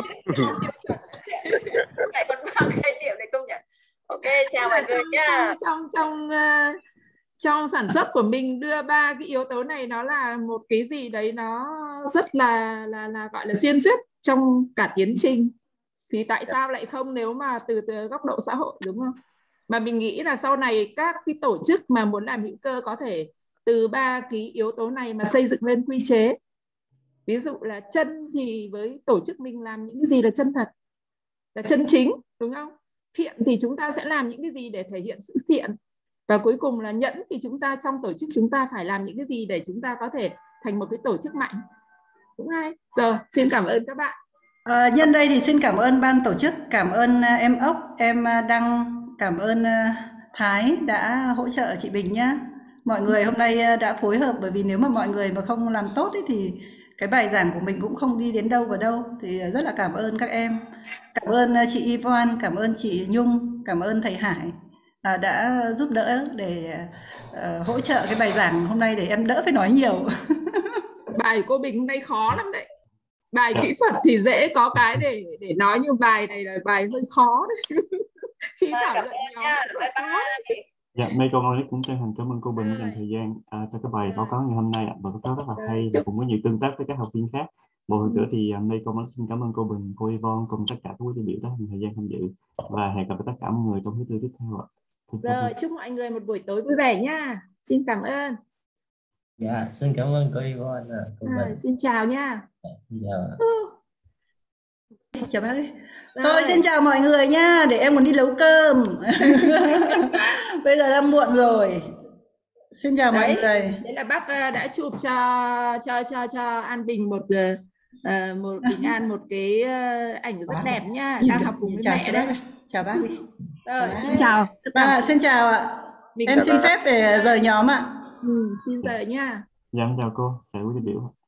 Lại còn ba khái niệm để công nhận. Ok, chào mọi người nhá. Trong sản xuất của mình đưa ba cái yếu tố này, nó là một cái gì đấy nó rất là gọi là xuyên suốt trong cả tiến trình. Thì tại sao lại không, nếu mà từ góc độ xã hội, đúng không? Mà mình nghĩ là sau này các cái tổ chức mà muốn làm hữu cơ có thể từ ba cái yếu tố này mà xây dựng lên quy chế. Ví dụ là chân thì với tổ chức mình làm những cái gì là chân thật, là chân chính, đúng không? Thiện thì chúng ta sẽ làm những cái gì để thể hiện sự thiện. Và cuối cùng là nhẫn thì chúng ta trong tổ chức chúng ta phải làm những cái gì để chúng ta có thể thành một cái tổ chức mạnh. Đúng hay. Rồi, xin cảm ơn các bạn. Nhân đây thì xin cảm ơn ban tổ chức, cảm ơn em Ốc, em Đăng, cảm ơn Thái đã hỗ trợ chị Bình nhé. Mọi người hôm nay đã phối hợp, bởi vì nếu mà mọi người mà không làm tốt ấy, thì cái bài giảng của mình cũng không đi đến đâu vào đâu. Thì rất là cảm ơn các em. Cảm ơn chị Yvonne, cảm ơn chị Nhung, cảm ơn thầy Hải đã giúp đỡ để hỗ trợ cái bài giảng hôm nay để em đỡ phải nói nhiều. Bài cô Bình hôm nay khó lắm đấy. Bài kỹ thuật thì dễ có cái để nói, nhưng bài này là bài hơi khó đấy. Khi thảo luận nhóm rất là khó. Dạ, Mekong Organic cũng chân thành cảm ơn cô Bình đã dành thời gian cho cái bài báo cáo ngày hôm nay, và báo cáo rất là hay và cũng có nhiều tương tác với các học viên khác. Một lần nữa thì Mekong Organic xin cảm ơn cô Bình, cô Yvonne cùng tất cả các quý đại biểu đã dành thời gian tham dự, và hẹn gặp lại tất cả mọi người trong thứ tư tiếp theo ạ. Rồi, chúc mọi người một buổi tối vui vẻ nha. Xin cảm ơn. Dạ, xin cảm ơn cô Yvonne. Xin chào nha. Xin chào. Chào bác đi. Thôi xin chào mọi người nha, để em muốn đi nấu cơm. Bây giờ đã muộn rồi. Xin chào mọi người. Đấy là bác đã chụp cho An Bình một Bình An một cái ảnh rất đẹp nhá, đang học cùng với mẹ đấy. Chào bác đi. Rồi, xin chào. Xin chào ạ. Em xin phép để rời nhóm ạ. Xin rời nha. Dạ, chào cô, chào quý đại biểu.